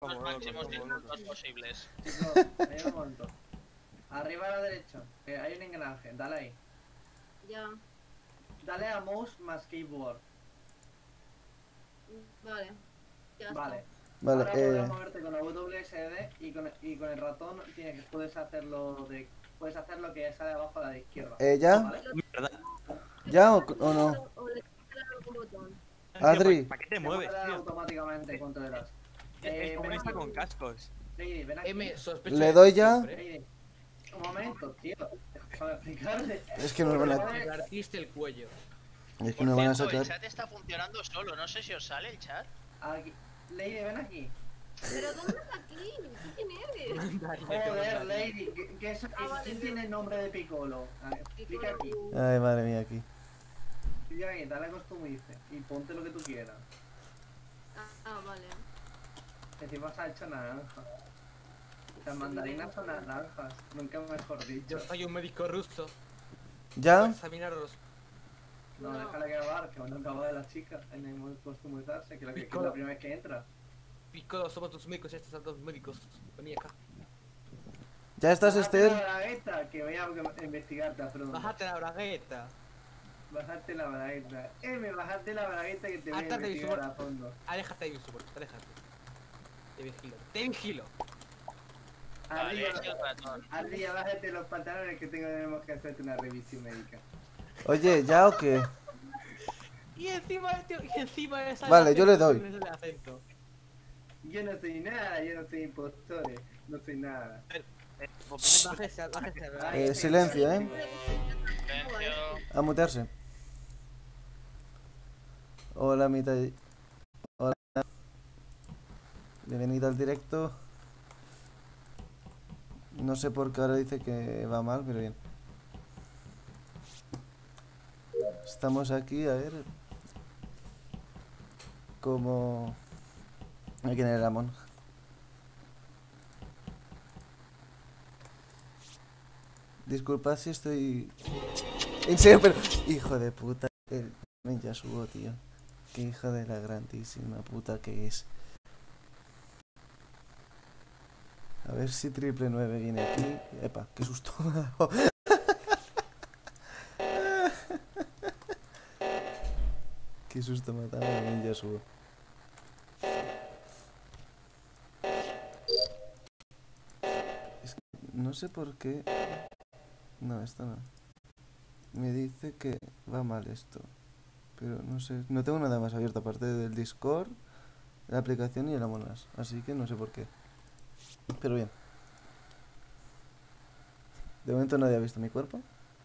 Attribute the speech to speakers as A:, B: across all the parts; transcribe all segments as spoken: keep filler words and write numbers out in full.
A: los máximos diez posibles.
B: No, hay un momento. Arriba a la derecha, que hay un engranaje, dale ahí.
C: Ya.
B: Dale a mouse más keyboard.
C: Vale. Ya
B: Vale.
C: está.
D: Vale,
B: Ahora
D: eh...
B: podrás moverte con la W S D y con, y con el ratón tienes, puedes hacerlo de puedes hacer lo que sale abajo a la izquierda.
D: Eh, ¿ya?
B: ¿Vale?
D: ¿Ya o, o no?
C: O le tienes que dar algún botón.
D: Adri.
E: ¿Para qué te
B: Te
E: mueves,
B: mueve
E: tío?
B: automáticamente contra el as.
E: Es
B: Eh,
E: como
B: ven
E: está
B: aquí.
E: con cascos.
B: Lady, ven aquí.
F: M, sospecho
D: ¿Le
F: de
D: doy
F: ti
D: ya?
F: siempre, ¿eh?
B: Lady, un momento, tío. Déjame explicarle.
D: Es que nos van a...
F: Me partiste el cuello.
D: Es que
A: Por
D: nos van a
A: cierto, el
D: sacar...
A: chat está funcionando solo. No sé si os sale el chat.
B: Aquí. Lady, ven aquí.
C: Pero ¿dónde está aquí? ¿Tú quién eres?
B: Joder, Lady, ¿qué, qué es,
C: Ah, vale,
B: ¿quién
C: no.
B: tiene el nombre de Piccolo? A ver, explica aquí.
D: Ay, madre mía, aquí.
B: Explica aquí, dale a customize y ponte lo que tú quieras.
C: Ah, ah, vale.
B: Encima se ha hecho naranja. Las mandarinas son naranjas, nunca mejor dicho.
F: Yo soy un médico ruso.
D: ¿Ya?
F: Voy a examinaros.
B: No,
C: No.
B: déjala que acabar, que aún no acaba de la chica en el customizarse, que, la que, que es
F: Piccolo.
B: la primera vez que entra.
F: Piccolo, somos tus médicos y estos son tus médicos. Vení acá.
D: ¿Ya estás,
B: Bájate la
D: Esther?
B: bragueta, que voy a investigarte a pronto.
F: Bájate la bragueta.
B: Bajarte la bragueta. M, bajarte la bragueta que te voy a
F: Hasta te
B: investigar
F: hizo-
B: a fondo.
F: Aléjate de mi support, aléjate. Te vigilo, te vigilo.
A: Vale,
B: Arriba,
A: es el ratón.
B: arriba, bájate los pantalones que tenemos que hacerte una revisión médica.
D: Oye, ¿ya o qué?
F: Y encima de y encima de esa
D: Vale, yo le doy.
F: el acento.
B: Yo no soy nada, yo no soy impostor, no soy nada.
F: Bájese, bájese.
D: Eh, silencio, ¿eh?
A: Silencio.
D: A mutearse. Hola, mitad. Hola. Bienvenida al directo. No sé por qué ahora dice que va mal, pero bien. Estamos aquí, a ver. Como... Aquí en el Ramón. Disculpad si estoy... En serio, pero... Hijo de puta. El... Ya subo, tío. Qué hija de la grandísima puta que es. A ver si triple nueve viene aquí. Epa, qué susto me ha dado. Qué susto me ha dado. Bien, ya subo. Es que no sé por qué. No, esto no. Me dice que va mal esto. Pero no sé. No tengo nada más abierto aparte del Discord, la aplicación y el Among Us. Así que no sé por qué. Pero bien. De momento nadie ha visto mi cuerpo.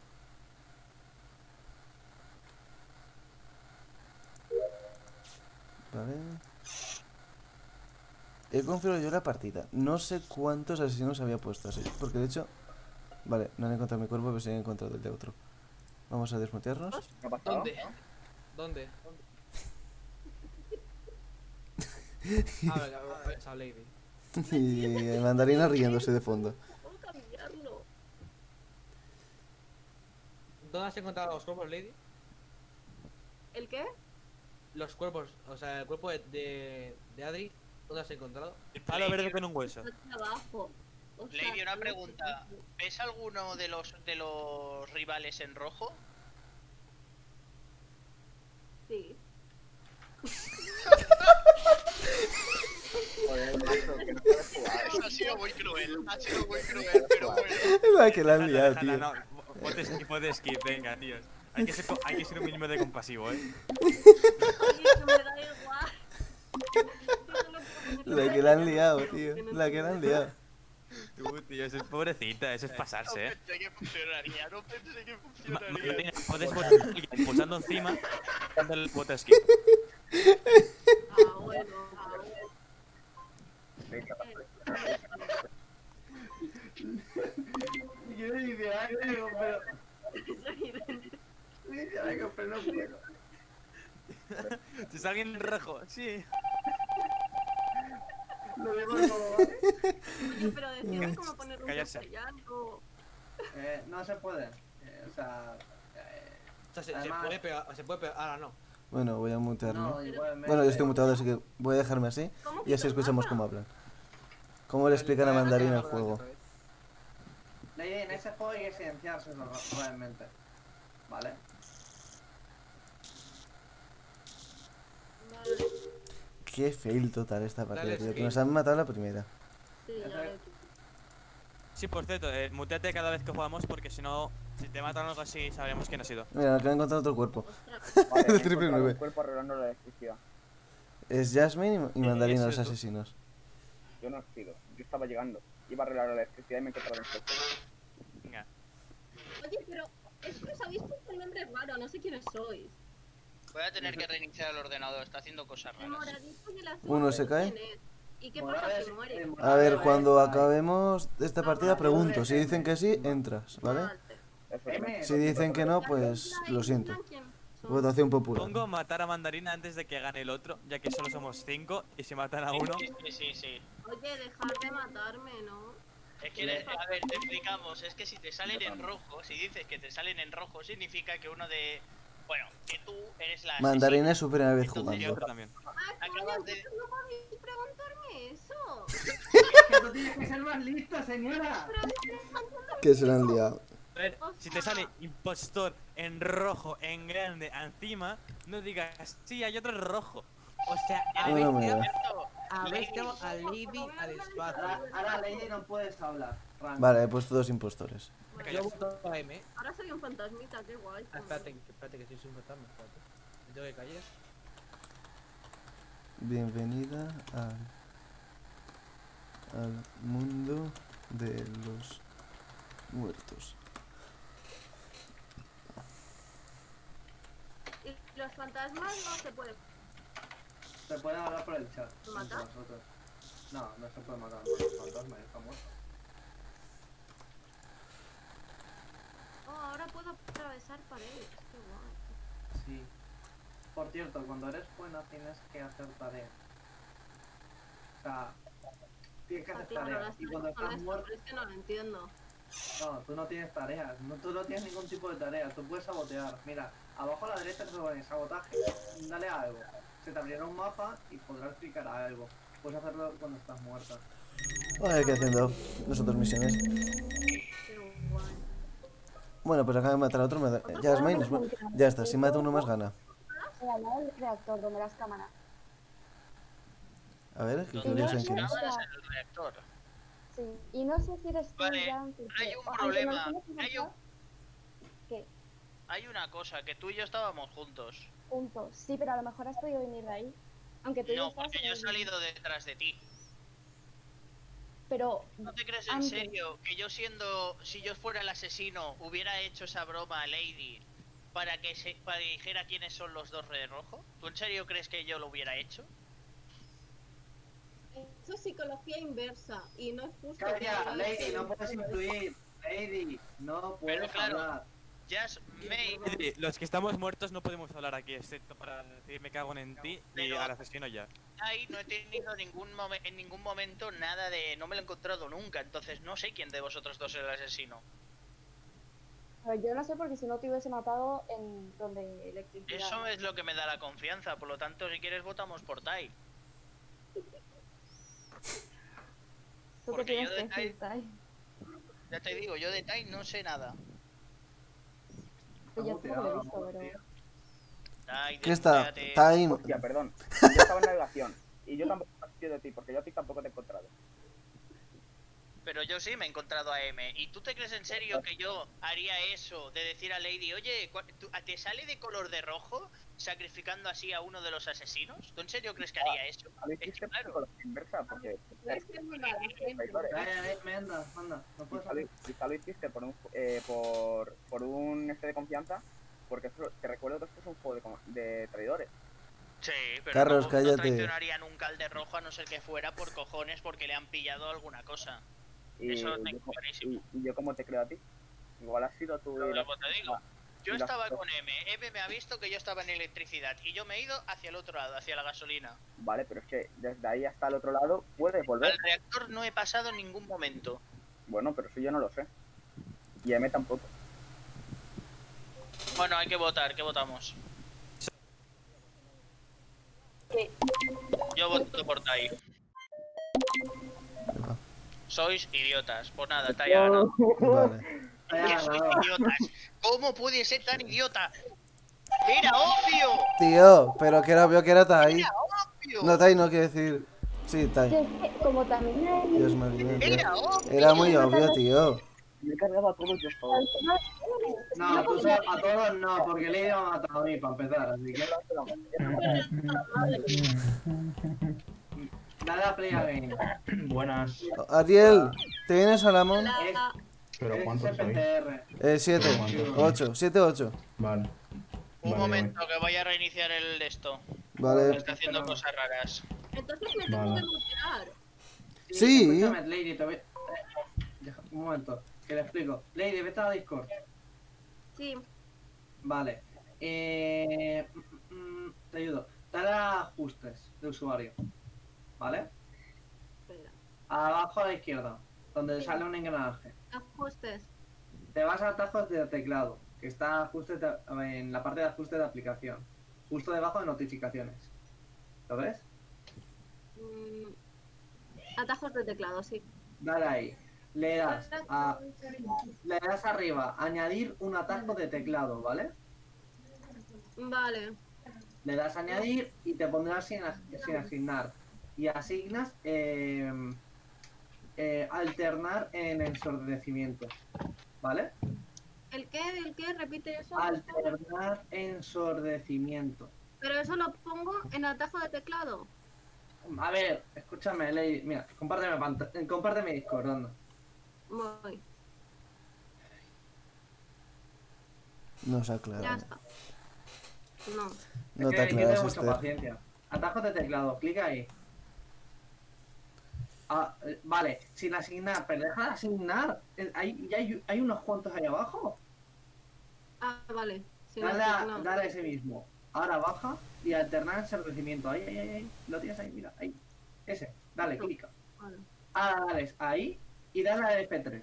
D: Vale. He configurado yo la partida. No sé cuántos asesinos había puesto así. Porque de hecho... Vale, no han encontrado mi cuerpo, pero sí han encontrado el de otro. Vamos a desmutearnos.
F: ¿Dónde? ¿Dónde? Ah, vale, vale, esa lady.
D: Y mandarina riéndose de fondo.
C: ¿Cómo cambiarlo?
F: ¿Dónde has encontrado los cuerpos, lady?
C: ¿El qué?
F: Los cuerpos, o sea, el cuerpo de, de, de Adri, ¿dónde has encontrado?
E: El palo verde con un hueso.
C: Está abajo. O sea,
A: Lady, una
C: no-
A: pregunta. ¿Ves alguno de los de los rivales en rojo?
C: Sí.
A: Eso ha sido muy cruel. Ha sido muy cruel, pero bueno.
D: La que la han liado,
E: Déjala,
D: tío.
E: no. Ponte skip, ponte skip, venga, tíos. Hay que ser, co- hay que ser un mínimo de compasivo, eh.
C: Oye, que me da igual.
D: La que la han liado, tío. La que la han liado.
E: Tú, tío, eso es pobrecita, eso es
A: No
E: pasarse, eh.
A: pensé que funcionaría, no pensé que
E: Ma-
A: funcionaría.
E: Martina, puedes votar a alguien pulsando encima dándole el botón skip.
C: Ah, bueno. Ah, bueno.
B: Yo dice algo, pero... Dice algo, pero no puedo.
E: Si es alguien en rojo, sí.
B: Lo digo como...
C: Oye, pero decían cómo poner un
E: Callarse.
C: castellano.
B: Eh, no se puede. Eh, o sea... Eh,
F: O sea, se, se
B: Además-
F: puede pegar, se puede pegar, ahora no.
D: Bueno, voy a mutearme.
B: no, igualmente...
D: Bueno, yo estoy muteado, así que voy a dejarme así.
C: ¿Cómo
D: Y así
C: quito el
D: escuchamos
C: mapa?
D: cómo hablan. ¿Cómo le explican a
F: Vale,
D: Mandarín el
F: vale,
D: juego?
F: otra vez.
B: Lady, en ese juego hay que silenciarse no- realmente. ¿Vale?
C: Vale.
D: Qué fail total esta partida,
F: Dale,
D: tío. Que
F: fail.
D: nos han matado la primera.
C: Sí, ya lo he hecho.
E: Sí, por cierto, eh, muteate cada vez que jugamos porque si no, si te matan o algo así, sabremos quién ha sido.
D: Mira, acabo de encontrar otro cuerpo.
C: Ostras,
G: Vale,
D: El
G: he
D: triple
G: encontrado
D: nueve.
G: un cuerpo arreglando la electricidad.
D: Es Jasmine y Mandarín
E: eso
D: los
E: es tú.
D: asesinos.
G: Yo no he sido, yo estaba llegando. Iba a arreglar la electricidad y me encontraba en el coche.
E: Venga.
C: oye, pero es que os habéis puesto el nombre raro, no sé quiénes sois.
A: Voy a tener que reiniciar el ordenador, está haciendo cosas
C: El
A: raras.
C: moradito y el azul.
D: Uno se cae.
C: ¿quién es? ¿Y qué pasa
B: Morales,
C: si muere?
B: eh,
D: A
B: Morales
D: ver,
B: es
D: cuando
B: ahí.
D: acabemos esta partida pregunto. Si dicen que sí, entras, ¿vale?
C: Vale.
G: Eso es.
B: M,
D: Si dicen que no, pues lo siento. Votación popular.
E: Pongo matar a Mandarina antes de que gane el otro, ya que solo somos cinco y si matan a uno.
A: Sí, sí, sí, sí.
C: Oye, dejar de matarme, ¿no?
A: Es que, le- a ver, te explicamos, es que si te salen en rojo, si dices que te salen en rojo, significa que uno de... Bueno, que tú eres la
D: Mandarín
A: asesina.
D: es su primera vez
A: Entonces
E: Yo
D: jugando.
E: también.
C: Ah,
A: Acabas
C: coño,
A: de-
C: entonces no podéis preguntarme eso.
B: Que tú tienes que ser más lista, señora.
C: Pero me están contando
D: Que se la han liado.
E: A ver, si te sale impostor en rojo, en grande, encima, no digas, sí, hay otro en rojo. O sea,
F: A
D: Bueno,
F: ver,
D: mira.
A: Cierto,
F: a ver,
A: Lady.
F: tengo a Lady al espacio.
B: Ahora, ahora Lady no puedes hablar. Randy.
D: Vale, he puesto dos impostores.
C: Vale,
F: Yo voto a M.
C: ahora soy un fantasmita, qué guay.
F: Ah, espérate, que- espérate que soy un fantasma, espérate. Me tengo que callar.
D: Bienvenida al, al mundo de los muertos.
C: Y los fantasmas no se pueden
B: Se pueden hablar por el chat.
C: ¿Matar?
B: entre nosotros. No, no se puede matar por los fantasmas, está muerto.
C: Oh, ahora puedo atravesar paredes, qué guay.
B: Sí. Por cierto, cuando eres buena tienes que hacer tareas. O sea, tienes que
C: Ah,
B: hacer
C: claro, ahora
B: tareas. Y
C: estoy
B: cuando
C: con
B: estás
C: esto,
B: muerto,
C: pero es que no lo entiendo.
B: no, tú no tienes tareas. No, tú no tienes ningún tipo de tarea. Tú puedes sabotear. Mira, abajo a la derecha te pone sabotaje. Dale a algo. Se te abrirá un mapa y podrás clicar a algo. Puedes hacerlo cuando estás muerta.
D: A ver qué haciendo nosotros misiones.
C: Qué guay.
D: Bueno, pues acaba de matar a otro. me da- Jasmine, es bu- ya está. Si mata uno más, gana.
H: Eh, al lado del reactor, donde las cámaras.
D: A ver, qué
A: ¿Dónde
D: curioso
A: las
D: en quién es.
A: cámaras en el reactor?
H: Sí. Y no sé si eres tú,
A: Vale,
H: Jan, porque-
A: hay un
H: aunque
A: problema,
H: nos hemos
A: hay un-
H: encontrado ¿Qué?
A: Hay una cosa, que tú y yo estábamos juntos.
H: Juntos. Sí, pero a lo mejor has podido venir de ahí. Aunque tú ya
A: No,
H: estás
A: porque yo he
H: en-
A: salido detrás de ti.
H: Pero
A: ¿No te crees en
H: Antes.
A: serio que yo siendo, si yo fuera el asesino, hubiera hecho esa broma a Lady para que se, para que dijera quiénes son los dos de rojo? ¿Tú en serio crees que yo lo hubiera hecho?
C: Eso es psicología inversa y no es justo. que
B: Calla,
C: hagas
B: Lady,
C: eso.
B: no puedes influir. Lady, no puedes
A: claro.
B: hablar.
A: Just made.
E: Oye, los que estamos muertos no podemos hablar aquí, excepto para decir me cago en ti y
A: Pero-
E: al asesino ya.
A: Ahí no he tenido ningún momen- en ningún momento nada de... No me lo he encontrado nunca, entonces no sé quién de vosotros dos es el asesino.
H: a ver, yo no sé porque si no te hubiese matado en donde electricidad.
A: Eso es lo que me da la confianza, por lo tanto si quieres votamos por Tai.
H: Tú
A: porque
H: te tienes
A: yo
H: que
A: de
H: decir, Tai.
A: Ya te digo, yo de Tai no sé nada.
H: Yo
B: Está
H: tampoco lo he
B: muteado,
H: visto, pero...
B: tío.
A: Tai,
D: ¿Qué está?
A: desmuteate.
D: Time.
G: Hostia, perdón. Yo estaba en navegación. Y yo tampoco he sido de ti, porque yo a ti tampoco te he encontrado.
A: Pero yo sí me he encontrado a M. ¿Y tú te crees en serio que yo haría eso de decir a Lady, oye, cua- tú- ¿te sale de color de rojo sacrificando así a uno de los asesinos? ¿Tú en serio crees que haría eso?
G: Lo
A: Es que
G: hiciste
A: claro.
G: con la inversa, porque...
C: Es que es muy mala gente.
G: traidores.
B: Calla, eh, anda, anda. No puedes
G: Quizá
B: hablar.
G: lo, quizá lo hiciste por un, eh, por, por un este de confianza, porque eso- te recuerdo que esto es un juego de, con- de traidores.
A: Sí, pero
D: Carlos,
A: no,
D: cállate.
A: no traicionaría nunca al de rojo a no ser que fuera por cojones porque le han pillado alguna cosa.
G: Y,
A: Eso lo
G: yo,
A: tengo
G: co-
A: clarísimo.
G: y, y yo como te creo a ti. Igual has sido tú...
A: Pero
G: y la-
A: como te digo, yo
G: y la-
A: estaba con M. M me ha visto que yo estaba en electricidad y yo me he ido hacia el otro lado, hacia la gasolina.
G: Vale, pero es que desde ahí hasta el otro lado puedes volver.
A: Al reactor no he pasado en ningún momento.
G: Bueno, pero eso yo no lo sé. Y M tampoco.
A: Bueno, hay que votar, ¿qué votamos?
H: ¿Qué?
A: Yo voto por Tai.
D: Va.
A: Sois idiotas. Pues nada, está ya ganado.
D: Vale.
A: Que sois idiotas. ¿Cómo puede ser tan idiota? ¡Era obvio!
D: Tío, pero que era obvio que era Tai.
A: ¡Era obvio!
D: No, Tai no quiere decir. Sí,
H: Yo
D: Tai.
H: es que, como también hay...
D: Dios me olvidé, tío.
A: ¡Era obvio!
D: Era muy obvio, tío.
G: Me he cargado a todos yo solo.
B: No, tú sabes, a todos no, porque le iba a matar a mí para empezar, así que. Dale a play again.
I: Buenas.
D: Ariel, ¿te vienes a Lamont?
C: Hola.
I: ¿Pero
B: Es
I: cuántos sois?
B: P T R.
D: Eh, siete. Ocho. Siete, ocho.
I: Vale.
A: Un
I: Vale,
A: momento, que voy a reiniciar el de esto.
D: Vale.
A: Está haciendo cosas raras.
C: Entonces me tengo
I: Vale.
C: que mutear.
D: Sí.
B: Escúchame, Lady, te voy. eh, deja- Un momento, que le explico. Lady, vete a la Discord.
C: Sí.
B: Vale. Eh, mm, mm, te ayudo. Dale a ajustes de usuario. ¿Vale?
C: Espera.
B: Abajo a la izquierda, donde sale un engranaje.
C: Ajustes.
B: Te vas a atajos de teclado, que está ajustes de- en la parte de ajustes de aplicación. Justo debajo de notificaciones. ¿Lo ves?
C: Mm, atajos de teclado, sí.
B: Dale ahí. Le das a, le das arriba, añadir un atajo de teclado, ¿vale?
C: Vale.
B: Le das a añadir y te pondrás sin, as- sin asignar. Y asignas eh, eh, alternar en ensordecimiento, ¿vale?
C: ¿El qué? ¿El qué? Repite eso.
B: Alternar ensordecimiento.
C: Pero eso lo pongo en atajo de teclado.
B: A ver, escúchame, Lady. Mira, compárteme, panta- eh, compárteme Discord, anda.
C: Voy.
D: No se
C: Ya
D: aclara.
C: está. No.
D: No
B: Es
D: te
B: que hay que tener
D: aclaras,
B: mucha
D: Esther.
B: paciencia. Atajos de teclado, clica ahí. Ah, eh, vale, sin asignar, pero deja de asignar. Eh, Hay, ya hay, hay unos cuantos ahí abajo.
C: Ah, vale. Sí,
B: Dale
C: no,
B: a,
C: no.
B: dale a ese mismo. Ahora baja y alternar ensordecimiento. Ahí, ahí, ahí, ahí. Lo tienes ahí, mira, ahí. Ese, dale,
C: No.
B: clica.
C: Vale.
B: Ahora dale ahí y dale a F tres.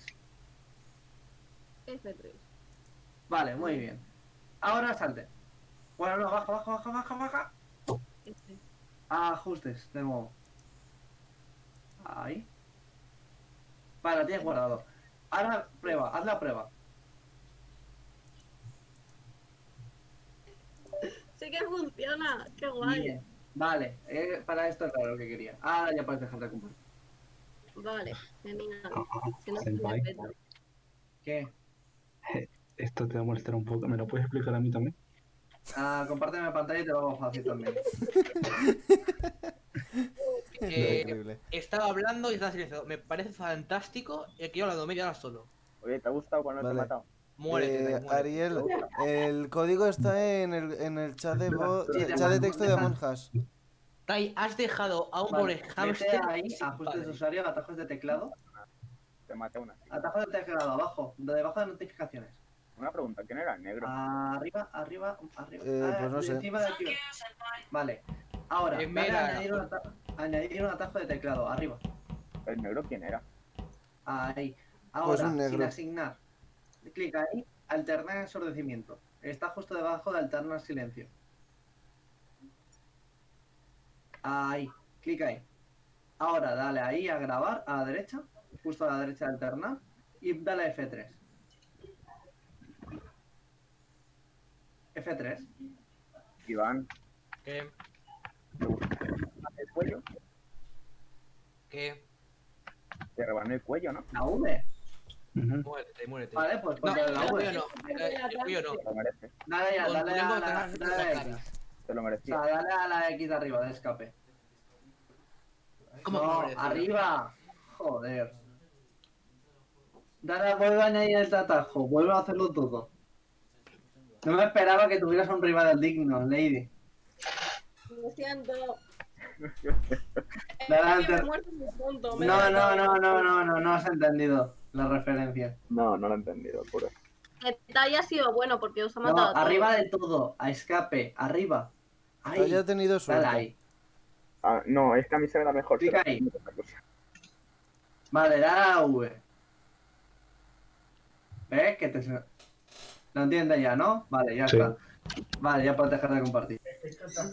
C: F tres.
B: Vale, muy bien. Ahora salte. Bueno, no, baja, baja, baja, baja, baja.
C: F.
B: Ajustes, de nuevo. Ahí. Vale, lo tienes guardado. Ahora prueba, haz la prueba.
C: Sí que funciona. Qué guay.
B: Bien. Vale, eh, para esto era lo que quería. Ahora ya puedes dejar de compartir.
C: Vale, genial. Si no,
I: Senpai.
C: se me peta.
B: ¿Qué?
I: Esto te va a molestar un poco. ¿Me lo puedes explicar a mí también?
B: Ah, compárteme pantalla y te lo hago fácil también.
F: Eh,
D: Increíble.
F: estaba hablando y estaba silenciado. Me parece fantástico el que yo hablando media hora solo.
G: Oye, ¿te ha gustado cuando te he
D: Vale.
G: matado?
F: Muérete,
D: Eh,
F: Tai, muérete.
D: Ariel, el código está en el, en el chat de, vo-
B: Sí, te
D: chat de
B: mando-
D: texto de Among Us.
F: Tai, has dejado a un
B: Vale,
F: pobre
B: vete
F: hamster
B: ahí,
F: sin
B: ajustes de
F: padre.
B: usuario, atajos de teclado.
G: Te maté una.
B: Atajos de teclado, abajo, de debajo de notificaciones.
G: Una pregunta, ¿quién era el negro?
B: Arriba, arriba, arriba.
D: Eh,
B: Ah,
D: pues no
B: de
D: sé.
B: encima del tío. Vale. Ahora,
F: Eh,
B: dale a
F: mira.
B: añadir un, ata- añadir un atajo de teclado, arriba.
G: ¿El negro quién era?
B: Ahí.
D: Pues
B: Ahora,
D: un negro.
B: sin asignar. Clica ahí, alternar ensordecimiento. Está justo debajo de alternar silencio. Ahí, clica ahí. Ahora dale ahí a grabar a la derecha, justo a la derecha de alternar, y dale a F tres. F tres.
G: Iván,
F: ¿Qué?
G: el cuello.
F: ¿Qué?
G: Te rebanó el cuello, ¿no?
B: La V.
I: Ujú.
F: Muérete, muérete.
B: Vale, pues
F: No,
B: ponle la
F: el
B: V.
F: tuyo no. El el tuyo no.
G: Te lo mereces.
B: Dale ya,
F: Con
B: dale
F: tu
B: a
F: lengua
B: la,
F: te vas a
B: dale a
F: la
B: la
F: cara.
B: X.
G: Te lo
B: O
G: merecías.
B: sea, dale a la X de arriba, de escape.
F: ¿Cómo
B: No,
F: que muérete?
B: arriba. Joder. Dale, vuelve a añadir el atajo, vuelve a hacerlo todo. No me esperaba que tuvieras un rival digno, Lady.
C: Lo siento.
B: Dale,
C: Es que me
B: alter-
C: he muerto muy pronto. me
B: No,
C: he
B: no,
C: matado.
B: no, no, no, no, no has entendido la referencia.
G: No, no lo he entendido, puro.
C: El Tai ha sido bueno porque os ha
B: No,
C: matado a todos.
B: arriba de todo, a escape, arriba. Ahí,
D: Haya tenido
B: dale
D: suerte.
B: ahí.
G: Ah, no, es que a mí se me da mejor.
B: Clica
G: pero-
B: ahí. Vale, dale a la V. ¿Ves? Que te... Lo entiendes ya, ¿no? Vale, ya
I: Sí.
B: está. Vale, ya puedes dejar de compartir.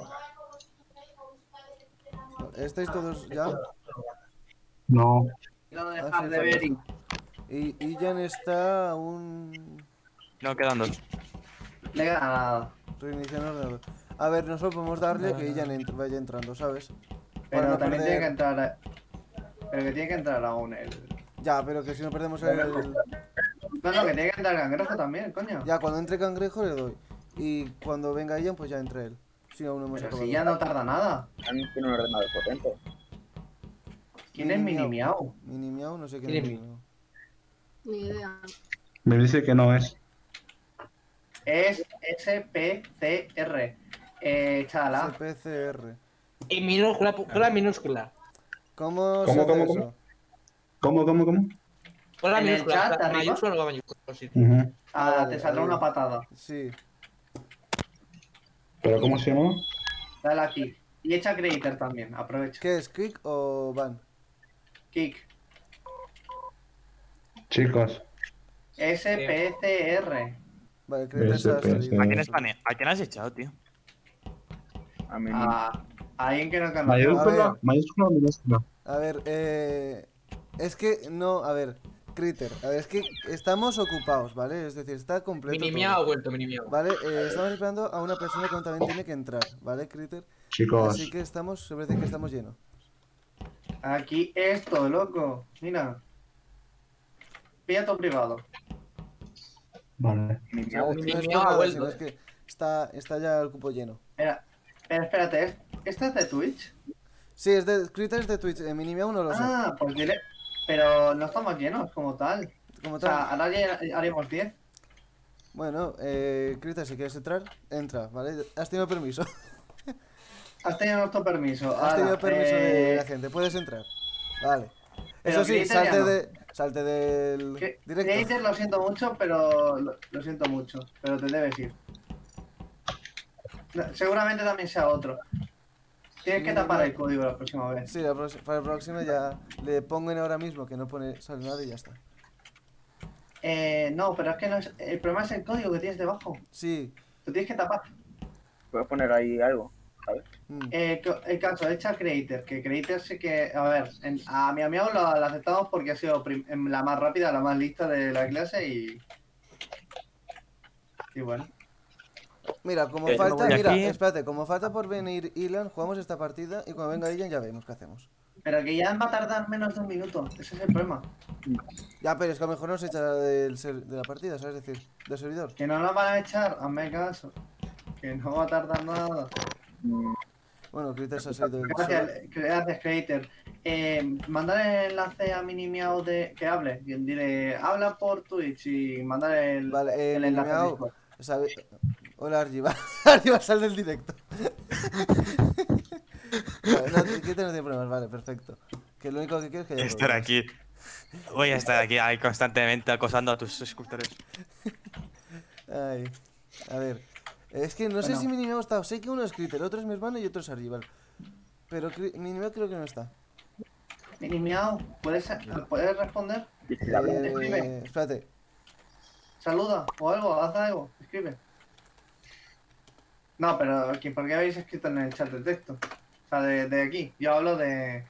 D: ¿Estáis todos ya?
I: No.
B: Lo de
D: Ah, sí,
B: Hardeberry.
D: Y Ian está aún
E: No, quedan dos.
B: Le queda nada.
D: reiniciando el ordenador. A ver, nosotros podemos darle que Ian ent- vaya entrando, ¿sabes? Para
B: Pero
D: no
B: también tiene que
D: perder-
B: entrar. Pero que tiene que entrar aún el.
D: Ya, pero que si no perdemos el...
B: No, no, que tiene que entrar el cangrejo también, coño.
D: Ya, cuando entre Cangrejo le doy. Y cuando venga Ian, pues ya entra él. Si aún no hemos
B: Pero
D: acabado.
B: si ya no tarda nada.
G: Tiene un ordenador potente.
B: ¿Quién es Mini Miau?
D: Mini Miau, no sé quién
F: ¿Quién
D: es
F: es
D: Mini Miau.
C: Ni idea.
I: Me dice que no es.
B: Es S P C R. Eh, chala.
D: C P C R.
F: Y minúscula, pu- con la minúscula.
D: ¿Cómo,
I: ¿Cómo,
D: se hace
I: cómo,
D: eso?
I: cómo? ¿Cómo, cómo, cómo?
F: Con la
B: ¿En el
F: minúscula.
B: chat,
F: o sea,
B: arriba?
F: mayúscula o mayúscula. Sí.
I: Ujú.
B: Ah,
D: Vale,
B: te saldrá
D: ahí.
B: una patada.
D: Sí.
I: ¿Pero cómo se llama?
B: Dale aquí. Y echa Creator también, aprovecha.
D: ¿Qué es? ¿Kick o Van?
B: Kick.
I: Chicos.
B: S P C R.
D: Vale, creo que se ha
I: S P C.
D: salido.
E: ¿A quién, es pane- ¿A quién has echado, tío?
G: A mí
B: A alguien que no conoce.
D: A
I: Mayúscula,
D: ver.
I: mayúscula o minúscula.
D: A ver, eh... Es que no, a ver, Critter, a ver, es que estamos ocupados, ¿vale? Es decir, está completo
F: Mini
D: todo.
F: miau ha vuelto, mini miau.
D: Vale, eh, estamos esperando a una persona que también tiene que entrar, ¿vale, Critter?
I: Chicos.
D: Así que estamos, se parece que estamos llenos.
B: Aquí esto, loco. Mira. Pilla tu privado.
I: Vale.
G: Mini
D: No
G: Miau.
D: es
F: Mini
D: por
F: Miau ha
D: nada,
F: vuelto,
D: sino es que está, está ya el cupo lleno.
B: Mira. Pero espérate, ¿es- ¿este es de Twitch?
D: Sí, es de, Critter es de Twitch, eh, Minimiau no lo sé.
B: Ah, pues dile. Pero no estamos llenos como tal.
D: Como
B: O sea,
D: tal.
B: ahora ya haremos diez.
D: Bueno, eh, Critter, si quieres entrar, entra, ¿vale? Has tenido permiso.
B: Has tenido nuestro permiso.
D: Has
B: Ahora,
D: tenido permiso de
B: eh,
D: la gente, puedes entrar. Vale.
B: Pero
D: Eso sí,
B: Critter ya
D: salte
B: no.
D: de. Salte del
B: que-
D: directo.
B: Creator, lo siento mucho, pero. Lo, lo siento mucho, pero te debes ir. No, seguramente también sea otro. Tienes que
D: Sí,
B: tapar
D: no.
B: el código la próxima vez.
D: Sí, la prox- para el próximo ya le pongo en ahora mismo que no pone sale nada y ya está.
B: Eh, no, pero es que no es, el problema es el código que tienes debajo.
D: Sí.
B: Lo tienes que tapar.
G: Puedes poner ahí algo, ¿sabes?
D: mm.
B: Eh, co- el caso, echa Creator, que Creator sí que, a ver, en- a mi amigo lo, lo aceptamos porque ha sido prim- em, la más rápida, la más lista de la clase y... Y bueno.
D: Mira, como
E: Eh,
D: falta,
E: y
D: mira,
E: aquí-
D: espérate, como falta por venir Ilan, jugamos esta partida y cuando venga Ilan ya vemos qué hacemos.
B: Pero que ya va a tardar menos de un minuto, ese es el problema.
D: Ya, pero es que a lo mejor no se echa del ser- de la partida, ¿sabes? Es decir, del servidor.
B: Que no la van a echar, hazme caso. Que no va a tardar nada.
G: Mm,
D: Bueno, Critter se ha salido del
B: Gracias,
D: server.
B: gracias Creator. Eh, mandar el enlace a Minimiao de que hable. Y dile, habla por Twitch y mandar el,
D: Vale, eh,
B: el enlace a
D: Minimiao,
B: Discord.
D: sabe- Hola Argy, va, Argy va a salir del directo. Vale, no, Critter no tiene problemas, vale, perfecto. Que lo único que quiero es que haya
E: Estar
D: problemas.
E: aquí. Voy a estar aquí ahí constantemente acosando a tus suscriptores.
D: Ay, a ver. Es que no sé
B: Bueno.
D: si Minimiao está. Sé que uno es Critter, otro es mi hermano y otro es Argy, vale. Pero Cri- Minimiao creo que no está.
B: Minimiao, ¿puedes, ¿puedes responder?
G: vigilable.
D: Eh,
B: escribe.
D: espérate.
B: Saluda o algo, haz algo, escribe. No, pero aquí, ¿por qué habéis escrito en el chat de texto? O sea, de, de aquí. Yo hablo de...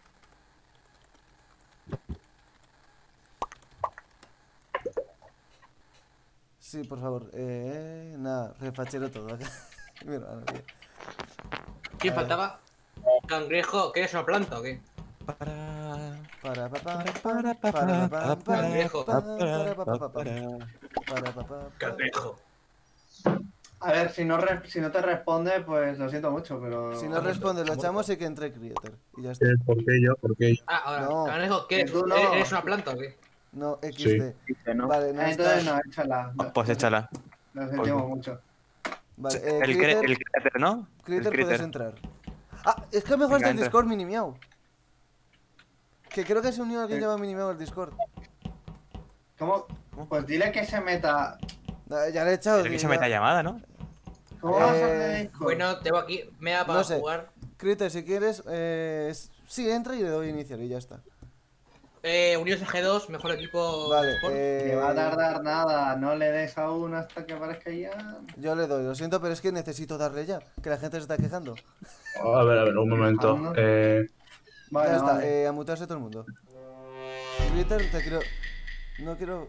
D: Sí, por favor. Eh, nada, refachero todo acá. Mi hermano, tío.
F: ¿Quién
D: A ver.
F: faltaba? Cangrejo, ¿qué es una planta o qué?
E: Para.
D: Para pa pa
E: Para,
D: para pa para pa pa
F: Cangrejo.
D: pa para pa pa pa pa para pa pa pa.
F: Cangrejo.
B: A ver, si no, re- si no te responde, pues lo siento mucho, pero...
D: Si no responde, lo echamos y que entre Creator. Y ya está.
I: Eh, ¿Por qué yo? ¿Por qué yo?
F: Ah, ahora,
D: No.
F: Cangrejo, ¿qué?
B: Que tú no.
F: ¿Eres una planta o qué?
D: No, equis
I: Sí.
D: de.
G: Dice, ¿no?
D: Vale, no
B: Ah, entonces
D: está.
B: no, échala. Lo,
E: Pues échala.
B: lo sentimos mucho.
D: Vale, eh,
E: El, cre-
D: Critter,
E: el cráter, ¿no? El
D: Critter, puedes
E: cráter.
D: entrar. Ah, es que a lo mejor
E: Venga,
D: está el
E: entra.
D: Discord Minimiao. Que creo que se unió alguien llamado Minimiao al Discord.
B: ¿Cómo? Pues dile que se meta...
D: Ah, Ya le he echado.
E: Pero que
D: tío,
E: se meta
D: ya.
E: llamada, ¿no?
B: ¿Cómo vas a
D: Eh,
B: hacer Discord?
F: Bueno, tengo aquí, me da para
D: No sé.
F: jugar.
D: Critter, si quieres, eh, s- sí, entra y le doy a iniciar y ya está.
F: Eh, Unidos G dos, mejor equipo.
D: Vale,
F: Sport.
D: eh,
B: Que va a tardar nada, no le des a uno hasta que aparezca ya.
D: yo le doy, lo siento, pero es que necesito darle ya, que la gente se está quejando.
I: A ver, a ver, un momento.
B: Anda.
I: Eh,
B: Vale,
D: ya está,
B: vale.
D: eh, a mutarse todo el mundo. Critter, te quiero... No quiero...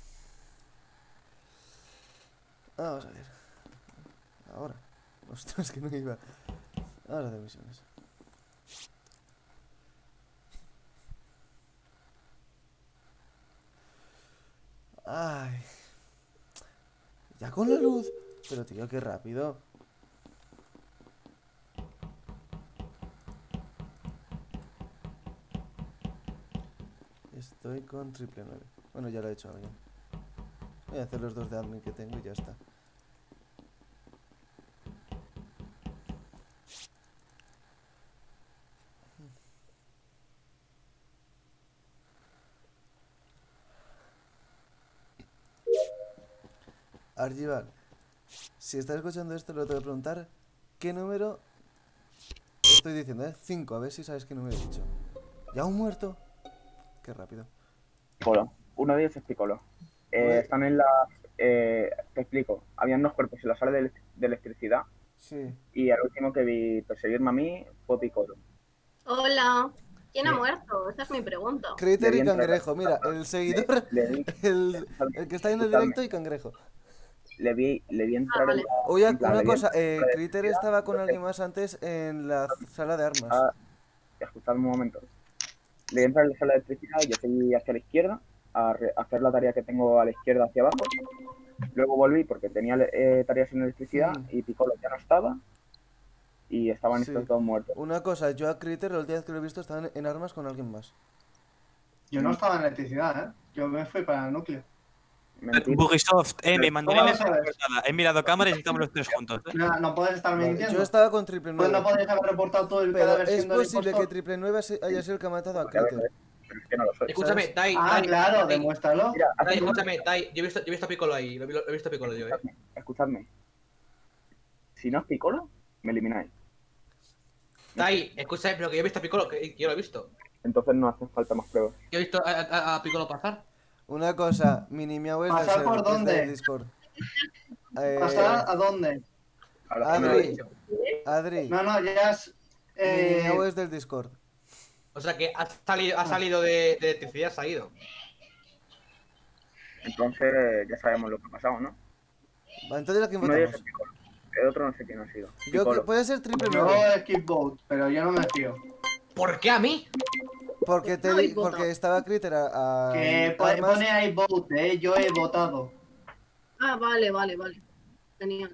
D: Vamos a ver. Ahora. Ostras, que no iba. Ahora de misiones. Ay. Ya con la luz. Pero tío, qué rápido. Estoy con triple nueve. Bueno, ya lo he hecho alguien. Voy a hacer los dos de admin que tengo y ya está. Argival, si estás escuchando esto, lo tengo que preguntar qué número estoy diciendo, ¿eh? cinco, a ver si sabes qué número he dicho. ¿Ya un muerto? Qué rápido.
G: Piccolo. Uno de ellos es Piccolo. Eh,
D: Uy.
G: están en la... Eh, te explico. Habían dos cuerpos en la sala de, elec- de electricidad
D: Sí.
G: y el último que vi perseguirme a mí fue Piccolo.
C: Hola. ¿Quién ha
G: Sí.
C: muerto? Esa es mi pregunta.
D: Critter
G: Le
D: y
G: di entrar-
D: Cangrejo, mira, el seguidor,
G: Le vi,
D: el, el que está en el
G: Escuchadme.
D: directo y Cangrejo.
G: le vi, le vi entrar
C: vale.
G: en la...
D: Oye,
G: en plan,
D: una
G: le vi
D: cosa,
G: entrar en
D: eh,
G: la de
D: Critter
G: electricidad,
D: estaba con
G: entonces,
D: alguien más antes en la sala de armas.
G: ah, escuchadme un momento. Le vi entrar en la sala de electricidad y yo seguí hacia la izquierda a, re- a hacer la tarea que tengo a la izquierda hacia abajo. Luego volví porque tenía eh, tareas en electricidad
D: Mm.
G: y Piccolo ya no estaba y estaban
D: Sí.
G: estos dos muertos.
D: Una cosa, yo a Critter la última vez que lo he visto estaba en, en armas con alguien más.
B: Yo no estaba en electricidad, ¿eh? Yo me fui para el núcleo.
G: Mentira.
E: Bugisoft, M,
B: ¿Cómo
E: Mandarina,
B: lo sabes?
E: he mirado cámaras y estamos los tres juntos. ¿eh?
B: No, no puedes estar
D: Vale,
B: mintiendo.
D: yo estaba con triple
B: Pues no
D: nueve.
B: podéis haber reportado todo el
D: Pero
B: cadáver
D: es
B: siendo el
D: posible que
B: impostor.
D: triple nueve se- haya sido el que ha matado a
G: Porque a ver,
D: Critter.
G: pero es que no lo soy.
F: Escúchame,
D: ¿sabes?
F: Tai,
B: Ah,
F: Tai,
B: claro,
F: Tai,
B: demuéstralo.
G: Mira,
F: Tai,
G: hace-
F: escúchame, Tai, yo he visto, yo he visto a Piccolo ahí, lo, he- lo he visto a Piccolo yo, eh.
G: escuchadme, escuchadme. Si no es Piccolo, me elimináis.
F: Tai, escúchame, pero que yo he visto a Piccolo, que, que yo lo he visto.
G: Entonces no hacen falta más pruebas.
F: Yo he visto a, a, a Piccolo pasar.
D: Una cosa, Minimiao es del
B: ¿Pasar por
D: server, que es
B: dónde?
D: del Discord. Eh,
B: ¿Pasar a dónde?
G: A la zona
D: Adri,
G: de-
D: Adri,
B: No, no, ya es... Eh,
D: Minimiao es del Discord.
F: O sea que ha salido, ha salido de, de electricidad, se ha ido.
G: Entonces ya sabemos lo que ha pasado, ¿no?
D: Va, entonces a quién
G: Uno de ellos
D: votamos.
G: es Piccolo. El otro no sé quién ha sido.
D: Yo,
G: Piccolo.
D: puede ser triple
B: yo
D: nueve.
B: skip vote, pero yo no me fío.
F: ¿Por qué a mí?
D: Porque, te
C: No
D: di-
C: habéis votado.
D: porque estaba Critter a, a
B: Que po-
D: armas.
B: pone ahí vote, eh, yo he votado.
C: Ah, vale, vale, vale. Genial.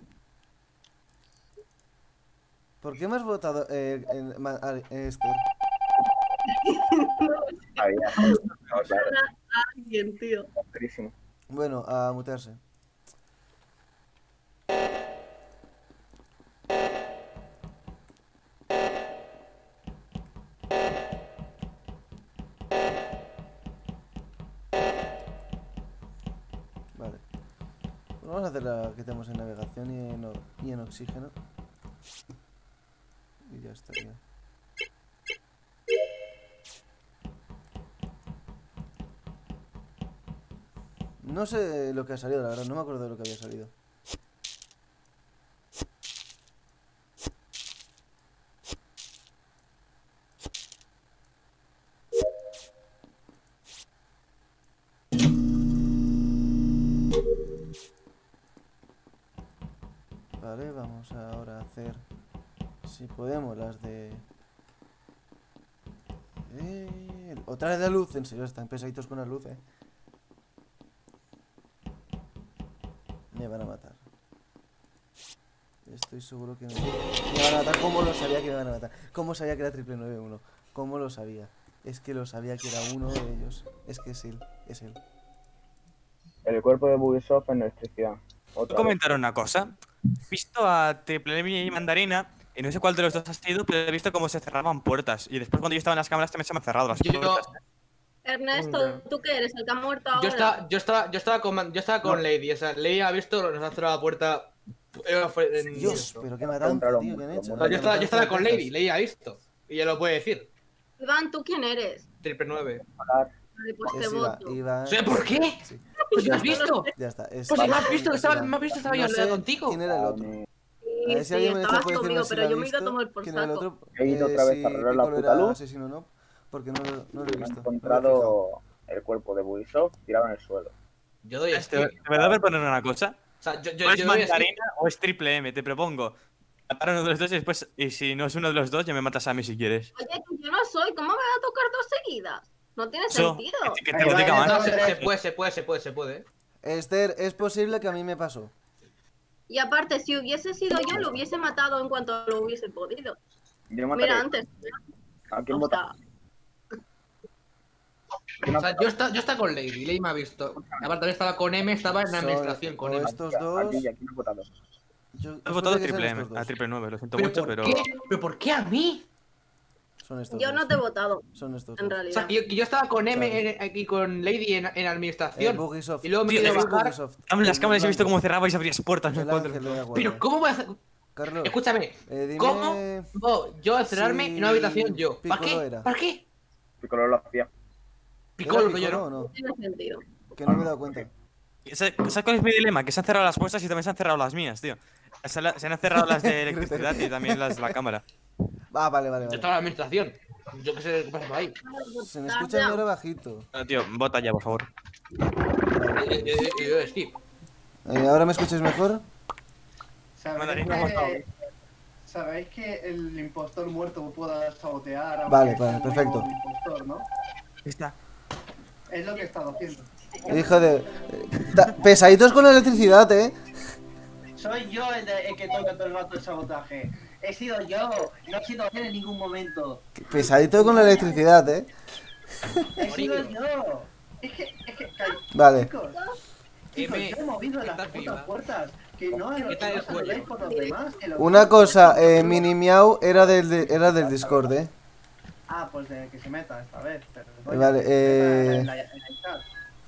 D: ¿Por qué me has votado eh, en, ma- a- Esther?
G: Había. No, claro,
C: Bien, tío.
G: clarísimo.
D: Bueno, a mutearse. Vale. Pues vamos a hacer la que tenemos en navegación y en, o- y en oxígeno. Y ya estaría. No sé lo que ha salido, la verdad, no me acuerdo de lo que había salido. Vale, vamos ahora a hacer, si podemos, las de... Eh, otra vez la luz, en serio, están pesaditos con la luz, eh. Me van a matar. Estoy seguro que me, me van a matar. ¿Cómo lo sabía que me van a matar? ¿Cómo sabía que era triple nueve uno? ¿Cómo lo sabía? Es que lo sabía que era uno de ellos. Es que es él, es él.
G: El cuerpo de Bugisoft en electricidad.
E: Voy
G: Otra
E: a
G: vez.
E: comentar una cosa. He visto a Triple M y Mandarina, y no sé cuál de los dos ha sido, pero he visto cómo se cerraban puertas. Y después cuando yo estaba en las cámaras también se me han cerrado las
F: Yo,
E: puertas.
C: Ernesto, ¿tú qué eres? ¿El que ha muerto ahora?
F: yo estaba, yo estaba, yo estaba con, Man- yo estaba con Lady, o sea, Lady ha visto, nos ha cerrado la puerta. eh, fue en
D: Dios,
F: esto.
D: pero qué matanza,
G: Entraron
D: tío, que han
G: muchos,
D: hecho.
F: O sea, yo estaba, yo estaba con
D: Matanza de
F: Lady, Lady ha visto. Y ya lo puede decir.
C: Iván, ¿tú quién eres?
F: Triple nueve.
C: Vale, pues
D: Es
C: te
D: Iva-
C: voto.
D: Iván.
F: O sea, ¿por qué?
D: Sí,
F: Pues si me has visto.
D: ya está. Es
F: Pues si me has
D: Iván,
F: visto, que
D: es
F: estaba,
D: Iván.
F: me has visto, estaba yo
D: No sé
F: contigo.
D: ¿Quién era el otro?
G: Eh,
D: A ver si
C: Sí,
D: alguien me
C: estabas
D: puede decir
C: conmigo,
D: si
C: pero
D: lo ha
C: yo me he ido a
D: visto.
C: tomar por
D: ¿Quién era el
C: saco.
D: otro?
G: He ido
D: Eh,
G: otra vez
D: si
G: a arreglar la
D: Piccolo
G: puta
D: era
G: luz.
D: asesino o no, porque no, lo- no lo he
G: me he
D: visto.
G: encontrado el cuerpo de Bugisoft tirado en el suelo.
F: Yo doy
E: Este,
F: skip.
E: ¿te voy a poner una cosa?
F: O sea, yo, yo,
E: ¿O es
F: yo doy skip.
E: mandarina o es triple M? Te propongo. Matar a uno de los dos y después, y si no es uno de los dos, ya me matas a mí si quieres.
C: Oye, que yo no soy, ¿cómo me va a tocar dos seguidas? No tiene
E: Eso,
C: sentido.
E: que, que te lo diga
F: No,
E: más.
F: se, se puede, se puede, se puede, se puede.
D: Esther, es posible que a mí me pasó.
C: Y aparte, si hubiese sido yo, lo hubiese matado en cuanto lo hubiese podido.
G: Yo mataré.
C: Mira, antes.
G: ¿A quién
C: O
G: vota?
C: sea,
G: ¿Quién ha
F: O sea,
G: votado?
F: yo estaba, yo estaba con Lady, Lady me ha visto. Aparte también estaba con M, estaba en la
D: Son-
F: administración con
D: o
F: M.
D: estos
G: Aquí,
D: dos.
G: aquí, ¿quién ha votado?
D: Yo,
E: Has
D: es
E: votado
D: posible que
E: triple
D: sean
E: M,
D: estos
E: a
D: dos.
E: triple nueve, lo siento
F: ¿Pero
E: mucho,
F: por
E: pero.
F: qué? ¿Pero por qué a mí?
D: Son estos
C: yo
D: dos.
C: no te he votado,
D: Son estos
C: en
D: dos.
F: O sea,
C: realidad.
F: que yo, que yo estaba con M
D: Claro.
F: en- aquí con Lady en, en
D: Eh,
F: administración.
D: Bugisoft.
F: Y luego me
E: Tío,
F: quiero
E: es
F: bajar.
D: Bugisoft.
E: En las cámaras he visto
D: Blanco.
E: cómo cerrabais y abrías puertas. No
D: El
E: puedo
D: ángel de la guardia.
F: Pero ¿cómo voy a hacer?
D: Carlos,
F: Escúchame,
D: eh, dime...
F: ¿cómo voy yo a encerrarme
D: si
F: en una habitación yo? ¿Para
D: Piccolo
F: qué?
D: era.
F: ¿Para qué?
G: Piccolo lo hacía.
F: Piccolo,
D: ¿Era
F: que yo
D: Piccolo
F: no.
D: o no?
C: No tiene sentido.
D: Que no me he dado cuenta.
E: ¿Sabes sabes cuál es mi dilema? Que se han cerrado las vuestras y también se han cerrado las mías, tío. Se, la- se han cerrado las de electricidad y también las de la cámara.
D: Ah, vale, vale,
F: Yo
D: vale.
F: estaba en la administración. Yo qué sé qué pasa ahí.
D: Se me escucha ahora bajito.
E: Ah, tío, vota ya, por favor.
F: Eh, eh, eh, eh, yo skip.
D: Eh, ¿Ahora me escucháis mejor?
B: ¿Sabéis
E: Mandarina,
B: que, ¿Sabéis que el impostor muerto pueda sabotear? aunque
D: Vale,
B: sea
D: vale,
B: el
D: perfecto.
B: mismo impostor, ¿no?
E: Está.
B: Es lo que he estado haciendo.
D: Hijo de... eh, ta- Pesaditos con la electricidad, eh.
B: Soy yo el, de- el que toca todo el rato el sabotaje. He sido yo, no he sido él en ningún momento.
D: Pesadito con la electricidad, eh.
B: He sido yo. Es que, es que, calla-
D: Vale.
B: chicos, chicos,
F: M,
B: yo he movido las
F: estás
B: putas
F: viva.
B: puertas. Que no,
F: ¿Qué tal el
B: no saludéis
F: cuello?
B: por los demás. que lo-
D: Una cosa, eh, Mini Miau era del, de- era del Discord, eh.
B: Ah, pues de que se meta esta vez. Pero,
D: Vale,
B: que se meta
D: eh.
B: en la- en el chat.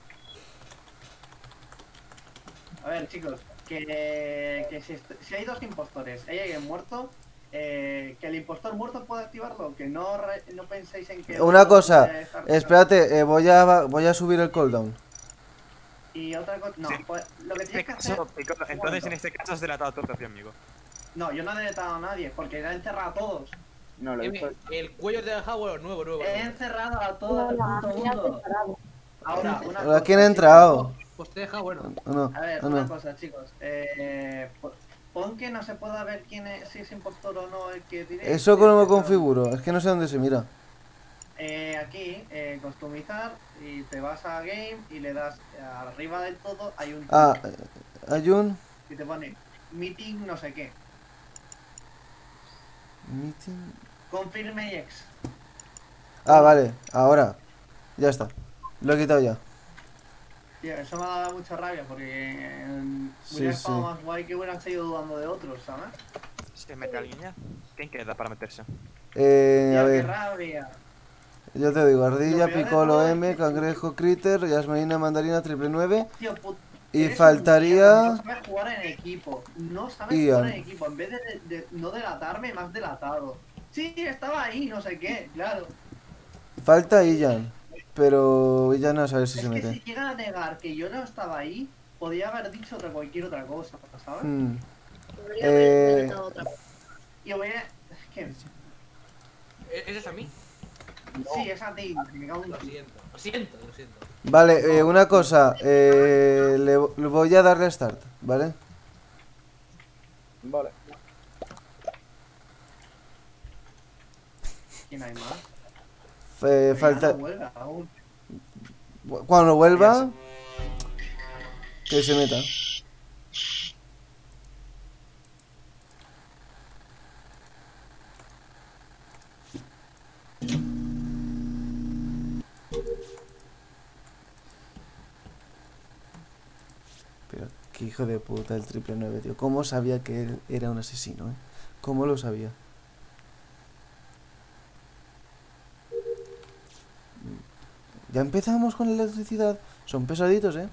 B: A ver, chicos, que, que si, est- si hay dos impostores, hay alguien muerto, eh, que el impostor muerto pueda activarlo, que no, re- no penséis en que...
D: Una
B: otro
D: cosa,
B: puede estar-
D: espérate, eh, voy a voy a subir el cooldown.
B: Y otra cosa, no,
E: Sí.
B: pues, lo que
E: En
B: tienes
E: este
B: que hacer...
E: caso, Piccolo, entonces en este caso has delatado a tu propio amigo.
B: No, yo no he deletado a nadie, porque he encerrado a todos.
G: No, lo he
F: M,
G: visto.
F: el cuello de Howard nuevo, nuevo.
B: He
F: nuevo.
B: encerrado a todo el
H: No,
B: puto
H: no, ya te he
B: mundo.
H: parado.
B: Ahora, una
D: Ahora,
B: cosa,
D: ¿quién ha
B: chicos.
D: entrado?
F: Pues te deja bueno.
D: ¿O no?
B: A ver,
D: ¿O
B: una
D: no?
B: cosa, chicos. Eh, po- pon que no se pueda ver quién es, si es impostor o no el que tiene.
D: ¿Eso cómo lo configuro? Es que no sé dónde se mira.
B: Eh, aquí, eh, customizar, y te vas a game y le das arriba del todo, hay un
D: Ah, eh, hay un...
B: y te pone meeting no sé qué.
D: Meeting...
B: Confirme y ex.
D: Ah, vale, ahora. Ya está. Lo he quitado ya.
B: Tío, eso me ha dado mucha rabia porque eh,
D: Sí,
B: hubiera estado
D: sí.
B: más guay que hubieran seguido dudando de otros, ¿sabes?
E: ¿Se mete alguien ya? ¿Quién queda para meterse?
D: Eh, a
B: Tío, qué
D: ver,
B: rabia.
D: yo te digo, Ardilla,
B: Lo peor de
D: Piccolo,
B: todo es
D: M,
B: que-
D: Cangrejo, Critter, Yasmarina, Mandarina, Triple nueve.
B: Tío, put-
D: Y
B: eres un
D: faltaría-
B: mierda, No sabes jugar en equipo. No sabes
D: Ian.
B: jugar en equipo. En vez de, de- de no delatarme, más delatado. Sí, estaba ahí, no sé qué, claro.
D: Falta Ian. Pero Ian a saber si
B: Es
D: se
B: que si
D: mete.
B: llegan a negar que yo no estaba ahí, podía haber dicho otra cualquier otra cosa, ¿sabes?
D: Hmm.
C: Podría haber
D: Eh,
C: intentado otra cosa.
B: Y hubiera... Es que...
F: ¿E- ¿Ese es a mí?
B: Sí, es a ti, me cago en
F: Lo
B: ti.
F: siento, lo siento, lo siento.
D: Vale, eh, una cosa. Eh, le, le voy a darle start, ¿vale?
G: Vale.
B: ¿Quién hay más?
D: Eh,
B: Pero ya
D: falta...
B: no vuelve aún.
D: Cuando vuelva... Que se meta. Pero qué hijo de puta el triple nueve, tío. ¿Cómo sabía que él era un asesino, eh? ¿Cómo lo sabía? Ya empezamos con la electricidad. Son pesaditos, eh.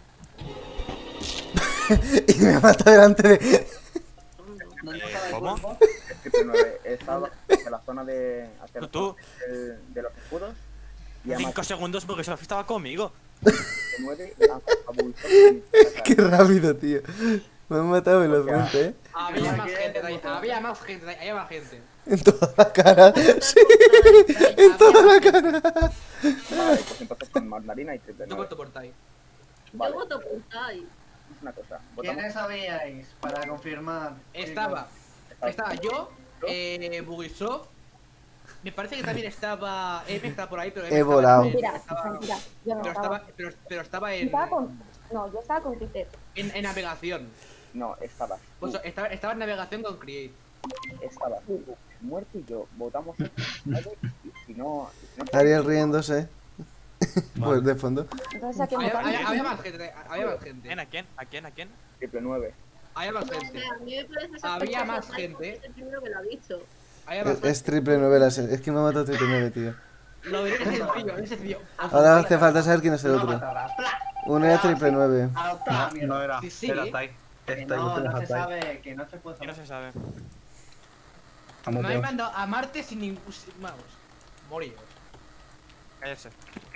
D: Y me mata delante de...
B: ¿Dónde
E: Eh,
B: está el
E: ¿cómo?
B: cuerpo?
G: Es que primero he estado hacia la zona de. Hacia la
E: ¿Tú?
G: zona del- de los escudos. Y además
E: Cinco segundos porque Sofi estaba conmigo.
G: se mueve a, a Bugisoft.
D: Qué rápido, tío. Me han matado velozmente, ¿eh?
F: Había más gente, ahí, había más gente, había más gente.
D: En toda la cara. Sí, en toda la cara.
G: Vale, pues entonces con mandarina y triple
F: Yo
G: nueve.
F: voto por Tai.
G: Vale,
C: Yo voto por Tai.
G: es una cosa. Votamos.
B: ¿Quiénes habíais para confirmar?
F: Estaba,
G: Estaba-
F: estaba yo, eh, Bugisoft. Me parece que también estaba. M estaba por ahí, pero M
D: He
F: estaba
D: volado.
F: en-
H: Mentira,
F: estaba-
H: mentira. Yo no
F: pero
H: estaba.
F: estaba, pero, pero estaba
H: Yo
F: en,
H: estaba con. No, yo estaba con Cricket.
F: en, en navegación.
G: No, estabas.
F: Pues
G: tú,
F: estaba, estaba en navegación con Create.
G: estabas tú, muerto y yo. Votamos. ¿Vale? Y si no. y si no
D: Ariel riéndose. Pues de fondo.
H: Entonces, ¿a quién
F: Había,
H: votamos?
F: había, había más gente, había más gente.
E: ¿Quién? ¿A quién? ¿A quién? ¿A quién?
G: triple nueve.
F: Había más
C: O
F: gente.
C: sea, a mí me parece
F: Había
C: sospechoso
F: más
C: Tai
F: gente.
C: porque es el primero que lo ha dicho.
F: Había más
D: Es,
F: gente.
D: es triple nueve la serie. Es que me ha matado triple nueve, tío.
F: Lo veré sencillo, es sencillo.
D: Ahora hace falta saber quién es el
B: No
D: otro.
B: matarás. ¡Pla!
D: Uno era triple nueve.
B: A la octava
I: No,
B: mierda.
I: no era.
F: Sí, sí.
I: Era Tai.
B: Que
I: Es Tai,
B: no,
I: no
B: no
I: te
B: se
I: Tai.
B: sabe, que no se puede
E: Que no
B: saber.
E: se sabe.
I: Vamos,
F: Me habéis
I: Dios.
F: mandado a Marte sin ningún. sin- Vamos, moríos.
E: Cállese.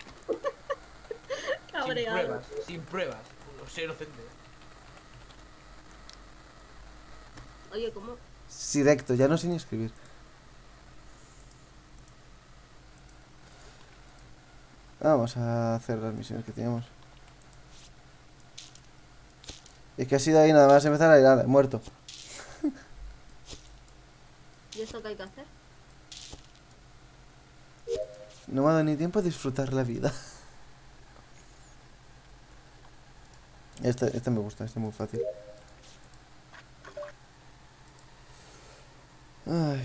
F: Sin
C: Cabreado.
F: pruebas, sin pruebas. Soy inocente.
C: Oye, ¿cómo?
D: Directo, ya no sé ni escribir. Vamos a hacer las misiones que teníamos. Es que ha sido ahí nada más empezar a ir, ala, muerto.
C: ¿Y eso qué hay que hacer?
D: No me ha dado ni tiempo a disfrutar la vida. Este, este me gusta, este es muy fácil. Ay.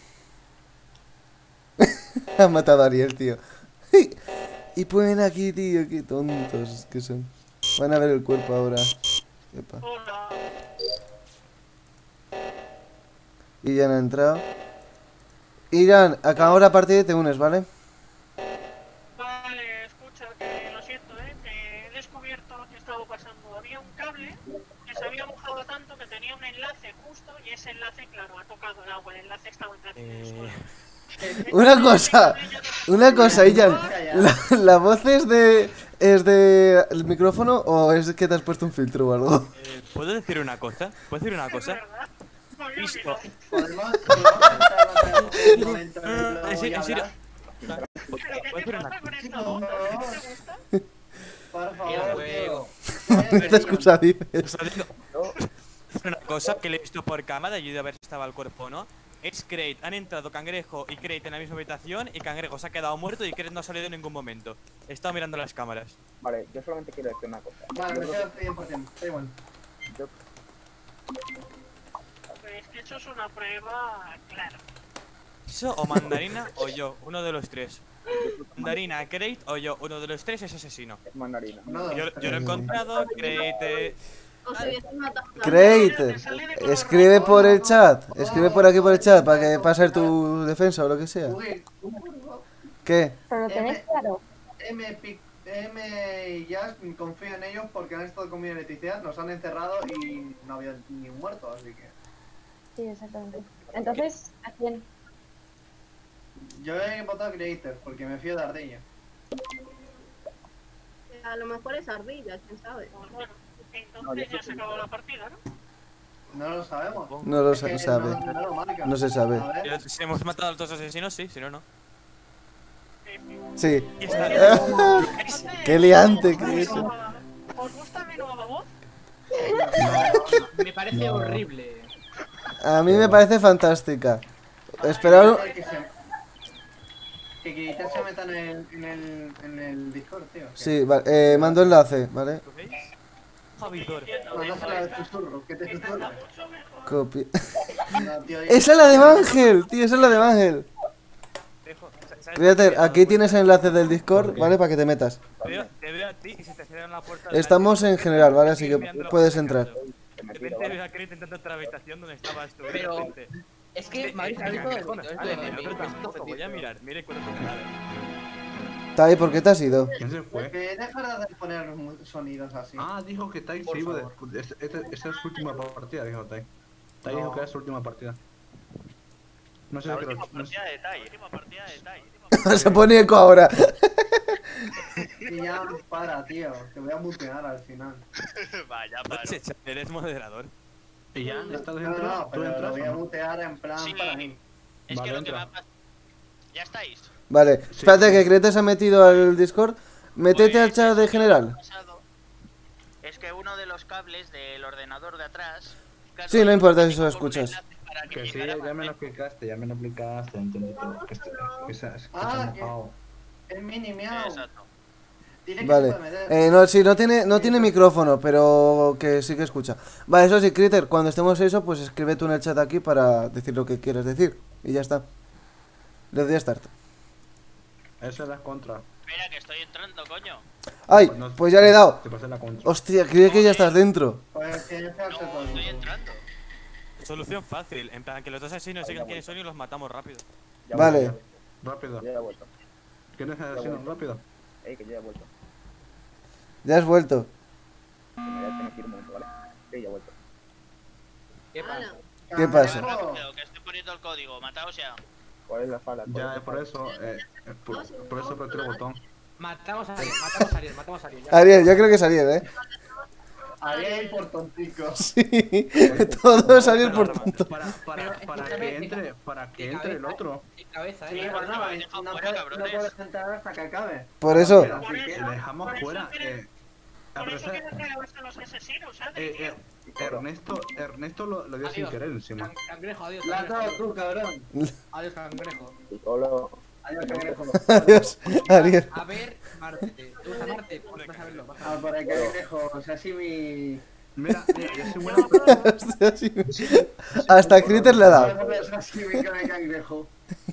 D: Ha matado a Ariel, tío. Y ponen aquí, tío, qué tontos que son. Van a ver el cuerpo ahora. Epa. Y ya han entrado. Irán, acabamos la partida y te unes, ¿vale?
J: Vale, escucha, que lo siento, ¿eh? Que he descubierto lo que estaba pasando. Había un cable que se había mojado tanto que tenía un enlace justo y ese enlace, claro, ha tocado el agua. El enlace estaba entrando en el suelo.
D: Una cosa, una cosa, Ian, ¿la, la voz es de es de el micrófono o es que te has puesto un filtro o algo?
E: Eh, ¿Puedo decir una cosa? ¿Puedo decir una cosa? Visto.
B: Podemos podemos un momento en el
E: Eh,
B: blog
E: en
B: y
E: serio, en serio.
B: hablar.
E: ¿Puedo decir una cosa?
B: Por
F: ¡Qué
B: favor,
F: juego!
D: Esta excusa dices.
E: O sea, digo, una cosa que le he visto por cámara y he ido a ver si estaba el cuerpo o no. Es Crate, han entrado Cangrejo y Crate en la misma habitación y Cangrejo se ha quedado muerto y Crate no ha salido en ningún momento. He estado mirando las cámaras.
G: Vale, yo solamente quiero decir una cosa.
B: Vale,
G: Yo
B: me
G: creo
B: quedo cien por ciento, da igual.
G: que- yo-
J: Pues que eso es una prueba clara.
E: Eso o Mandarina o yo, uno de los tres. Mandarina, Crate o yo, uno de los tres es asesino.
G: Es mandarina.
B: No,
E: Yo, yo lo he encontrado, Crate...
C: Os hubiese matado.
D: Crate, escribe por el chat, escribe por aquí por el chat para que pase tu defensa o lo que sea.
B: Uy,
D: ¿Qué?
H: Pero lo tenéis
B: M-
H: claro.
B: M, Pic- M y Jazz confío en ellos porque han estado conmigo en Leticia, nos han encerrado y no había ni un muerto, así que...
H: Sí, exactamente. Entonces, ¿a quién?
B: Yo he votado a Creator porque me fío de Ardilla.
C: A lo mejor es ardilla, quién sabe.
J: Pues bueno, entonces ya se acabó la partida, ¿no?
B: No lo sabemos.
D: No lo
B: Es que
D: sa- sabe.
B: No, no lo marca.
D: No se sabe.
B: A ver.
E: Yo- Si hemos matado a los dos asesinos, sí, si no, no.
D: Sí.
E: Y está.
D: Qué liante,
J: ¿Os
D: Chris.
J: gusta- ¿Os gusta mi nueva voz?
F: Me parece horrible.
D: A mí me parece fantástica. Esperar.
B: Que se- Que Creator se meta en el, en el, en el Discord, tío. que-
D: Sí, vale, eh, mando enlace, ¿vale?
E: ¿Lo veis? Javidor.
B: Mándasela de susurro, que te susurre.
D: Copia.
B: No, tío,
D: Esa es la de Ángel, tío, esa es la de Ángel.
E: Dejo- ¿sabes
D: Fíjate,
E: qué?
D: aquí tienes el enlace del Discord, ¿vale? Para que te metas.
E: Te veo, te veo a ti y se te cierran la puerta. delante.
D: Estamos en general, ¿vale? Así que
E: Estoy mirando la
D: puedes
E: puerta
D: entrar.
E: de De repente veo a Crate intentando entrar a la habitación donde estabas tú. de
F: Pero-
E: repente.
F: Es que
E: Este-
F: Madrid
E: este
F: ha visto el
E: cangrejo no
F: esto
E: está,
F: de
E: ¿no?
F: meme.
E: Otro tampoco, voy a mirar, mire cuánto nada.
D: Tai, ¿por qué te has ido?
I: ¿Quién se fue?
B: Que dejar de poner mu- sonidos así.
I: Ah, dijo que Tai
B: Por
I: se iba de.
B: favor.
I: Esta esta- esta es su última partida, dijo Tai. Tai dijo
B: No.
I: que era su última partida. No sé
A: La
I: qué
A: última
I: no sé-
A: partida de Tai, última partida de Tai.
D: Se pone eco ahora.
B: Y ya, para, tío. Te voy a mutear al final.
A: Vaya,
E: No
A: paro.
E: sé, eres moderador.
I: ¿Y ya? ¿Estás
B: No,
I: dentro?
B: no,
I: ¿Tú
B: pero lo
I: entras
B: voy
I: o
B: a
I: no?
B: mutear en plan
A: Sí.
B: para mí.
A: Es
I: Vale,
A: que lo que
I: entra.
A: va a pasar... ¿Ya estáis?
D: Vale, espérate que Crete se ha metido al Discord. Métete al
A: Pues
D: chat
A: eso
D: de
A: que
D: general.
A: ha pasado Es que uno de los cables del ordenador de atrás... claro,
D: Sí, no
A: hay
D: importa
A: uno
D: si
A: que
D: lo
A: tengo con un
D: escuchas.
A: enlace para que
I: Que sí,
A: llegara
I: ya
A: más
I: me lo
A: lejos.
I: explicaste, ya me lo explicaste, entendí todo. Que, está, que, se- que se
B: Ah,
I: ha
B: que-
I: mojado.
B: Es mini miau.
A: Exacto.
B: Dile que
D: Vale.
B: se puede meter.
D: Eh, no, sí, no tiene, no tiene micrófono, pero que sí que escucha. Vale, eso sí, Critter, cuando estemos eso, pues escribe tú en el chat aquí para decir lo que quieres decir. Y ya está. Le doy a start.
I: Eso es la contra.
A: Espera, que estoy entrando, coño.
D: ¡Ay!
I: no-
D: Pues ya le he dado.
I: Te pasé la contra.
D: Hostia, creía que ya estás dentro.
B: Pues que ya se hace todo.
A: No, estoy entrando.
E: Solución fácil, en plan que los dos asesinos sigan quiénes son y los matamos rápido.
G: Ya
D: Vale.
G: vuelto,
I: Rápido.
G: Ya he vuelto.
I: ¿Quieres asesino? Rápido.
G: Ey, que ya he vuelto.
D: Ya has vuelto.
G: Que me voy a tener que ir un momento, ¿vale? Sí, ya he vuelto.
F: ¿Qué pasa?
D: ¿Qué pasa?
B: Cangrejo.
A: Rápido, que estoy poniendo el código. Mataos ya.
G: ¿Cuál es la sala? ¿Cuál
I: Ya,
G: es la
I: por
G: sala?
I: eso, eh, eh, por, por eso apreté el botón.
F: Matamos a Ariel, matamos a Ariel, matamos a Ariel. ya.
D: Ariel, yo creo que es Ariel, ¿eh?
B: Ariel por tontico.
D: Sí, todos Ariel por
I: Para,
D: tonto.
I: para, para, para que entre, para que entre el otro.
F: En cabeza,
B: Sí,
F: eh.
B: pues no,
A: me habéis
B: no,
A: dejado
B: no
A: fuera,
B: puedes- no
A: cabrones.
B: puedes entrar hasta que acabe.
D: Por eso.
B: Así
J: Por
B: que-
J: eso-
I: Le dejamos
J: por eso
I: fuera.
J: quieres-
I: Eh,
J: Por eso
I: aparece-
J: quiero que vas a los asesinos, ¿sabes?
I: eh, eh, Ernesto, Ernesto lo, lo dio sin
F: Adiós.
I: querer encima.
F: Can- Cangrejo, adiós.
B: La has
F: Cangrejo,
B: dado tú, cabrón.
F: Adiós, cangrejo.
G: Solo.
B: Adiós, cangrejo.
D: Adiós, Ariel.
F: A ver, Marte. ¿Tú vas a Marte? Pues vas a verlo, vas a
B: Ah,
F: verlo.
B: por el cangrejo. O sea, así mi...
I: Mira, mira, yo soy buena persona.
D: Hostia, sí. Hasta Critter le ha dado.
B: Vamos a así mi con el cangrejo.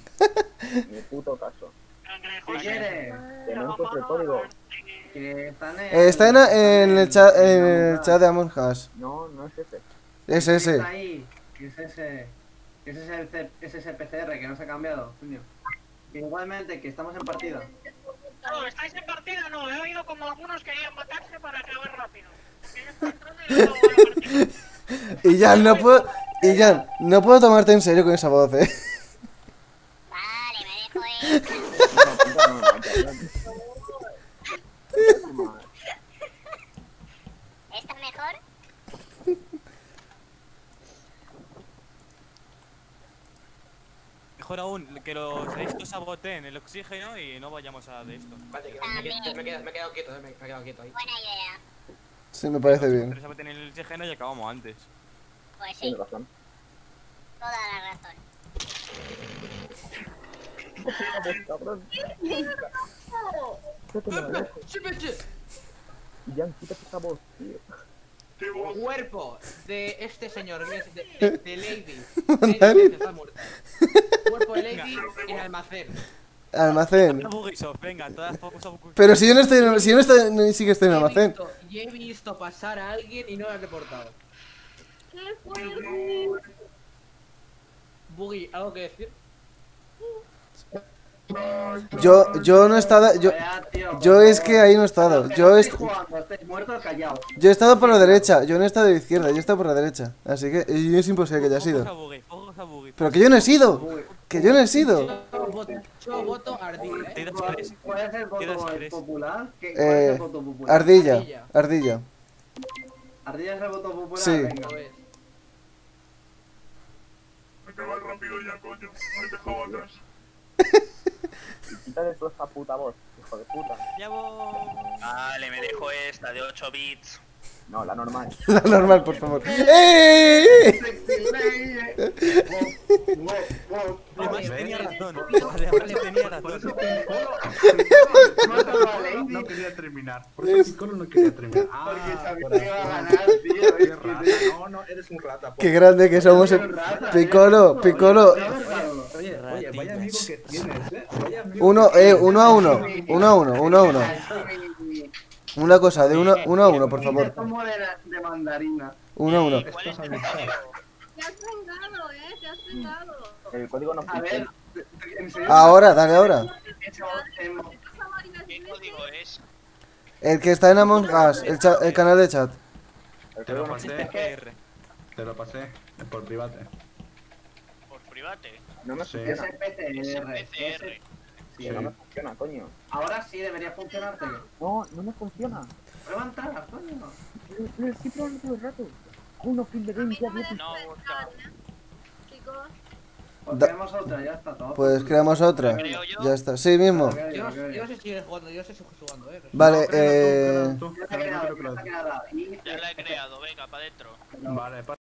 G: Ni puto caso.
J: Cangrejo,
B: ¿Qué
J: sí.
B: quieres?
G: Que no encuentro el código.
B: Que están en...
D: Eh, Está en, en el chat, en el chat de Among Us.
G: No, no es ese.
D: Es
B: Está
D: ese.
B: ahí. Que es ese... Que ese es el C- es ese P C R que no se ha cambiado, coño. Igualmente, que estamos en partida.
J: No, estáis en partida, no. He oído como algunos querían matarse para acabar rápido. Que yo estoy entrando y luego a la partida.
D: Y Jan, no puedo. Y Jan, no puedo tomarte en serio con esa voz, eh.
K: Vale, me dejo ir.
G: No, puta, no, no, ya, ya.
K: ¿Está mejor?
E: Mejor aún, que los estos saboteen el oxígeno y no vayamos a de esto.
F: Vale, que me, quedo- me, quedo- me he quedado quieto, eh, me, me he quedado quieto ahí.
K: Buena idea.
D: Sí, me parece
E: Pero
D: bien.
E: saboteen el oxígeno y acabamos antes.
K: Pues sí,
G: Tienes razón.
K: toda la razón.
G: Cabrón.
F: ¡Súbete!
G: Jan, quítate esa voz, tío.
F: Cuerpo de este señor, que es de, de, de Lady.
D: Mandarín.
F: Lady, que está muerta. Cuerpo de Lady en almacén.
D: Almacén.
E: Ubisoft, venga, todas focus a Ubisoft.
D: Pero si yo no estoy en, si yo no estoy, no, sí que estoy en
F: Y he
D: almacén.
F: visto- Y he visto pasar a alguien y no lo he reportado.
C: ¿Qué fue?
F: Boogie, ¿algo que decir?
D: Yo, yo no he estado. Yo,
B: Vaya, tío,
D: yo
B: por
D: es
B: favor.
D: que ahí no he estado.
B: Pero
D: Yo he,
B: estáis jugando, estáis muertos, callados.
D: yo he estado por la derecha. Yo no he estado de la izquierda. Yo he estado por la derecha. Así que y es imposible que haya
E: Focus a
D: sido.
E: Boogie, focus a Boogie.
D: Pero que yo no he sido.
B: Uy,
D: Que yo no he sido.
F: Yo voto, yo voto Ardilla, eh.
E: Tienes
B: ¿Cuál,
E: tres.
B: cuál es el voto
E: Tienes
B: el
E: tres.
B: popular? ¿Qué- ¿Cuál es
D: Eh,
B: el voto popular?
D: Ardilla.
F: Ardilla.
D: Ardilla.
B: ¿Ardilla es el voto popular?
D: Sí.
B: Venga.
F: Lo es.
G: Quítate toda esa puta voz, hijo de puta.
E: Ya voy.
A: Vale, me dejo esta de ocho bits.
G: No, la normal.
D: La normal, por favor. ¡Eh!
E: Además
I: ¿ves?
E: tenía razón. Además tenía razón.
I: Por eso Piccolo.
B: Mátalo a Lady.
I: No quería terminar. Por eso Piccolo no quería terminar. Ah,
B: Porque sabía
I: por
B: que
I: eso.
B: iba a ganar, tío.
I: Qué
B: Es que
I: rata. No, no, eres un rata.
D: Qué grande que somos. en- Piccolo, Piccolo.
I: Oye, oye, oye, vaya amigo que tienes, eh. Vaya amigo
D: Uno,
I: que
D: eh,
I: tienes.
D: uno a uno. Uno a uno, uno a uno. Una cosa, de uno, uno a uno, por favor.
B: Como de, la- de mandarina.
D: Uno a uno.
A: ¿Cuál es
I: Esto
A: el
I: es
A: código?
C: Te has vengado, eh, te has vengado.
G: El código no
B: A ver,
G: funciona.
B: en serio.
D: Ahora, dale ahora.
B: Eso, em,
C: Pasa varias
A: ¿Qué
C: veces.
A: código es?
D: El que está en Among Us, el, cha- el canal de chat.
G: El
I: Te lo
G: código no
I: pasé.
G: funciona.
E: R.
I: Te lo pasé por private.
A: Por private.
G: No me
I: Sí.
G: funciona.
B: S P C R.
A: S P C R.
G: Que no me funciona, coño.
B: Ahora sí debería funcionarte.
G: No, no me funciona.
B: Prueba a entrar, coño.
G: Pero, pero sí probando todo el rato. Uno fin de game, ya diez.
A: No gusta.
C: Chicos,
B: Pues
D: Da-
B: creamos otra, ya está todo.
D: Pues creamos otra.
A: Creo yo.
D: Ya está. Sí, mismo.
F: Yo, yo sé si jugando, yo sé si jugando, eh.
D: Vale,
I: No, créala
D: eh...
I: tú,
B: Ya
I: créala
B: está
I: tú,
B: creada,
I: créala
B: ya
I: tú,
B: está
I: créala
B: creada. Y
A: Ya la he creado, venga, para adentro.
I: tú. Vale, pa-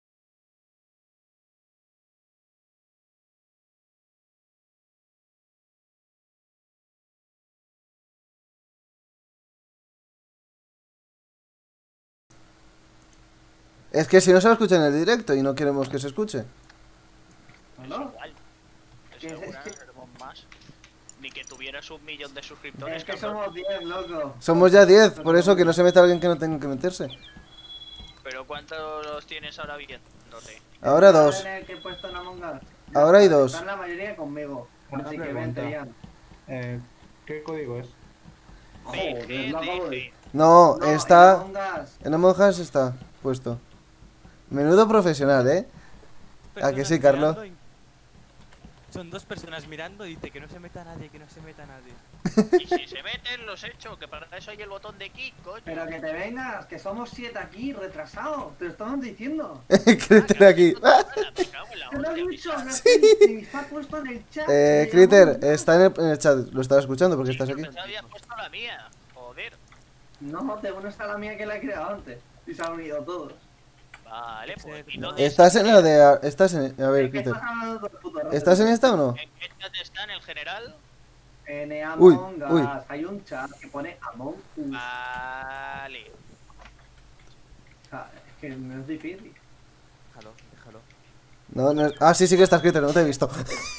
D: Es que si no se va a escuchar en el directo y no queremos que se escuche.
B: ¿No?
A: Igual.
B: ¿Qué
A: Eso
B: es
A: seguro,
B: que-
A: no seremos más. Ni que tuvieras un millón de suscriptores,
B: Es que
A: cabrón.
B: somos diez, loco.
D: Somos ya diez, por eso que no se meta alguien que no tenga que meterse.
A: Pero ¿cuántos los tienes ahora viéndote?
D: Ahora dos.
B: ¿Quién es el que he puesto en Among Us?
D: Ahora hay dos.
B: Están la mayoría conmigo.
I: Una
B: Así que
I: pregunta.
B: vente, Ian.
I: eh, ¿qué código es?
B: Joder,
A: G
B: lo acabo de-
A: G.
D: No,
B: No,
D: está...
B: en Among Us.
D: En Among Us está puesto. Menudo profesional, ¿eh? ¿A que sí,
E: Personas
D: Carlos?
E: mirando y- Son dos personas mirando y dice que no se meta nadie, que no se meta nadie.
A: Y si se meten, los echo, que para eso hay el botón de kick, coño.
B: Pero que te vengas, que somos siete aquí, retrasados. Te lo estamos diciendo.
D: Critter aquí.
A: Ah, me cago en la
B: Te lo he
A: hostia,
B: dicho,
A: Pisa.
B: no sé, está puesto en el chat.
D: Eh,
B: Se
D: Critter,
B: llama-
D: está en el, en el chat. Lo estaba escuchando porque estás
A: Sí,
D: aquí.
A: pensaba que habías puesto la mía. Joder.
B: No, de uno está la mía que la he creado antes. Y se han unido todos.
A: Vale, pues. ¿y
E: No.
A: dónde
D: Estás en la de... Estás en... A ver,
B: Es que
D: Critter.
B: estás hablando todo el puto rato.
D: ¿Estás en esta o no?
A: ¿En qué chat está en el general?
B: En
D: Uy,
B: Among Us
D: uy.
B: hay un chat que pone Among Us.
A: Vale.
B: O sea, es que no es difícil.
E: Déjalo, déjalo.
D: No, no es- Ah, sí, sí que estás, Critter. No te he visto.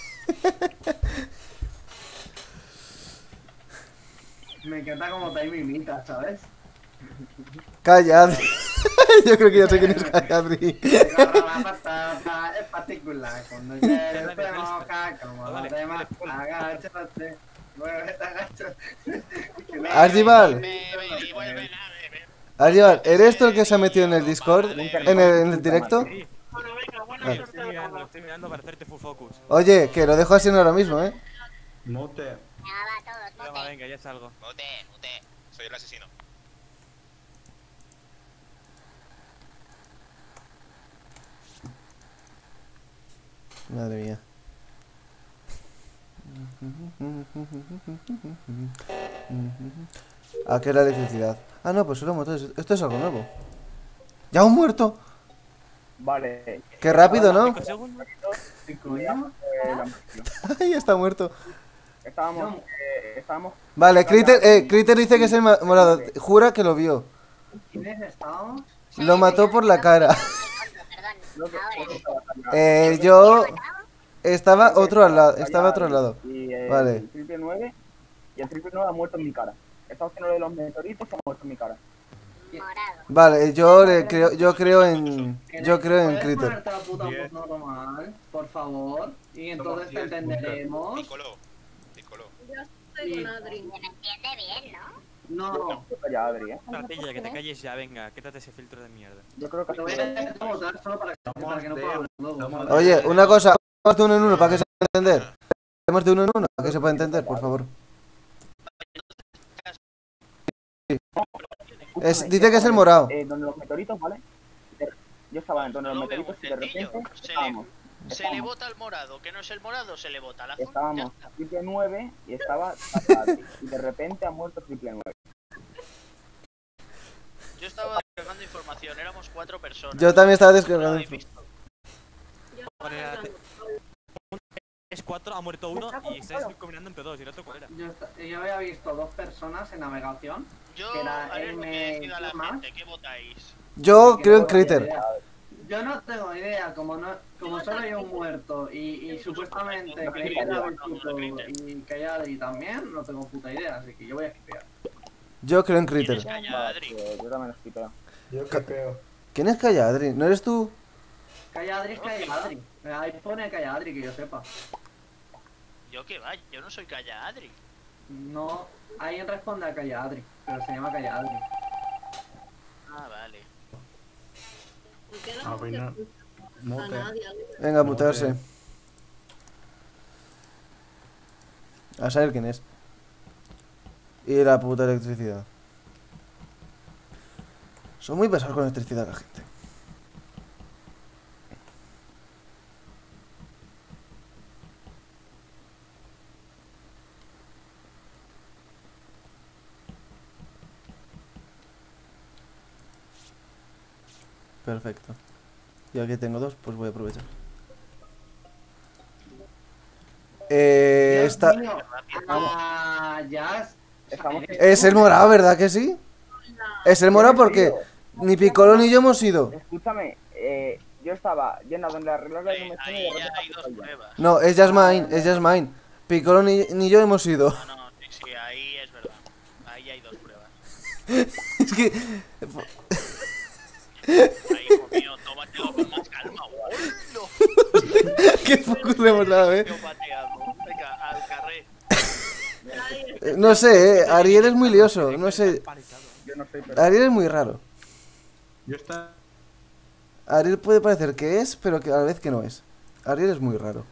B: Me encanta como te imita, ¿sabes?
D: Calla, Adri. Yo creo que ya sé quién es Calla, Adri.
B: Agarra la patata, es particular. Cuando llegue te moja, como los
E: Vale,
B: demás, agáchate. Muévete, agáchate.
D: Archibald.
A: Me- me- y vuelven a beber.
D: Archibald, ¿eres tú el que se ha metido en el Discord? ¿En el, en el directo?
E: Sí,
J: Bueno, venga, buena
D: Vale.
E: lo
J: suerte
E: estoy
J: a
E: mirando, lo
J: todos.
E: estoy mirando para hacerte full focus.
D: Oye, que lo dejo así ahora mismo, ¿eh?
I: Mute.
K: Ya va todos,
E: Venga,
K: mute.
E: venga, ya salgo.
L: Mute, mute. Soy el asesino.
D: Madre mía. ¿A qué es la electricidad? Ah, no, pues solo motores. Esto es algo nuevo. ¡Ya un muerto!
G: Vale.
D: ¡Qué rápido, ¿no?
E: Cinco segundos.
B: ¿Qué coño?
G: Eh, la misión.
D: ¡Ay, está muerto!
G: Estábamos, eh, estábamos.
D: Vale, Critter, eh, Critter dice que es el ma- morado. Jura que lo vio.
B: ¿Quiénes estamos?
D: Lo mató por la cara.
K: Perdón,
G: Creo que- creo que
K: ahora.
G: estaba cargado.
D: Eh, yo... Estaba otro al lado, estaba a otro lado.
G: Y eh,
D: Vale.
G: el triple nueve y el triple nueve ha muerto en mi cara. Estamos haciendo lo de los meteoritos y ha muerto en mi cara.
K: Morado.
D: Vale, yo le creo, yo creo en... Yo creo en
B: ¿Puedes
D: Critter.
B: ponerte la puta
I: Diez.
B: voz normal, por favor? Y entonces te
I: diez,
B: entenderemos.
L: Nicoló. Nicoló.
C: yo estoy con Adri.
K: Se me entiende bien, ¿no?
B: No,
G: Yo creo ya, Adri, ¿eh?
E: Platilla, que te calles ya, venga, quítate ese filtro de mierda.
G: Yo creo que
B: te voy a intentar votar solo para que, para que no pueda hablar luego.
I: Somos
B: ¿sabes?
D: Oye, una cosa. Hacemos de uno en uno para que se pueda entender. Hacemos de uno en uno para que se pueda entender, por favor. Es, dice que es el morado.
G: Eh, donde los meteoritos, ¿vale? De- Yo estaba en donde los
A: No veo
G: meteoritos
A: muy
G: y de
A: sencillo.
G: repente
A: Se le,
G: estábamos.
A: se le
G: estábamos-
A: bota al morado, que no es el morado, se le bota al azul. Ya
G: Estábamos
A: está.
G: triple nueve y estaba Adri, y de repente ha muerto triple nueve.
A: Yo estaba descargando información, éramos cuatro personas.
D: Yo también estaba
A: No lo
D: descargando.
A: habéis visto.
C: Yo
E: Vale,
C: estaba
E: te-
C: hablando.
E: Es cuatro, ha muerto uno y estáis combinando entre dos. ¿Y el otro cuál era?
B: Yo, esta- yo había visto dos personas en navegación.
A: Yo
B: Que era
A: haré lo que
B: M
A: decida la
B: y más.
A: gente, ¿qué votáis?
D: Yo
B: que
D: creo en
B: no tengo
D: Critter.
B: idea. Yo no tengo idea, como no, como solo hay un muerto y, y supuestamente
A: No,
B: que
A: no,
B: era
A: no,
B: el
A: no,
B: puto
A: no, no,
B: y que hay Adri también, no tengo puta idea, así que yo voy a esquipear.
D: Yo creo en
A: ¿Quién es
D: Critter.
A: Calla,
G: Vale,
A: Adri?
G: pues yo también lo esquipeo.
I: Yo qué creo.
D: ¿Quién es Calla, Adri? ¿No eres tú?
B: Calla Adri es Calla Adri. Ahí pone Calla Adri, que yo sepa.
A: Yo qué va, yo no soy Calla Adri.
B: No, alguien responde a Calla Adri, pero se llama Calla Adri.
A: Ah, vale.
C: ¿Por qué
I: Ah,
C: no
I: pues
C: se
I: no.
C: escucha a
I: Mute.
C: nadie?
D: Venga, a mutarse. A saber quién es. Y la puta electricidad. Son muy pesados con electricidad la gente. Perfecto. Ya que tengo dos, pues voy a aprovechar. Eh,
B: Dios
D: esta...
B: mío. Ah, ya.
G: Estamos
D: Es el morado, ¿verdad que sí? Es el morado porque ni Piccolo ni yo hemos ido.
G: Escúchame, eh, yo estaba yendo a donde arreglar la iluminación y de repente
A: Hay dos pruebas.
D: No, es Jasmine, es Jasmine. Piccolo ni, ni yo hemos ido.
A: No, no, sí, sí, ahí es verdad. Ahí hay dos pruebas.
D: Es que...
A: Ay, hijo mío, tómatelo con más calma, boludo.
D: Qué focus le hemos dado, eh.
A: Yo pateado. Venga, al carré.
D: Eh, No sé, eh. Ariel es muy lioso. No sé.
G: yo no soy, pero
D: Ariel es muy raro.
I: Yo está.
D: Ariel puede parecer que es, pero que a la vez que no es. Ariel es muy raro.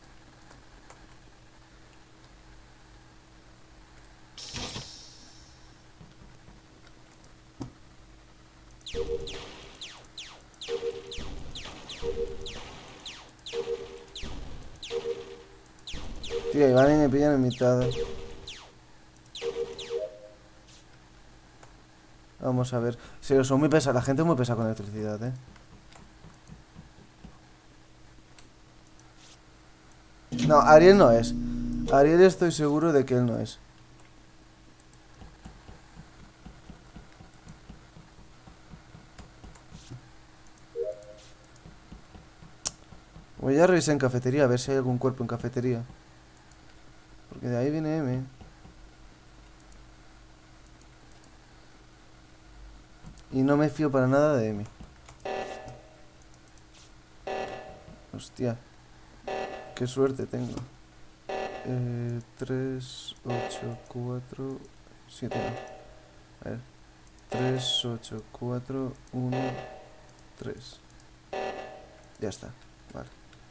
D: Tío, y van y me pillan en mitad. Vamos a ver. Sí, son muy pesados. La gente es muy pesada con electricidad, eh. No, Ariel no es. Ariel estoy seguro de que él no es. Voy a revisar en cafetería a ver si hay algún cuerpo en cafetería. Porque de ahí viene M. Y no me fío para nada de M. Hostia. Qué suerte tengo. Eh, tres, ocho, cuatro, siete. No. A ver. tres, ocho, cuatro, uno, tres. Ya está. Vale.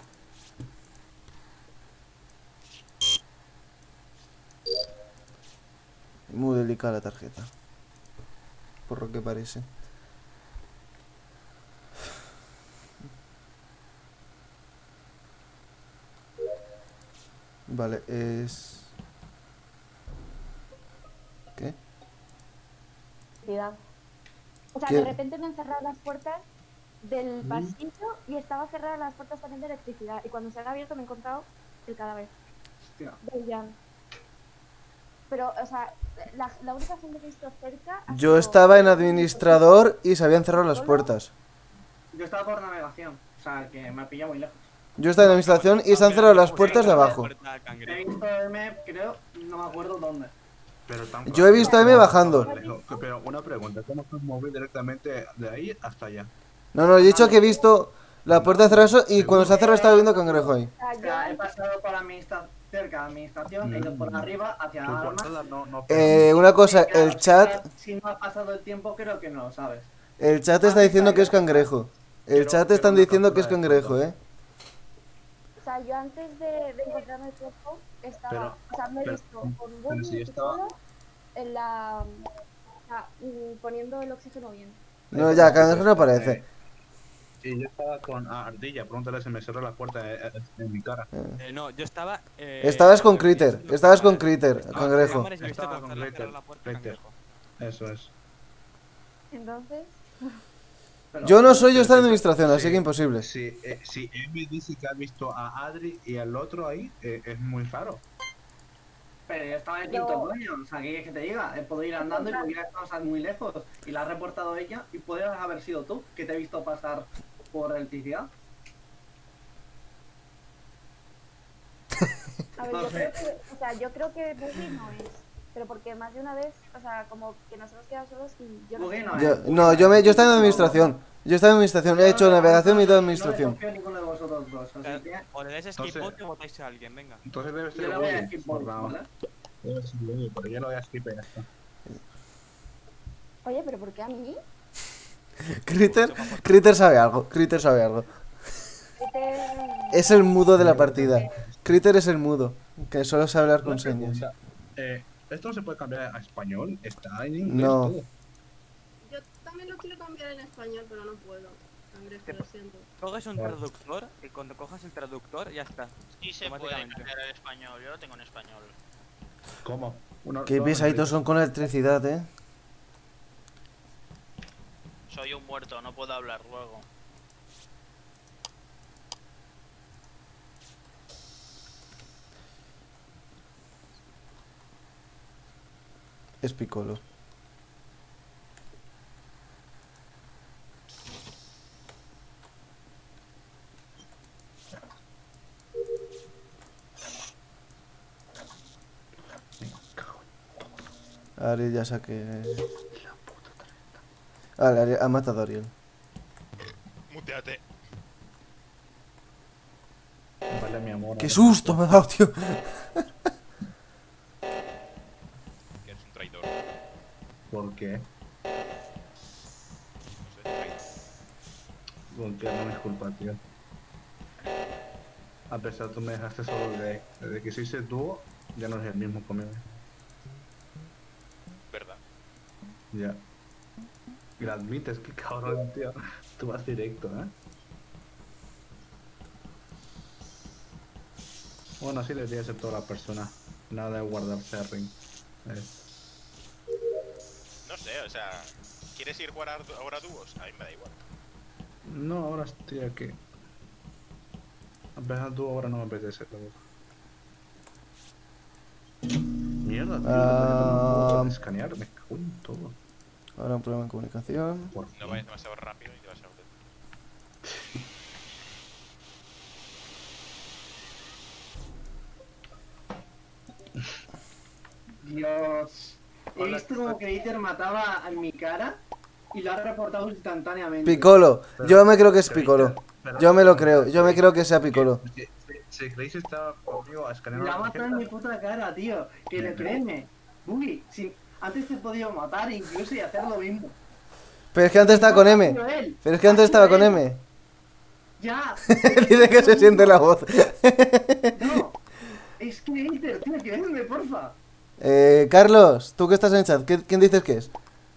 D: Muy delicada la tarjeta. Por lo que parece. Vale, es... ¿Qué?
H: Cuidado. O sea,
D: ¿Qué?
H: de repente me han cerrado las puertas del pasillo y estaba cerradas las puertas también de electricidad. Y cuando se han abierto me he encontrado el cadáver
B: Hostia.
H: de Jan. Pero, o sea, la, la única gente que he visto cerca... ha
D: Yo
H: sido-
D: estaba en administrador y se habían cerrado las puertas.
B: Yo estaba por navegación, o sea que me ha pillado muy lejos.
D: Yo estaba en administración y se han cerrado las puertas de abajo.
B: He visto a M, creo, no me acuerdo dónde.
I: Pero tan
D: Yo he visto a M bajando.
I: Pero una pregunta, ¿cómo puedes mover directamente de ahí hasta allá?
D: No, no, he dicho que he visto la puerta cerrada y cuando se ha cerrado estaba viendo cangrejo ahí.
B: O sea, he pasado por administra cerca de administración, he ido por arriba hacia
I: Tu
B: armas.
I: portada no, no
D: Eh, una cosa,
B: Claro,
D: el chat,
B: Si no ha pasado el tiempo, creo que no, ¿sabes?
D: el chat está diciendo que es cangrejo. El chat están diciendo que es cangrejo, eh.
H: O sea, yo antes de, de encontrarme el cuerpo estaba...
I: Pero-
H: o sea, me he
I: pero-
H: visto con
I: pero
H: Bonnie
I: si
H: y
I: estaba-
H: Piccolo en la... O sea, mm, poniendo el oxígeno bien.
D: No, ya, cangrejo no aparece.
I: Y yo estaba con ah, Ardilla, pregúntale si me cerró la puerta eh, eh, en mi cara.
E: Eh, no, yo estaba. Eh,
D: Estabas con
E: eh,
D: Critter,
E: viendo
D: estabas con
E: cámaras.
D: Critter,
E: Estaba
D: cangrejo.
E: con cámaras y he visto
I: Estaba
E: con
I: con
E: cerrar
I: Critter,
E: la puerta,
I: Critter.
E: cangrejo.
I: Eso es.
H: Entonces...
B: Pero-
D: Yo no soy, yo estoy en
I: Sí,
D: administración, así
I: sí.
D: que imposible.
I: Si, eh, si Emi dice que ha visto a Adri y al otro ahí, eh, es muy raro.
B: Pero yo estaba en el
H: Pero-
B: quinto dueño, o sea, ¿qué quieres que te diga? He podido ir andando y podría estar muy lejos. Y la ha reportado ella y podrías haber sido tú, que te he visto pasar por electricidad.
H: A ver,
B: No
H: yo
B: sé.
H: creo que, o sea, yo creo que Boogie no es, pero porque más de una vez, o sea, como que nos hemos quedado solos y yo no
B: Boogie
H: sé.
B: no
D: Yo,
B: es.
D: no, yo me, yo estaba en administración. Yo estaba en administración, he hecho navegación y toda
B: No
D: administración.
B: le confío a ninguno de vosotros dos, así que
E: O le dais skip
I: Entonces-
E: vote o votáis a alguien, venga.
I: Entonces debe
B: yo
I: ser
B: le voy a
I: Woody,
B: skip
I: por
B: vote,
I: la-
B: ¿vale?
I: Debe ser Woody, pero yo lo voy a skip y ya está.
H: Oye, pero ¿por qué a mí?
D: Critter, Critter sabe algo, Critter sabe algo.
H: Este-
D: Es el mudo de la partida. Critter es el mudo. Que solo sabe hablar con
I: Una
D: señas.
I: pregunta, eh, ¿esto no se puede cambiar a español? Está en inglés
D: No.
I: todo.
C: Yo también lo quiero cambiar en español, pero no puedo. Cangrejo, lo siento.
E: Coges un
I: Vale.
E: traductor y cuando cojas el traductor ya está.
A: Sí se puede
E: Automáticamente.
A: cambiar al español, yo lo tengo en español.
I: ¿Cómo? Uno-
D: Qué
I: no,
D: pesaditos son con la electricidad, eh.
A: Soy un muerto, no puedo hablar luego.
D: Es Piccolo. Ariel ya saqué. Vale, Ariel- ha matado a Ariel.
L: Muteate.
I: Vale, mi amor.
D: ¡Qué susto me ha dado, tío!
L: Que eres un traidor.
I: ¿Por qué?
L: No sé, traidor.
I: Porque no es culpa, tío. A pesar tú me dejaste solo de, desde que se hice dúo, ya no es el mismo conmigo.
L: ¿Verdad?
I: Ya. Y lo admites, que cabrón, tío. Tú vas directo, ¿eh? Bueno, así le di a toda la persona. Nada de guardarse a ring. Eh,
L: No sé, o sea, ¿quieres ir a jugar a- ahora a dúos? A mí me da igual.
I: No, ahora estoy aquí. A pesar dúo ahora no me apetece, la verdad. Mierda, tío.
D: Ah.
I: No puedo escanear, me cago en todo.
D: Ahora un problema en comunicación.
I: Por
L: No
I: fin.
L: vayas demasiado rápido y te vas a meter.
B: Dios. He
I: Hola,
B: visto como que Iter mataba a mi cara y lo ha reportado instantáneamente.
D: Piccolo. Yo me creo que es
I: Pero,
D: Piccolo.
I: pero-
D: Yo me lo creo. Yo me creo que sea Piccolo.
I: Si, si, si creéis que estaba conmigo a escanear
B: La ha
I: la
B: matado en mi
I: tarjeta,
B: puta cara, tío. Que le créeme. Buggy, si antes te he podido matar incluso y hacer lo mismo.
D: Pero es que antes estaba con
B: Ha
D: M.
B: sido él.
D: Pero es que
B: Ha
D: antes
B: sido
D: estaba con
B: él.
D: M.
B: Ya.
D: Dice que se siente la voz.
B: No. Es que Iter, tío, créeme, porfa.
D: Eh, Carlos, tú que estás en el chat, ¿qué- ¿quién dices que es?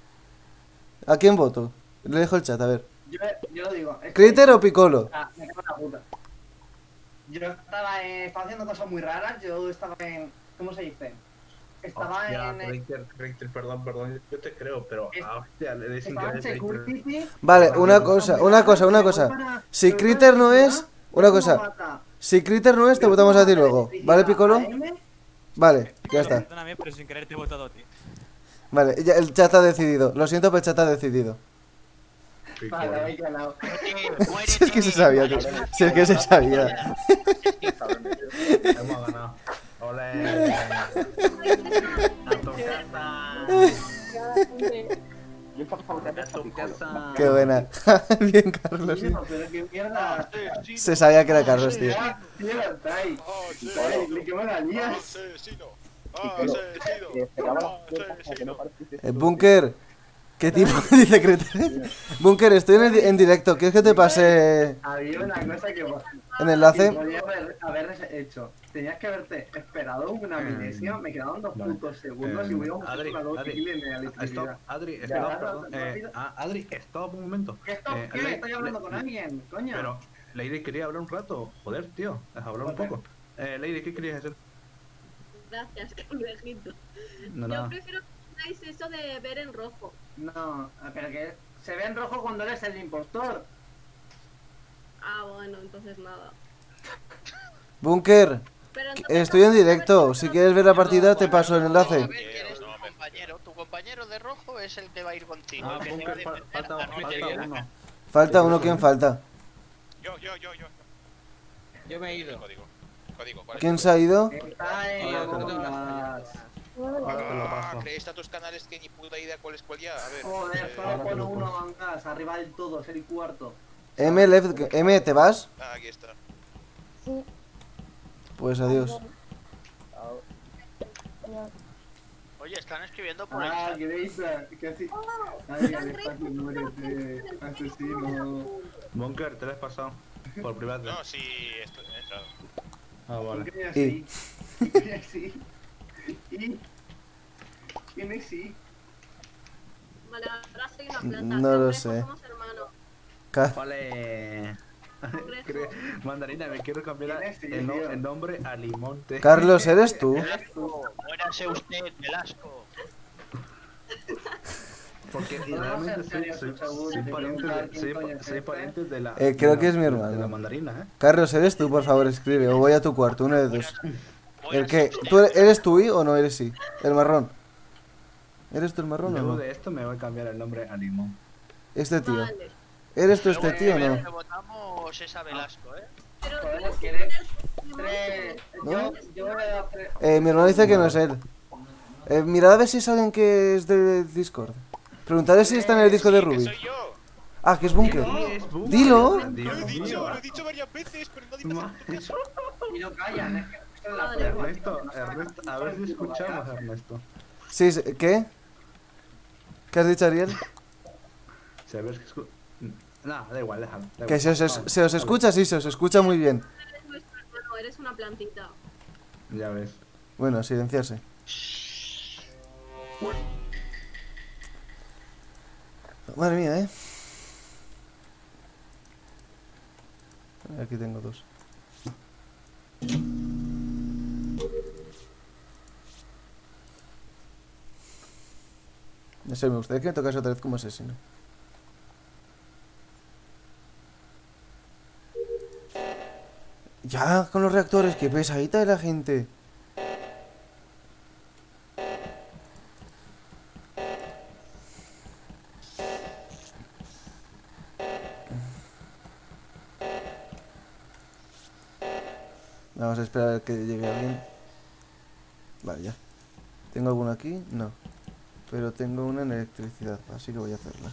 D: ¿A quién voto? Le dejo el chat, a ver.
B: Yo, yo lo digo. es que-
D: ¿Critter o Piccolo?
B: Ah, me cago en la puta. Yo estaba, en, estaba haciendo cosas muy raras. Yo estaba en. ¿Cómo se dice? Estaba
I: hostia,
B: en. eh,
I: Richter, Richter, perdón, perdón, yo te creo, pero
B: Es-
I: ah, hostia, le di sin
B: Estaba en
I: querer Richter.
B: security.
D: Vale,
B: estaba
D: una
B: haciendo
D: cosa,
B: cosas muy
D: una
B: raras,
D: cosa, una
B: me voy
D: cosa.
B: para-
D: Si
B: me voy para
D: Critter no
B: la
D: es...
B: ciudad,
D: Una
B: veo
D: cosa.
B: cómo mata-
D: Si Critter no es, te
B: veo
D: votamos
B: cómo
D: a ti
B: mata
D: luego.
B: electricidad
D: ¿Vale,
B: a
D: Piccolo?
B: M.
D: Vale, ya está.
E: Perdóname, pero sin querer te he votado a ti.
D: Vale, ya el chat ha decidido. Lo siento, pero el chat ha decidido.
B: Vale, habéis ganado.
D: Si es que se sabía, tío. Si es que se sabía.
I: Hemos ganado. Ole. A tu casa.
G: Yo por favor, te
I: A tu casa.
D: Qué buena. Bien, Carlos. sí.
B: Tío, pero qué mierda.
D: Se sabía que era Carlos, tío.
B: Ah, tío, Tai. Tai, le quemo la lías.
L: Asesino.
G: Piccolo,
L: Asesino.
G: eh, cerraba las puertas para que no
L: Asesino.
G: pareciese
D: El
G: tú.
D: búnker. ¿Qué tipo dice Critter? Búnker, estoy en, el di- en directo. ¿Quieres que te pase
B: Había una cosa que,
D: el
B: que
D: enlace?
B: podía haber, haber hecho. Tenías que haberte esperado una amnesia. Me quedaban dos
I: Vale.
B: putos segundos y
I: Eh,
B: hubiera un
I: Adri,
B: puto
I: Adri,
B: kill en la
I: Stop,
B: electricidad.
I: Adri,
B: Ya,
I: stop,
B: ya,
I: perdón.
B: ya,
I: Eh,
B: ya.
I: ah, Adri, stop un momento.
B: ¿Qué esto?
I: Eh,
B: ¿Qué?
I: Le-
B: Estoy hablando
I: Le-
B: con alguien, coño.
I: Pero, Lady quería hablar un rato. Joder, tío, deja hablar un
B: Joder.
I: poco. Eh, Lady, ¿qué querías hacer?
C: Gracias, cangrejito.
I: No,
C: Yo
I: nada.
C: prefiero que hagáis eso de ver en rojo.
B: No, pero que se ve en rojo cuando eres el impostor.
C: Ah, bueno, entonces nada.
D: Búnker,
C: Pero entonces
D: estoy en
C: no-
D: directo. Si quieres ver la partida, te paso el
A: A
D: enlace.
A: ver, ¿quién es tu compañero? Tu compañero de rojo es el que va a ir contigo.
I: Ah,
A: el que te va a
I: Bunker, fa-
A: defender
I: falta,
A: a Ruiz.
I: falta uno.
D: Falta uno, ¿quién falta?
L: Yo, yo, yo, yo.
F: Yo me he ido.
L: Código. Código, ¿cuál es?
D: ¿Quién se ha ido?
B: Está en
F: Hola,
B: Among
F: ¿cómo te
B: Us.
I: Ahora te lo
L: Ah,
I: paso.
L: creéis a tus canales que ni puta idea cuál es cuál ya. A ver.
B: Joder,
L: eh,
B: solo
I: ahora te
B: pone
I: lo
B: uno
I: paso.
B: Among Us, arriba del todo, ser el cuarto.
D: M, left, M, ¿te vas?
L: ah, aquí está.
H: Sí.
D: Pues adiós.
H: Adiós.
A: Oye, están escribiendo por el
B: Ah,
A: chat.
B: qué veisa, casi. Ay, Alejandro, muérete, asesino.
I: Bunker, te lo has pasado. Por privado.
L: No, sí, estoy, he entrado.
I: Ah, vale.
B: ¿Por qué
D: Y-
B: así? ¿Quién sí? ¿Y? ¿Quién es sí?
C: Vale, ahora soy una planta.
D: No lo
C: Cangrejo,
D: sé.
C: Somos hermanos.
D: Ca-
I: Vale.
C: Cangrejo.
I: Cre- Mandarina, me quiero cambiar
B: ¿Quién es, tío?
I: el, no- el nombre a Limonte.
D: Carlos, ¿eres tú?
A: Velasco, muérase usted, Velasco.
I: Porque
B: No, no,
I: realmente
B: en
I: soy,
B: serio,
I: soy,
B: seguro,
I: soy
B: te
I: pariente
B: preguntar
I: de,
B: quién
I: soy,
B: coño es
I: soy
B: este.
I: pariente de la.
D: Eh, creo
I: de
D: que
I: la-
D: es mi
I: de
D: hermano.
I: la mandarina, ¿eh?
D: Carlos, ¿eres tú? Por favor, escribe. O voy a tu cuarto, uno de dos. El
A: Muérase
D: que...
A: usted,
D: ¿Tú eres, eres tú y o no eres sí? El marrón. ¿Eres tú el marrón o
I: Luego
D: no?
I: de esto me voy a cambiar el nombre a Limón.
D: Este tío.
C: Vale.
D: ¿Eres tú
A: Luego
D: este tío o
A: primero
D: no?
A: que votamos es a Velasco, ¿eh?
C: Pero
B: Joder,
C: tienes que
B: ¿quieres?
C: poner
B: Tres.
D: ¿No?
B: Yo, yo voy a hacer.
D: Eh, mi hermano dice que no es él. Eh, mirad a ver si es alguien que es de Discord. Preguntaré si está en el disco de
L: Sí, que
D: Ruby.
L: soy yo.
D: Ah, que es Bunker.
I: Es Bunker.
D: Dilo.
L: Lo he
I: Dios
L: dicho,
I: mío.
L: lo he dicho varias veces, pero nadie me
I: Ma-
L: hace caso.
B: Y no callan, es que esto es la
C: Vale.
B: prueba.
I: Ernesto, Ernesto, a ver si escuchamos, Ernesto.
D: Sí, sí, ¿qué? ¿Qué has dicho, Ariel?
I: Si a ver si escu... Nada, da igual, déjalo. da
D: Que
I: igual.
D: se os, es-
I: Vamos,
D: se os
I: vale.
D: escucha, sí, se os escucha muy bien.
C: eres nuestro hermano, eres una plantita.
I: Ya ves.
D: Bueno, silenciarse. Madre mía, ¿eh? Aquí tengo dos. No sé, me gustaría que me tocase otra vez como asesino. Ya, con los reactores, qué pesadita de la gente. Vamos a esperar a que llegue alguien. Vale, ya. ¿Tengo alguno aquí? No. Pero tengo una en electricidad, así que voy a hacerla.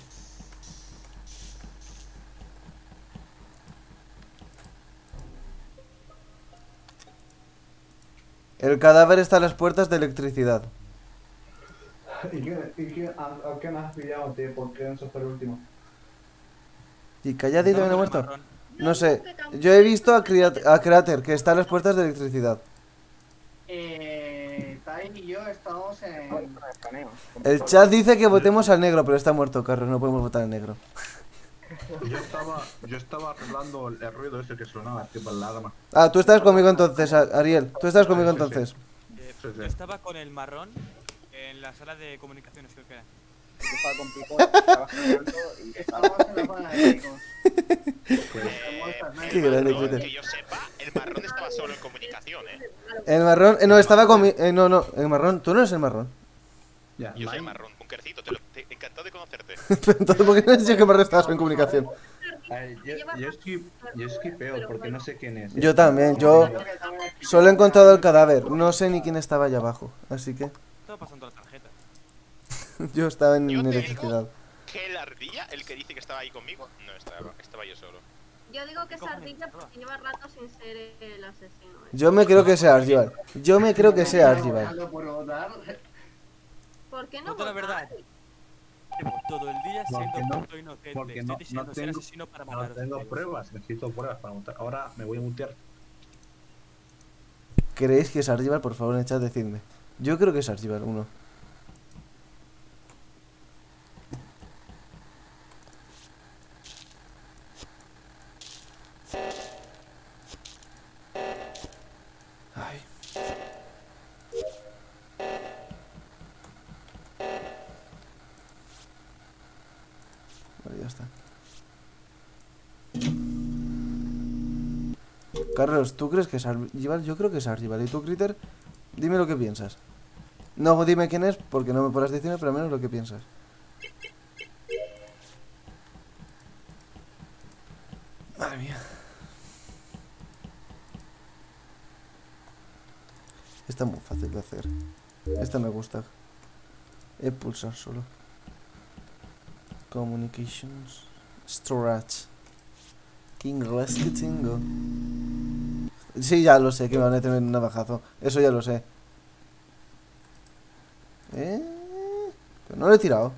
D: El cadáver está a las puertas de electricidad.
I: ¿Y qué, y qué, a, a qué me has pillado, tío? ¿Por qué eso fue el último?
D: ¿Y calla dice que no ha muerto?
E: Marrón.
D: No sé. Yo he visto a, Criat- a Crater, que está a las puertas de electricidad.
B: Eh, Tai y yo estamos en.
D: El chat dice que votemos al negro, pero está muerto, Carlos. No podemos votar al negro.
I: Yo estaba, yo estaba arreglando el, el ruido ese que sonaba, tipo el lágrima.
D: Ah, tú estás conmigo entonces, A- Ariel. Tú estás conmigo
I: Sí, sí, sí.
D: entonces.
E: Eh,
I: Sí, sí.
E: yo estaba con el marrón en la sala de comunicaciones, creo que era.
G: Yo estaba con Pipo, estaba generando y
B: Estamos en la zona de médicos.
L: Eh,
D: Qué
L: el
D: grande,
L: marrón,
D: Peter.
L: que yo sepa, el marrón estaba solo en comunicación, ¿eh?
D: El marrón. eh, no, estaba conmigo. Eh, no, no. El marrón. Tú no eres el marrón.
I: Ya,
L: Yo soy el
I: Mike.
L: marrón, Bunkercito, te lo, te, encantado de conocerte.
D: Entonces, ¿por qué no has dicho que el marrón estabas en comunicación?
I: Ay, yo, yo, skip, yo skipeo porque no sé quién es.
D: Yo también. Yo solo he encontrado el cadáver. No sé ni quién estaba allá abajo. Así que
E: Estaba pasando la tarjeta.
D: yo estaba en
L: Yo te
D: electricidad.
L: digo que el ardilla, el que dice que estaba ahí conmigo, no estaba, estaba yo solo.
C: Yo digo que es
E: Cojones,
C: ardilla
E: perdón.
C: porque lleva rato sin ser el asesino. ¿eh?
D: Yo me creo que sea Argival. Yo me creo que sea Argival.
B: No puedo votar.
C: ¿Por qué no
E: Puta la
C: votar?
E: verdad. Llevo todo el día
I: Porque
E: siendo
I: no-
E: puto inocente.
I: porque
E: Estoy
I: no-
E: diciendo
I: no
E: ser
I: tengo-
E: asesino para
I: No
E: matar.
I: tengo pruebas, necesito pruebas para montar. Ahora me voy a mutear.
D: ¿Creéis que es Argival? Por favor, en el chat decidme. Yo creo que es Argival, uno. Ay. Vale, ya está. Carlos, ¿tú crees que es Argival? Yo creo que es Argival. ¿Y tú, Critter? Dime lo que piensas. No dime quién es, porque no me podrás decirme, pero al menos lo que piensas. Madre mía. Está muy fácil de hacer. Esta me gusta. He pulsar solo. Communications. Storage. ¿Qué inglés que tengo? Sí, ya lo sé, que me van a meter en un navajazo. Eso ya lo sé. ¿Eh? Pero no lo he tirado.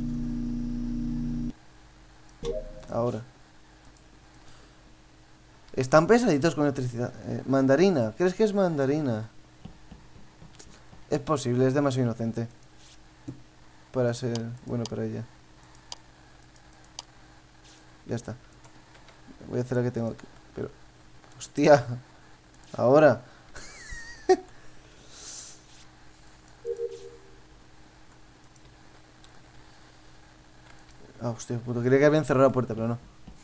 D: Ahora. Están pesaditos con electricidad. Eh, mandarina, ¿crees que es mandarina? Es posible, es demasiado inocente para ser bueno para ella. Ya está. Voy a hacer la que tengo aquí. Pero... Hostia. Ahora. Ah, hostia, puto. Creía que habían cerrado la puerta, pero no.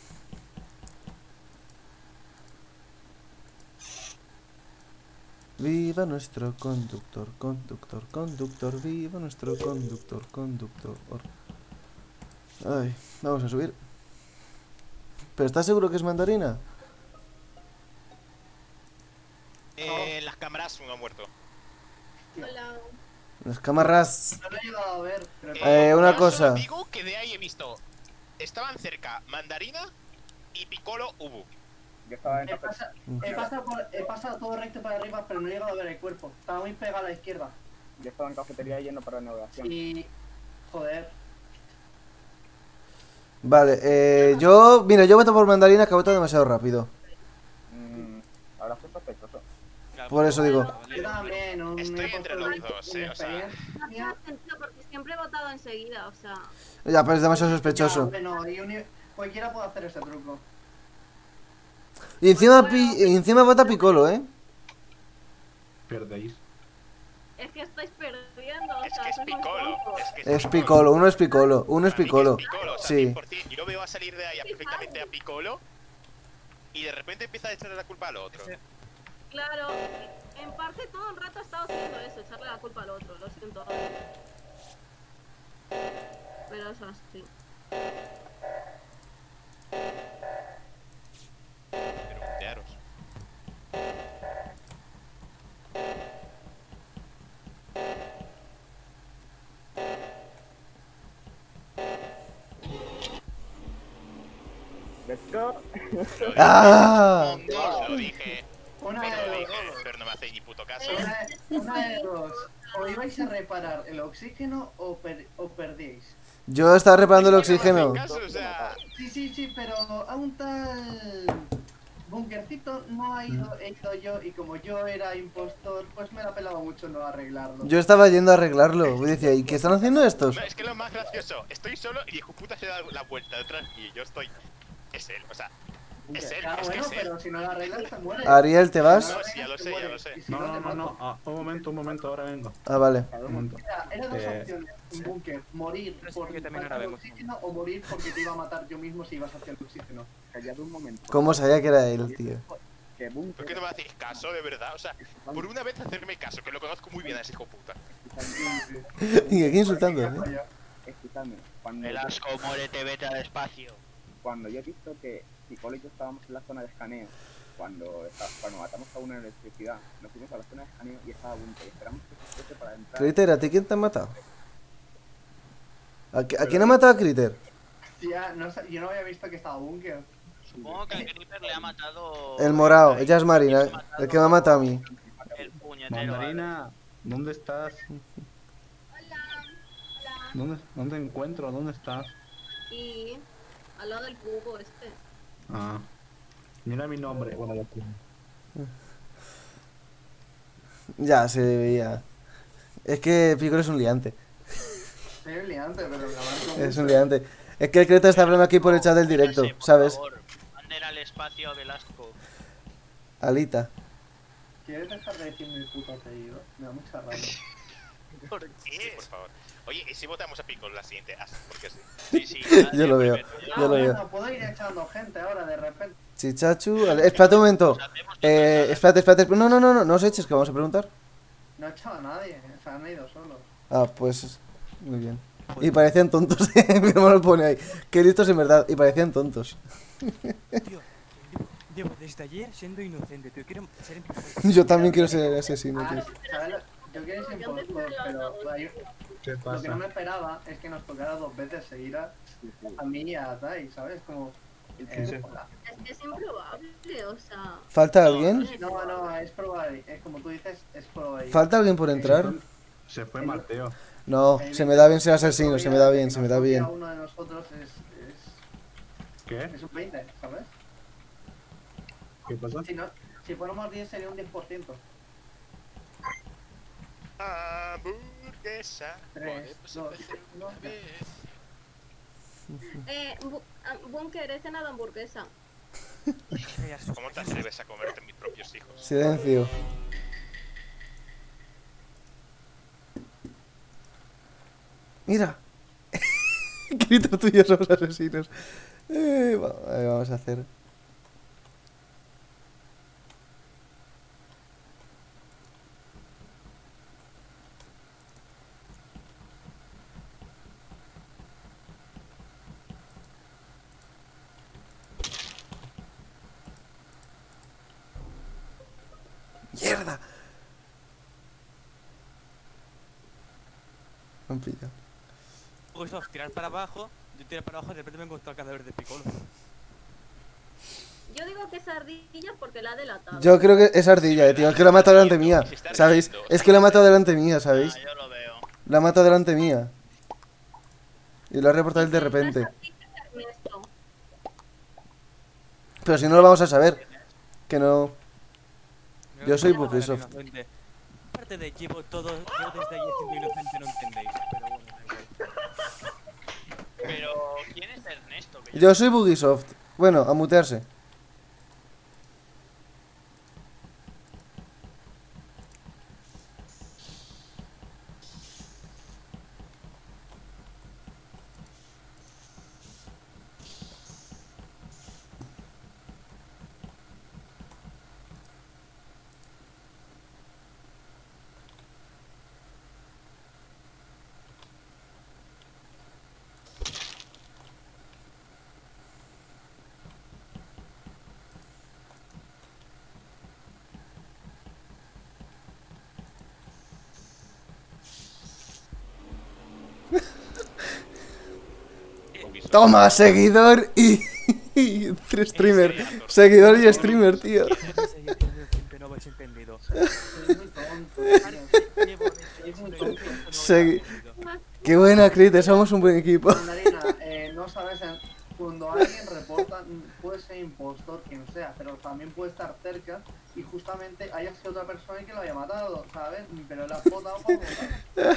D: Viva nuestro conductor, conductor, conductor. Viva nuestro conductor, conductor. Ay, vamos a subir. ¿Pero estás seguro que es mandarina?
L: Eh, las cámaras uno ha muerto.
C: Hola.
D: Las cámaras.
B: No lo he llegado a ver. Pero...
D: Eh, una
L: yo
D: cosa.
L: solo digo que de ahí he visto. Estaban cerca Mandarina y Piccolo Ubu.
G: Yo estaba en
B: He, pasa- he pasado por- he pasado todo recto para arriba, pero no he llegado a ver el cuerpo. Estaba muy pegado a la izquierda.
G: Yo estaba en cafetería yendo para navegación.
B: Y... Joder.
D: Vale, eh, yo... Mira, yo voto por mandarina que ha votado demasiado rápido.
G: Mm, ahora fue sospechoso.
D: Por eso digo.
B: Yo también, un
L: Estoy entre los dos, eh, o sea.
C: No tiene sentido porque siempre he votado enseguida, o sea.
D: Ya, pero es demasiado
B: Ya,
D: sospechoso.
B: bueno, y uni- cualquiera puede hacer ese truco.
D: Y encima, pi- y encima vota Piccolo, ¿eh?
I: Perdéis.
C: Es que estáis perdiendo, o
L: Es
C: sea,
L: que es
C: sois muy
L: Piccolo.
C: tontos.
L: Es que
D: Es Piccolo, uno es Piccolo, uno es
L: Para mí que
D: Piccolo.
L: Piccolo, o sea,
D: Sí.
L: cien por cien. Yo veo a salir de ahí a perfectamente a Piccolo y de repente empieza a echarle la culpa al otro.
C: Claro, en parte todo el rato he estado haciendo eso, echarle la culpa al otro, lo siento. Pero es así.
L: Pero mutearos.
G: Let's go.
D: ¡Ah!
L: Os lo dije.
B: Una
L: Pero
B: de
L: lo
B: dos.
L: dije, pero no me hacéis ni puto caso.
B: Una, una de dos. O ibais a reparar el oxígeno o, per- o perdíais.
D: Yo estaba reparando el
L: Es que no me
D: oxígeno.
L: hacen caso, o sea,
B: Sí, sí, sí, pero a un tal bunkercito no ha ido, he ido yo y como yo era impostor, pues me la pelaba mucho no arreglarlo.
D: Yo estaba yendo a arreglarlo. Y decía, ¿y qué están haciendo estos?
L: no, es que lo más gracioso, estoy solo y hijo puta se da la vuelta detrás y yo estoy. Es él, o sea, es él,
B: Ah,
L: es que
B: bueno,
L: es él.
B: pero si no la arreglas te mueres.
D: Ariel, ¿te vas?
L: No, sí, ya lo sé, ya lo sé.
B: Y si
I: No,
B: no,
I: no,
B: te
I: no, no.
B: mato.
I: Ah, un momento, un momento, ahora vengo.
D: Ah, vale.
I: Un momento.
B: Era, era dos
I: Eh,
B: opciones, un búnker, morir
E: Pero es
B: por
E: que también
B: falta
E: ahora
B: de
E: vengo.
B: oxígeno o morir porque te iba a matar yo mismo si ibas hacia el oxígeno.
G: Callad un momento.
D: ¿Cómo sabía que era él, tío?
G: Que Bunker...
L: ¿Por qué no me hacéis caso, de verdad? O sea, por una vez hacerme caso, que lo conozco muy bien a ese hijo puta.
D: Y aquí insultando, ¿eh?
G: Escuchadme, cuando,
A: El asco, muérete, vete al espacio.
G: cuando yo he visto que Piccolo y yo estábamos en la zona de escaneo, cuando, está- cuando matamos a uno en electricidad, nos fuimos a la zona de escaneo y estaba Bunker. Y esperamos que se fuese para entrar.
D: Critter, ¿a ti quién te ha matado? ¿A, qui- a quién ha matado a Critter?
B: Ya, no, sé, yo no había visto que estaba búnker.
A: Supongo que al Creeper le ha matado.
D: El morado, ella es Marina, el que me ha matado a mí.
A: El puñetero.
I: Mandarina, ¿dónde estás? ¿Dónde, ¿Dónde encuentro? ¿Dónde estás?
C: Y al lado del cubo este.
I: Ah. Mira mi nombre. Bueno, ya tengo.
D: Ya, se veía. Es que Piccolo es un liante.
B: Soy un liante, pero me avanzo
D: Es
B: mucho.
D: un liante. Es que el Creta está hablando aquí por el chat del directo,
A: Váyanse, por
D: ¿sabes?
A: favor. Manden al espacio a Velasco.
D: Alita.
B: ¿Quieres dejar de decir mi puto apellido? Me da mucha rabia.
A: ¿Por
L: Sí,
A: qué?
L: por favor. Oye, ¿y si votamos a Piccolo la siguiente? Ah, porque sí.
A: Sí, sí.
D: Yo lo veo.
A: primero, ya.
B: Ah,
D: Yo lo veo.
B: bueno, puedo ir echando gente ahora de repente.
D: Chichachu. ale- Espérate un momento.
A: Nos hacemos
D: Eh,
A: total.
D: espérate, espérate. No, no, no, no, no os eches, que vamos a preguntar.
B: No he echado a nadie, o sea, han ido solos.
D: Ah, pues. Muy bien. Y parecían tontos, eh. Mi hermano lo pone ahí. Qué listos en verdad. Y parecían tontos.
E: Tío, llevo, llevo desde ayer siendo inocente, tío. Quiero ser
D: Yo también quiero ser asesino,
B: Ah,
D: tío.
B: ¿sabes lo- Yo quiero ser impostor, pero hay-
I: ¿Qué
B: lo que
I: pasa?
B: no me esperaba es que nos tocara dos veces seguidas a mí y a Dai, ¿sabes? Como... eh,
I: sí.
B: hola.
C: Es que es improbable, o sea.
D: ¿Falta alguien?
B: No, no, es probable, es como tú dices, es probable.
D: ¿Falta alguien por entrar?
I: Se fue Mateo.
D: No, se me da bien ser asesino, se me da bien, se me da bien.
B: Uno de nosotros es, es,
I: ¿Qué?
B: es un veinte, ¿sabes?
I: ¿Qué pasa?
B: Si, no, si fuéramos diez sería un diez por ciento.
L: Hamburguesa.
B: tres,
L: Podemos
B: dos,
L: empezar
B: uno.
L: una vez.
C: Eh, bu- ah, Bunker, he cenado hamburguesa.
L: ¿Cómo te atreves a comerte mis propios hijos?
D: Silencio. Mira. Grito tuyo somos asesinos. Eh, va- eh, vamos a hacer. ¡Mierda! Me han pillado.
E: Ubisoft, tirar para abajo, yo tirar para abajo y de repente me encuentro el cadáver de Piccolo.
C: Yo digo que es ardilla porque la ha delatado.
D: Yo creo que es ardilla, eh, tío. Es que la ha matado delante mía. ¿Sabéis? Es que la ha matado delante mía, ¿sabéis?
A: Ah, yo lo veo.
D: La ha matado delante mía. Y lo ha reportado él de repente.
C: Ernesto.
D: Pero si no lo vamos a saber. Que no. Yo soy Ubisoft.
E: Inocente. Parte de equipo, todo, yo desde ayer siendo inocente no entendéis, pero bueno, da igual.
A: Pero, ¿quién es Ernesto? Que
D: Yo soy Ubisoft. Bueno, a mutearse. Toma, seguidor y, y streamer. Seguidor y streamer, tío.
E: No habéis entendido.
D: Segui- Qué buena, Crite, somos un buen equipo.
B: Mandarina, eh, no sabes, en- cuando alguien reporta, mm, puede ser impostor, quien sea, pero también puede estar cerca y justamente haya sido otra persona que lo haya matado, ¿sabes? Pero la has votado para votar.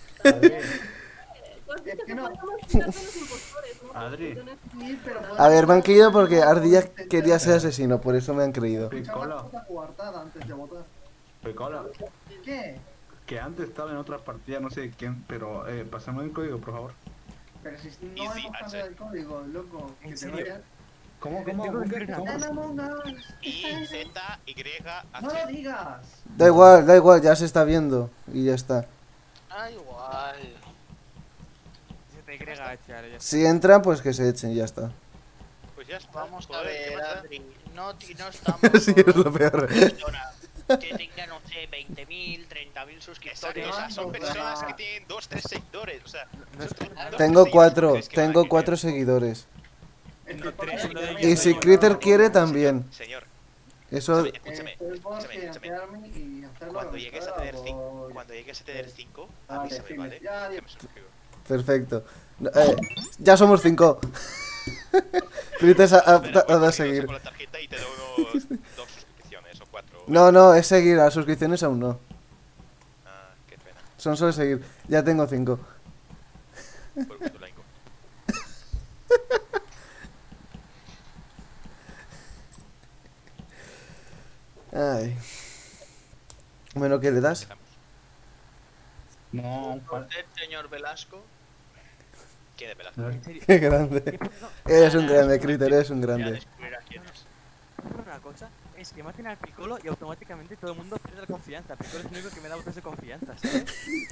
B: Es que no.
I: Adri.
B: Sí, pero
D: A ver, me han creído porque Ardilla quería ser asesino, por eso me han creído.
B: escuchar la
I: Picola.
B: puta coartada antes de votar.
I: Picola.
B: ¿Qué?
I: Que antes estaba en otra partida, no sé quién, pero eh, pásame el código, por favor.
B: Pero si no hemos cambiado el código, loco. Que te
I: serio?
B: vayas.
I: ¿Cómo, cómo? ¿Cómo?
B: ¡Está en Among Us!
L: I, Z, Y,
B: ¡No lo
L: H.
B: digas!
D: Da igual, da igual, ya se está viendo. Y ya está.
A: Ah, igual.
E: Se te agrega H, ahora ya está.
D: Si entran, pues que se echen y ya está.
L: Pues ya está.
A: Vamos a
L: joder, ¿qué
A: ver,
L: pasa?
A: Adri. No, ti- no estamos
D: Sí, es lo peor.
A: personas que tengan, no sé, veinte mil, treinta mil
L: Exacto,
A: suscriptores.
L: o sea, son personas que tienen dos, tres seguidores, o sea, son tres- dos,
D: Tengo
L: tres
D: cuatro,
L: seguidores que van a
D: tengo
L: querer.
D: cuatro seguidores.
E: No, tres, uno de ellos
D: Y
E: soy
D: si
E: yo.
D: Critter quiere, también.
L: Señor,
D: Eso.
L: escúchame,
B: Estoy por
L: escúchame, escúchame.
B: financiarme y hacerlo
L: Cuando
B: lo
L: llegues a
B: que
L: tener
B: pueda,
L: cinco,
B: por-
L: cuando llegues a tener cinco,
B: Vale,
L: avísame,
B: sí,
L: ¿vale?
B: ya,
L: Que
B: ya.
L: me suscribo.
D: Perfecto. No, eh, ya somos cinco. Critter ha, ha-
L: Espera,
D: ha dado a
L: voy
D: seguir.
L: con la tarjeta y te doy unos dos suscripciones o cuatro.
D: No, no, es seguir. Las suscripciones aún no.
L: Ah, qué pena.
D: Son solo seguir. Ya tengo cinco.
L: Por gusto laico.
D: Ay. Bueno, ¿qué le das?
I: No,
A: Usted, señor Velasco.
L: ¿Quién es Velasco?
D: Qué grande. Eres un grande, Critter, eres un
A: Ya
D: grande.
A: descubrirá quién es.
E: Una cosa es que maten al Piccolo y automáticamente todo el mundo pierde la confianza. Piccolo es el único que me da votos de confianza, ¿sabes?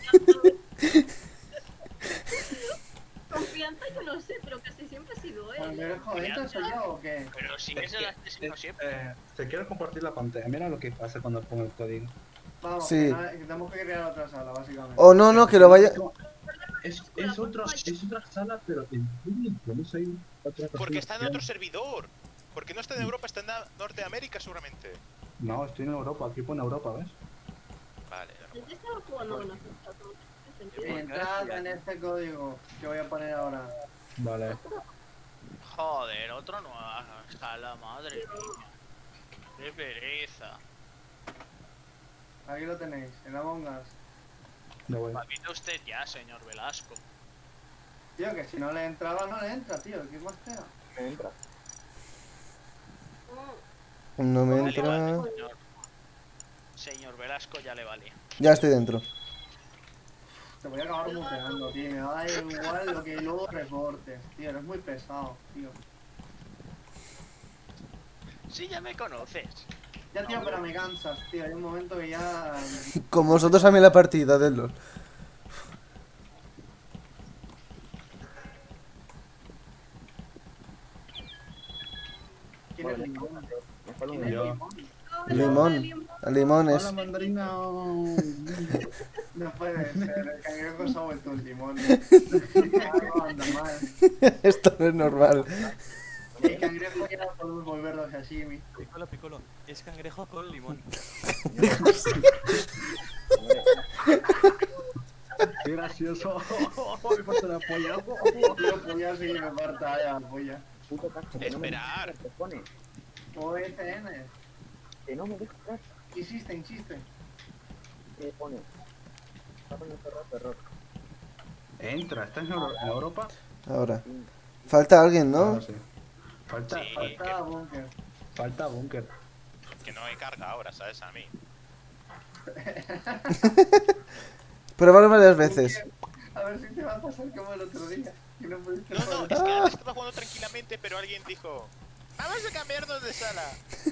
C: Confianza yo no sé, pero casi siempre ha sido él.
B: ¿Cuando eres joven, soy yo o qué?
A: Pero si es el asesino siempre.
I: Eh, te quiero compartir la pantalla. Mira lo que pasa cuando pongo el código.
B: Vamos,
D: Sí.
B: que nada, que tenemos que crear otra sala, básicamente.
D: O no, no, que lo vaya.
I: Es, es, otro, es otra sala, pero en público, no soy otra persona.
L: Porque está en otro servidor. Porque no está en Europa, está en Na- Norteamérica seguramente.
I: No, estoy en Europa, aquí pone Europa, ¿ves?
L: Vale,
C: ¿El de estaba jugando con nosotros?
B: Entrad en este código que voy a poner ahora.
I: Vale.
A: Joder, otro no hagas, la madre mía. Qué pereza.
B: Aquí lo tenéis, en Among Us.
I: Ya voy.
A: Papita usted ya, señor Velasco.
B: Tío, que si no le entraba, no le entra, tío. ¿Qué más te da?
G: Me entra.
D: No me
A: Ya le vale,
D: entra.
A: señor. Señor Velasco ya le vale.
D: Ya estoy dentro.
B: Te voy a acabar muteando, tío. Me da igual lo que luego reportes. Tío, eres muy pesado, tío.
A: Sí, ya me conoces.
B: Ya, tío, pero me cansas, tío. Hay un momento que ya...
D: Como vosotros a mí la partida de LOL.
B: ¿Quién es Limón? ¿Quién es
I: Yo.
B: Limón?
D: Limón. Limones.
I: Hola, mandarina.
B: No puede ser, el cangrejo se ha vuelto un limón. Algo anda mal.
D: Esto no es normal.
B: El cangrejo ya no podemos volverlo sashimi.
E: Piccolo, Piccolo. Es cangrejo con limón.
I: Qué gracioso. Me falta la polla.
B: Tío, polla sí que me parta ya, polla.
G: Puto casco, que no me
L: Esperar.
G: deja, te pone.
B: O S N.
G: Que no me deja entrar.
B: Insiste, insiste.
G: ¿Qué pone? Está poniendo error, error.
I: Entra, ¿estás en Euro- en Europa?
D: Ahora. Falta alguien, ¿no?
I: Ahora sí. Falta,
L: Sí,
B: Falta búnker.
I: falta búnker.
L: que no me carga ahora, ¿sabes? A mí.
D: Pruébalo varias veces.
B: A ver si te va a pasar como el otro día. Que no pudiste
L: No, no,
B: jugar.
L: es que antes estaba jugando tranquilamente, pero alguien dijo: vamos a cambiarnos de sala.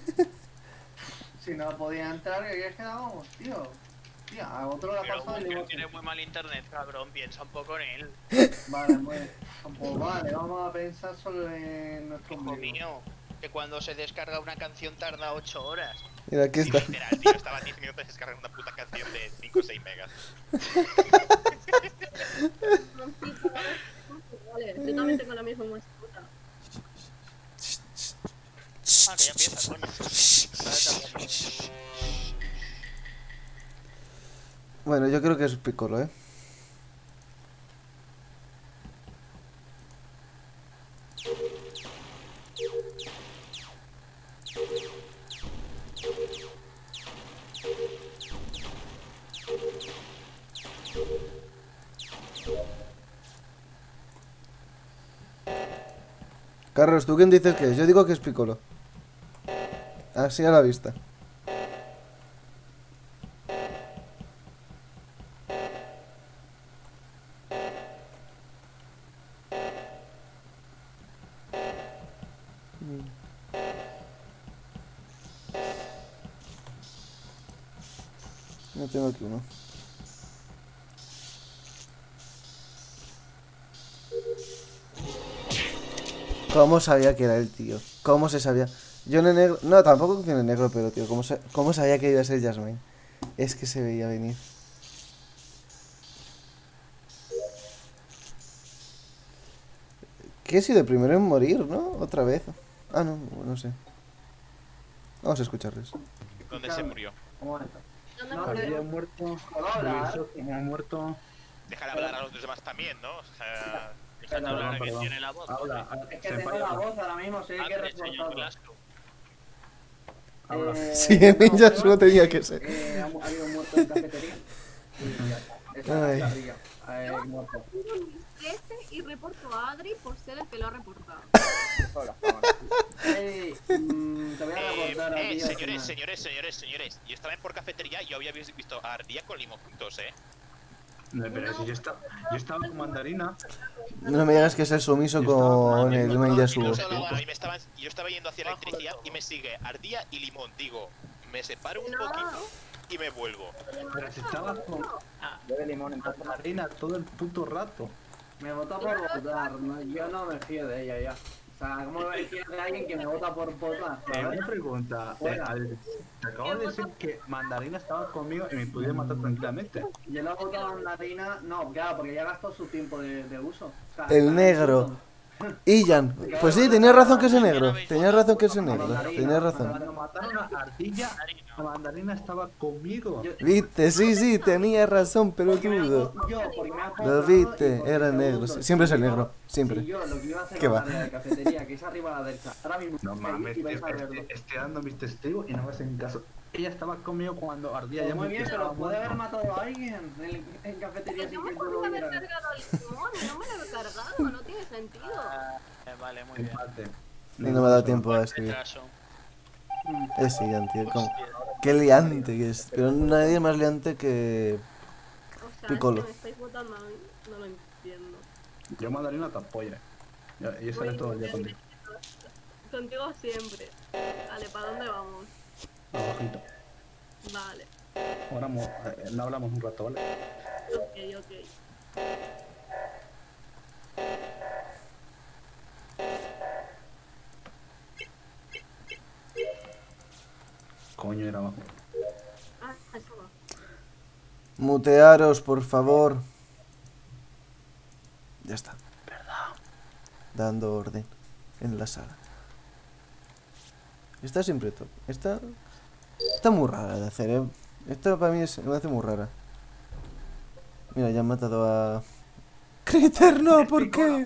B: Si no podía entrar, ¿qué quieres que hagamos, tío? Tío, a otro le ha
A: Pero
B: pasado y le
A: Bunker
B: hemos...
A: tiene muy mal internet, cabrón. Piensa un poco en él.
B: Vale, muy... Pues vale, vamos a pensar solo en nuestro
A: Hijo mío, que cuando se descarga una canción tarda ocho horas.
D: Mira, aquí
L: Sí,
D: está.
L: literal, tío, estaba diez minutos descargando una puta canción de cinco o seis megas.
C: Vale, yo también tengo la misma mascota.
A: Ah, que ya empieza, coño.
D: Bueno, yo creo que es Piccolo, ¿eh? Carlos, ¿tú quién dices que es? Yo digo que es Piccolo. Así a la vista. No tengo aquí uno. ¿Cómo sabía que era el tío? ¿Cómo se sabía? Yo en el negro... No, tampoco confío en el negro, pero tío, ¿cómo, sa- ¿cómo sabía que iba a ser Jasmine? Es que se veía venir. ¿Qué he sido el primero en morir, no? Otra vez. Ah, no, no sé. Vamos a escucharles.
L: ¿Dónde se murió?
B: Un momento.
C: ¿Dónde
B: No,
C: murió?
I: Había muerto.
B: ¿Puedo hablar?
I: Luis como ha muerto.
L: Déjale hablar a los demás también, ¿no? O sea,
A: Déjate
B: Perdón,
A: hablar a quien
I: perdón.
A: tiene la voz.
I: Habla,
A: joder.
B: Es que
I: se
B: tengo
I: falla.
B: la voz ahora mismo, sé que he
A: Hable, señor
B: reportado.
A: Velasco.
I: Habla.
B: Eh,
D: Sí, en
B: no,
D: ya
B: pero,
D: solo tenía que ser.
B: Eh, ha, ha habido un muerto en cafetería. Y ya está. Esa
D: Ay.
B: es la carrilla. Eh, muerto.
C: Este y reporto a Adri por ser el que lo ha reportado.
G: Hola, cámara.
B: Ey, mm, te voy a
L: Eh,
B: reportar a
L: eh,
B: ti al
L: señores,
B: final.
L: señores, señores, señores. Yo estaba en por cafetería y yo había vis- visto a Ardía con Limo juntos, eh.
I: No, pero si yo estaba, yo estaba con mandarina.
D: No me digas que es el sumiso con el main
L: Y
D: Yasuo.
L: no solo, a mí me estaban, yo estaba yendo hacia la electricidad y me sigue Ardía y Limón. Digo, me separo un poquito y me vuelvo.
I: Pero si estaba con
G: Yo de limón entonces.
I: mandarina todo el puto rato.
B: Me vota por votar, ¿no? Yo no me fío de ella ya. O sea, ¿cómo me fío de alguien que me vota por votar?
I: Eh,
B: ¿sabes?
I: una pregunta. Eh,
B: Fuera.
I: al- te acabo de decir que mandarina estaba conmigo y me podía matar tranquilamente.
B: Yo le he votado a Mandarina, no, claro, porque ya gastó su tiempo de, de uso. O sea,
D: El
B: está
D: negro.
B: en
D: Ian. Pues sí, tenías razón que ese negro. Tenías razón que ese negro. Tenías razón.
I: Cuando mataron a Ardilla, la mandarina estaba conmigo.
D: Viste, sí, sí, tenías razón, pelotudo.
B: Yo, porque me han
D: Lo
B: comprado
D: viste,
B: y porque
D: era
B: segundo,
D: negro.
B: si
D: Siempre es el
B: yo-
D: negro, siempre.
B: Si yo lo que iba a hacer
D: ¿Qué
B: en
D: va?
B: la área de cafetería, que es arriba a la derecha, ahora mismo
I: No mames,
B: y vais
I: tío,
B: a verlo.
I: estoy, estoy dando mis testigos y no me hacen caso. Ella estaba conmigo cuando ardía
B: Pues
I: ya
B: muy
I: me
B: bien,
I: estaba
B: pero puede haber
I: muerto.
B: matado a alguien en, en cafetería sin
C: Yo
B: que
C: me
B: tú lo
C: podría haber
B: vieras.
C: cargado el limón y no me lo he cargado, no tiene sentido.
A: Eh, vale, muy bien.
I: Empate.
D: Y no me ha dado tiempo a escribir.
A: Retraso.
D: Es Ian, tío. ¿Cómo? Qué liante que es. Pero nadie más liante que
C: O sea,
D: Piccolo.
C: es que me estáis votando a mí, no lo entiendo.
I: Yo mandarina te apoya. Ya- Y estaré todo el día contigo.
C: Contigo siempre. Vale, ¿para dónde vamos?
I: Abajito.
C: Vale.
I: Ahora mo- eh, no hablamos un rato, ¿vale?
C: Ok, ok.
I: Coño, era abajo.
C: Ah, eso va.
D: mutearos, por favor. Ya está. Dando orden en la sala. Esta siempre top. Esta está muy rara de hacer, eh. Esta para mí es, me hace muy rara. Mira, ya han matado a Critter, no, ¿por qué?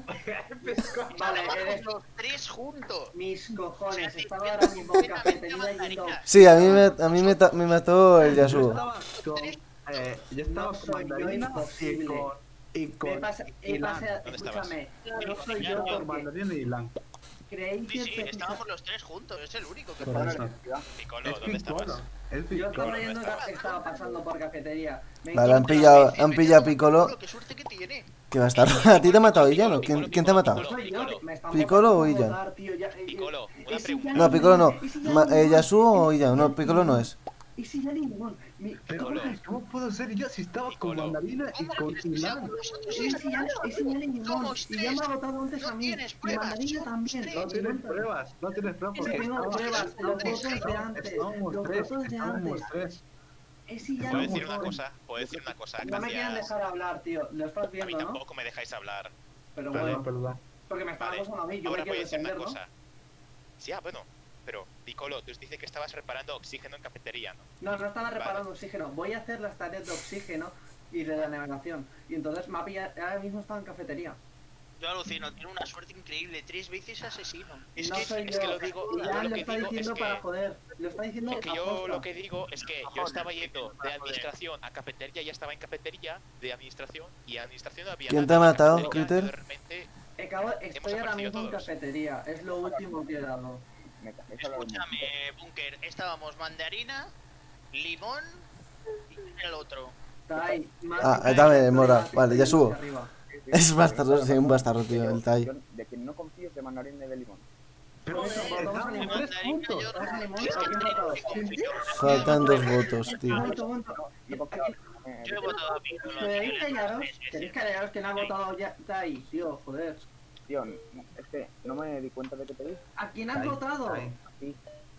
B: Vale, eres
A: los tres juntos.
B: mis cojones. Estaba ahora mismo en cafetería yendo.
D: Sí, a mí me, a mí me, ta- me mató el
I: Yo
D: Yasuo.
I: estaba con, eh, yo estaba
B: No
I: con
B: soy yo,
I: mandarina y
B: imposible.
I: con, y
B: Me
I: con
B: pasa, he
I: Ilan.
B: pasado,
L: ¿Dónde estabas?
B: escúchame,
C: Claro,
B: no soy
L: ya,
B: yo
L: ya.
I: Con
B: porque
I: mandarina y Ilan.
B: creí
A: Sí,
B: que
A: sí,
B: precisa-
A: estábamos los tres juntos, es el único que
I: Correcto.
A: fue.
G: Universidad.
L: Piccolo,
I: Es
L: ¿dónde
I: Piccolo.
L: estabas?
I: Es
B: Yo
I: Piccolo.
B: estaba
L: ¿dónde
B: yendo,
L: estabas?
B: estaba pasando por cafetería. Me
D: Vale, han
B: encontré-
D: pillado, han pillado a Piccolo.
A: Qué suerte que tiene.
D: Que va a estar. ¿A ti te ha matado Ian o quién, quién te ha matado?
B: No soy yo, me están
D: ¿Piccolo o
B: buscando
D: Ian?
B: votar, tío, ya- eh,
L: Piccolo,
B: eh,
L: una
B: es
L: pregunta.
B: Ian
D: No, Piccolo no.
B: Limón, es Ian
D: Ma- eh,
B: Limón,
D: ¿Yasuo o
B: es
D: Ian? No,
B: Ian
D: Piccolo no
B: Limón.
D: es.
B: Es Ian Limón. Mi-
L: Piccolo.
I: ¿Cómo puedo ser yo si estaba con
L: Piccolo.
I: mandarina y con Ilan?
A: Nosotros
B: Es Ian, es Ian Limón.
A: Somos
B: Y ya me ha
A: tres.
B: votado antes
A: No
B: a mí.
A: tienes
B: Y
A: pruebas,
B: Mandarina
A: somos
B: también.
A: tres.
I: No
B: Lo
I: tienes
B: siento.
I: pruebas, no tienes pruebas.
B: Sí,
I: porque
B: tengo
I: estábamos-
B: pruebas, los
A: Estábamos
B: votos de
I: estábamos-
B: antes.
I: estábamos
B: Los
I: tres,
B: votos de
I: estábamos
B: antes.
I: tres.
B: Es Ian
L: ¿Puedo decir una
B: Limón.
L: cosa? ¿Puedo decir una cosa?
B: No me quieren
L: Gracias.
B: dejar hablar, tío. Lo estás
L: A mí
B: viendo, ¿no?
L: tampoco me dejáis hablar.
B: Pero
I: Perdón,
B: bueno,
I: perdón.
B: porque me están
L: Vale.
B: acosando a mí. Yo
L: Ahora
B: me
L: voy a
B: quiero
L: decir una
B: defender, ¿no?
L: cosa. Sí, ah, bueno. Pero, Piccolo, tú dices que estabas reparando oxígeno en cafetería, ¿no?
B: No, no estaba
L: Vale.
B: reparando oxígeno. Voy a hacer las tareas de oxígeno y de la navegación. Y entonces me ha pillado, ahora mismo estaba en cafetería.
A: Yo alucino, tiene una suerte increíble. Tres veces asesino.
L: Es
B: no
L: que,
B: soy
L: es
B: yo.
L: que lo digo,
B: Y
L: yo
B: ya
L: lo
B: lo
L: que
B: está
L: digo es
B: diciendo para
L: que...
B: joder. Lo está diciendo
L: Porque yo
B: aposta.
L: lo que digo es que yo estaba yendo de administración a cafetería, ya estaba en cafetería de administración y en administración no había
D: ¿Quién
L: nadie,
D: te ha
L: en
D: matado,
L: cafetería,
D: Critter?
L: de repente,
B: Acabo, estoy ahora
L: aparecido
B: mismo en
L: todos.
B: cafetería. Es lo último que he dado.
G: Me cagué solo en-
A: Escúchame, Bunker. Estábamos mandarina, limón y el otro.
B: Está ahí. Más
D: Ah,
B: de-
D: dame, mora.
B: más de-
D: Vale, ya subo.
B: arriba.
D: Es bastardo, sí, un bastardo, tío, el Tai.
G: Yo- De quien no confío es de mandarina y de limón.
I: Pero
B: Por eso,
I: estábamos
B: vamos a limón.
I: tres juntos.
B: Vamos a limón.
A: Es
B: ¿A
A: que
B: quién
A: creo
B: votado?
A: que confío.
D: Faltan dos votos, tío.
B: Un momento, un momento.
G: Yo confío en-
A: Yo he votado a Piccolo.
B: ¿Queréis callaros? ¿Queréis callaros que no ha votado ya? Está ahí, tío, joder.
G: Tío, no, es que no me di cuenta de que te vi.
B: ¿A quién has
I: Ahí,
B: votado?
I: ahí.
G: Sí.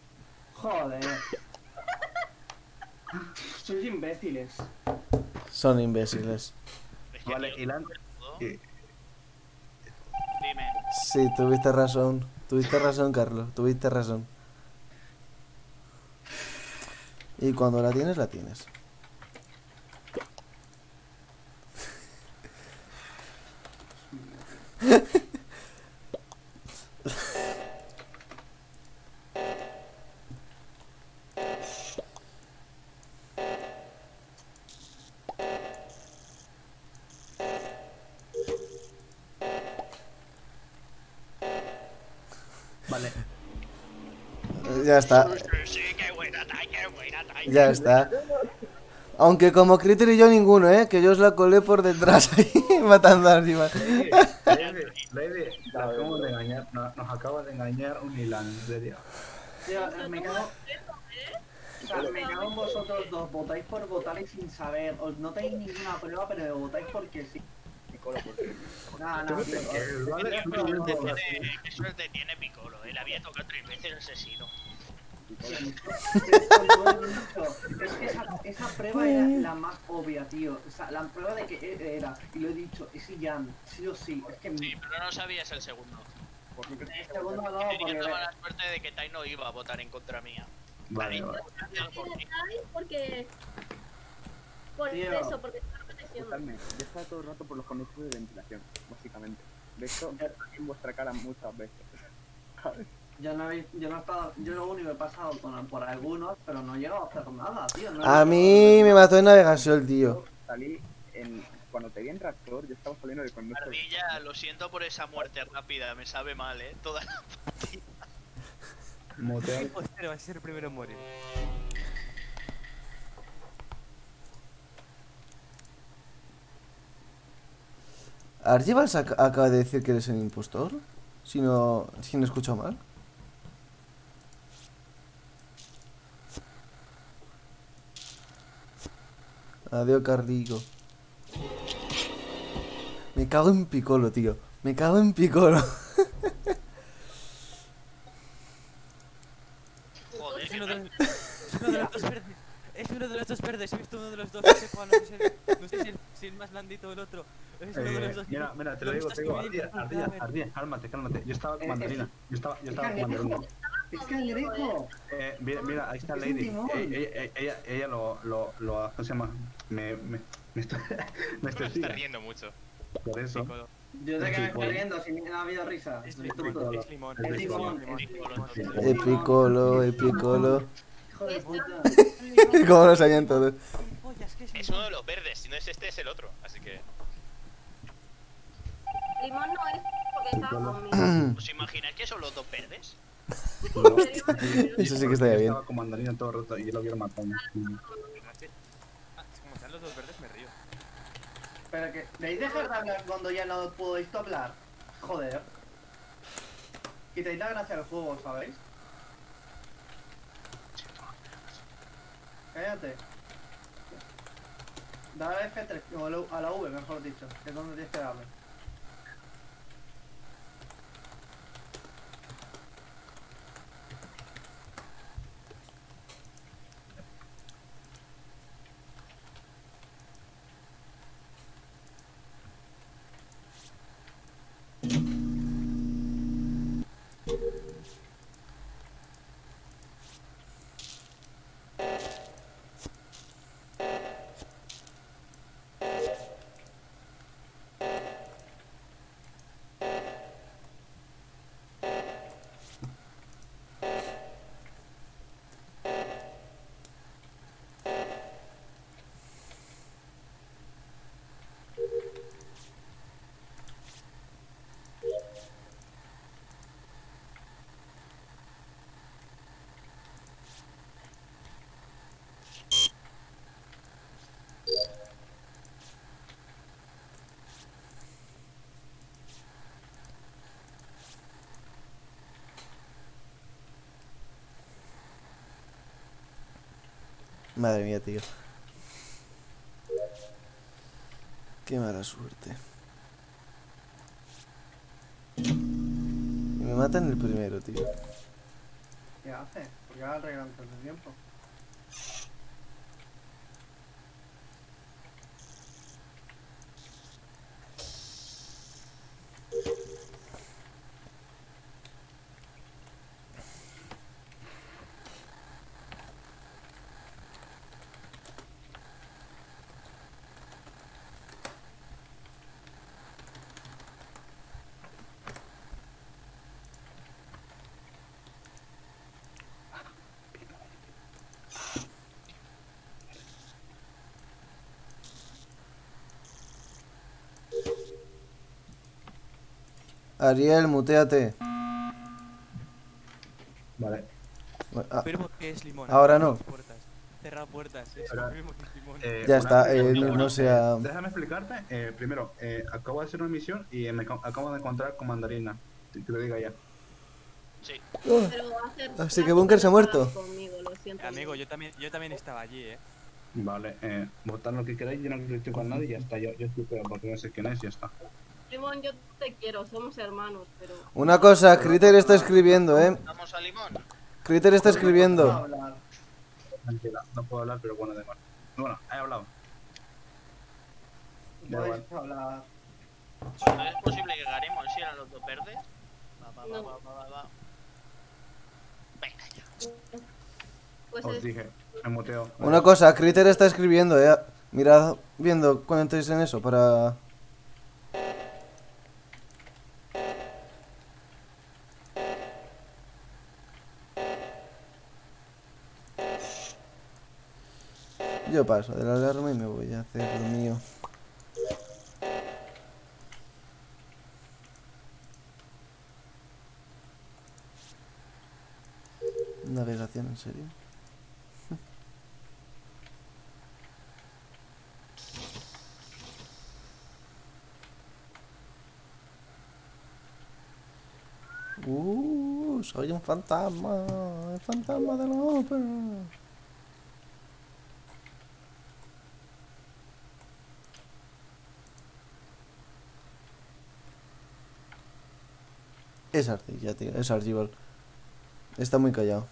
B: Joder. Sois imbéciles.
D: Son imbéciles.
I: Vale, Ilan. eh,
A: Dime.
D: Sí, tuviste razón. Tuviste razón, Carlos. Tuviste razón. Y cuando la tienes, la tienes.
I: Vale.
D: Ya está.
A: Sí, qué buena, Tai, qué buena, Tai.
D: Ya está. Aunque como Critter y yo ninguno, ¿eh? Que yo os la colé por detrás ahí, matando arriba.
I: Lady, Lady, Lady, la acabamos de engañar, nos, nos acaba de engañar un Ilan, en serio.
B: Tío, me cago. O sea, me cago en vosotros dos. Votáis por votar y sin saber. Os no tenéis ninguna prueba, pero votáis porque sí.
G: Piccolo, porque
B: Nada, nada, tío.
I: ¿Vale?
A: Qué suerte tiene, qué suerte tiene Piccolo. Él había tocado tres veces el asesino.
B: Es que esa, esa prueba era la más obvia, tío. O sea, la prueba de que era, y lo he dicho, es Ian, sí o sí. Es que
A: Sí, pero no sabías el segundo.
B: el segundo no,
A: Tenía
B: porque
A: la mala suerte de que Tai no iba a votar en contra mía.
I: Vale, vale.
C: Porque. Por
B: Tío.
C: eso, porque está protegiendo.
G: Escuchadme, yo estaba todo el rato por los conductos de ventilación, básicamente. De hecho, en vuestra cara muchas veces. ¿Sabes?
B: yo no he, yo no he estado, yo lo único que he pasado con, por algunos, pero no he llegado a hacer nada, tío. No he
D: A
B: llegado
D: mí me mató en navegación el tío.
G: Salí en... Cuando te vi en reactor, yo estaba saliendo del conducto.
A: Ardilla, lo siento por esa muerte rápida, me sabe mal, eh. Toda la partida.
I: Motea.
E: Hostia, va a ser el primero en morir.
D: ¿Archibald acaba de decir que eres el impostor? Si no, si no he escuchado mal. Adiós, Carlico. Me cago en Piccolo, tío. Me cago en Piccolo.
A: Joder,
E: Es uno de los, es uno de los dos verdes. Es uno de los dos verdes. He visto uno de los dos. No sé cuál, no sé si, no sé si, el, si el más blandito o el otro. Es uno de
I: Eh,
E: los dos.
I: mira, mira, te lo
E: ¿Dónde
I: digo, te
E: estás
I: digo,
E: comiendo?
I: Ardilla, Ardilla,
E: Dame.
I: Ardilla, cálmate, cálmate. Yo estaba con mandarina. Yo estaba, yo
B: Es
I: estaba con
B: cangrejo.
I: mandarina.
B: Es cangrejo.
I: Eh, mira, mira, ahí está
B: Es un
I: Lady.
B: timón.
I: Ella, ella, ella, ella lo, lo, lo, ¿cómo se llama? Me, me, me está, me
L: Se está
I: está
L: riendo mucho.
I: por eso.
E: Piccolo.
B: Yo sé que me
I: Piccolo.
B: estoy riendo, si no ha habido risa.
E: Es
B: Estoy
E: limón,
B: tonto.
E: es limón.
I: Es
B: Es limón,
E: limón,
B: es
E: limón,
B: limón.
E: limón.
D: El Piccolo, el Piccolo.
B: Hijo de puta.
D: ¿Cómo lo sabían todos?
E: Pollas, ¿qué es
L: Es
E: limón?
L: uno de los verdes, si no es este es el otro, así que...
C: Limón no es porque estaba conmigo.
A: ¿Os imagináis que son los dos verdes?
I: No.
D: Eso sí que estaría
I: Yo
D: bien.
I: estaba con mandarina todo el rato y yo lo quiero matar.
E: Ah, como están los dos verdes me río.
B: Pero que, ¿veis dejar de hablar cuando ya no puedo esto hablar? Joder. Quitáis la gracia al juego, ¿sabéis? Cállate. Dale a F tres, o a la- a la V, mejor dicho, que es donde tienes que darle.
D: Madre mía, tío. Qué mala suerte. Y me matan el primero, tío.
B: ¿Qué hace? Porque ahora arregla antes de tiempo.
D: Ariel, muteate.
I: Vale.
D: Bueno, ah,
E: Confirmo que es limón.
D: ahora
E: Cerrado
D: no.
E: puertas. Cerrado puertas. Es
I: Ahora-
E: confirmo que es limón.
I: Eh,
D: Ya
I: una-
D: está, eh, no,
I: bueno,
D: no sea...
I: eh, déjame explicarte. Eh, primero, eh, acabo de hacer una misión y me ac- acabo de encontrar con mandarina. Que te lo diga ya.
A: Sí.
C: Pero hacer
D: Así que
C: rato
D: Bunker se ha
C: no
D: muerto.
C: estabas conmigo, lo siento.
E: Amigo, yo también, yo también estaba allí, eh.
I: Vale, eh, votad lo que queráis, yo no critico a nadie y ya está. Yo, yo estoy peor porque no sé quién es y ya está.
C: Limón, yo te quiero, somos hermanos, pero.
D: Una cosa, Critter está escribiendo, ¿eh?
A: ¿Vamos a limón?
D: Critter está
B: No puedo
D: escribiendo.
B: hablar.
I: Tranquila, no puedo hablar, pero bueno, da igual. Bueno, he hablado. Da
B: Podéis
I: igual.
B: hablar.
A: ¿Es posible que ganemos si eran los dos verdes? Va, va, va,
C: No.
A: va, va, va, va. Venga ya.
C: Pues
I: Os
C: es...
I: dije, me muteo.
D: Una cosa, Critter está escribiendo, eh. Mirad viendo cuando entréis en eso para... Yo paso de la alarma y me voy a hacer lo mío. Navegación, ¿en serio? Uh, soy un fantasma, el fantasma de la ópera. Es ardilla, tío, es Argival. Está muy callado.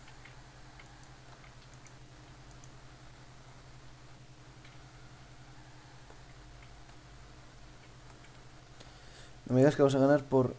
D: No me digas que vamos a ganar por...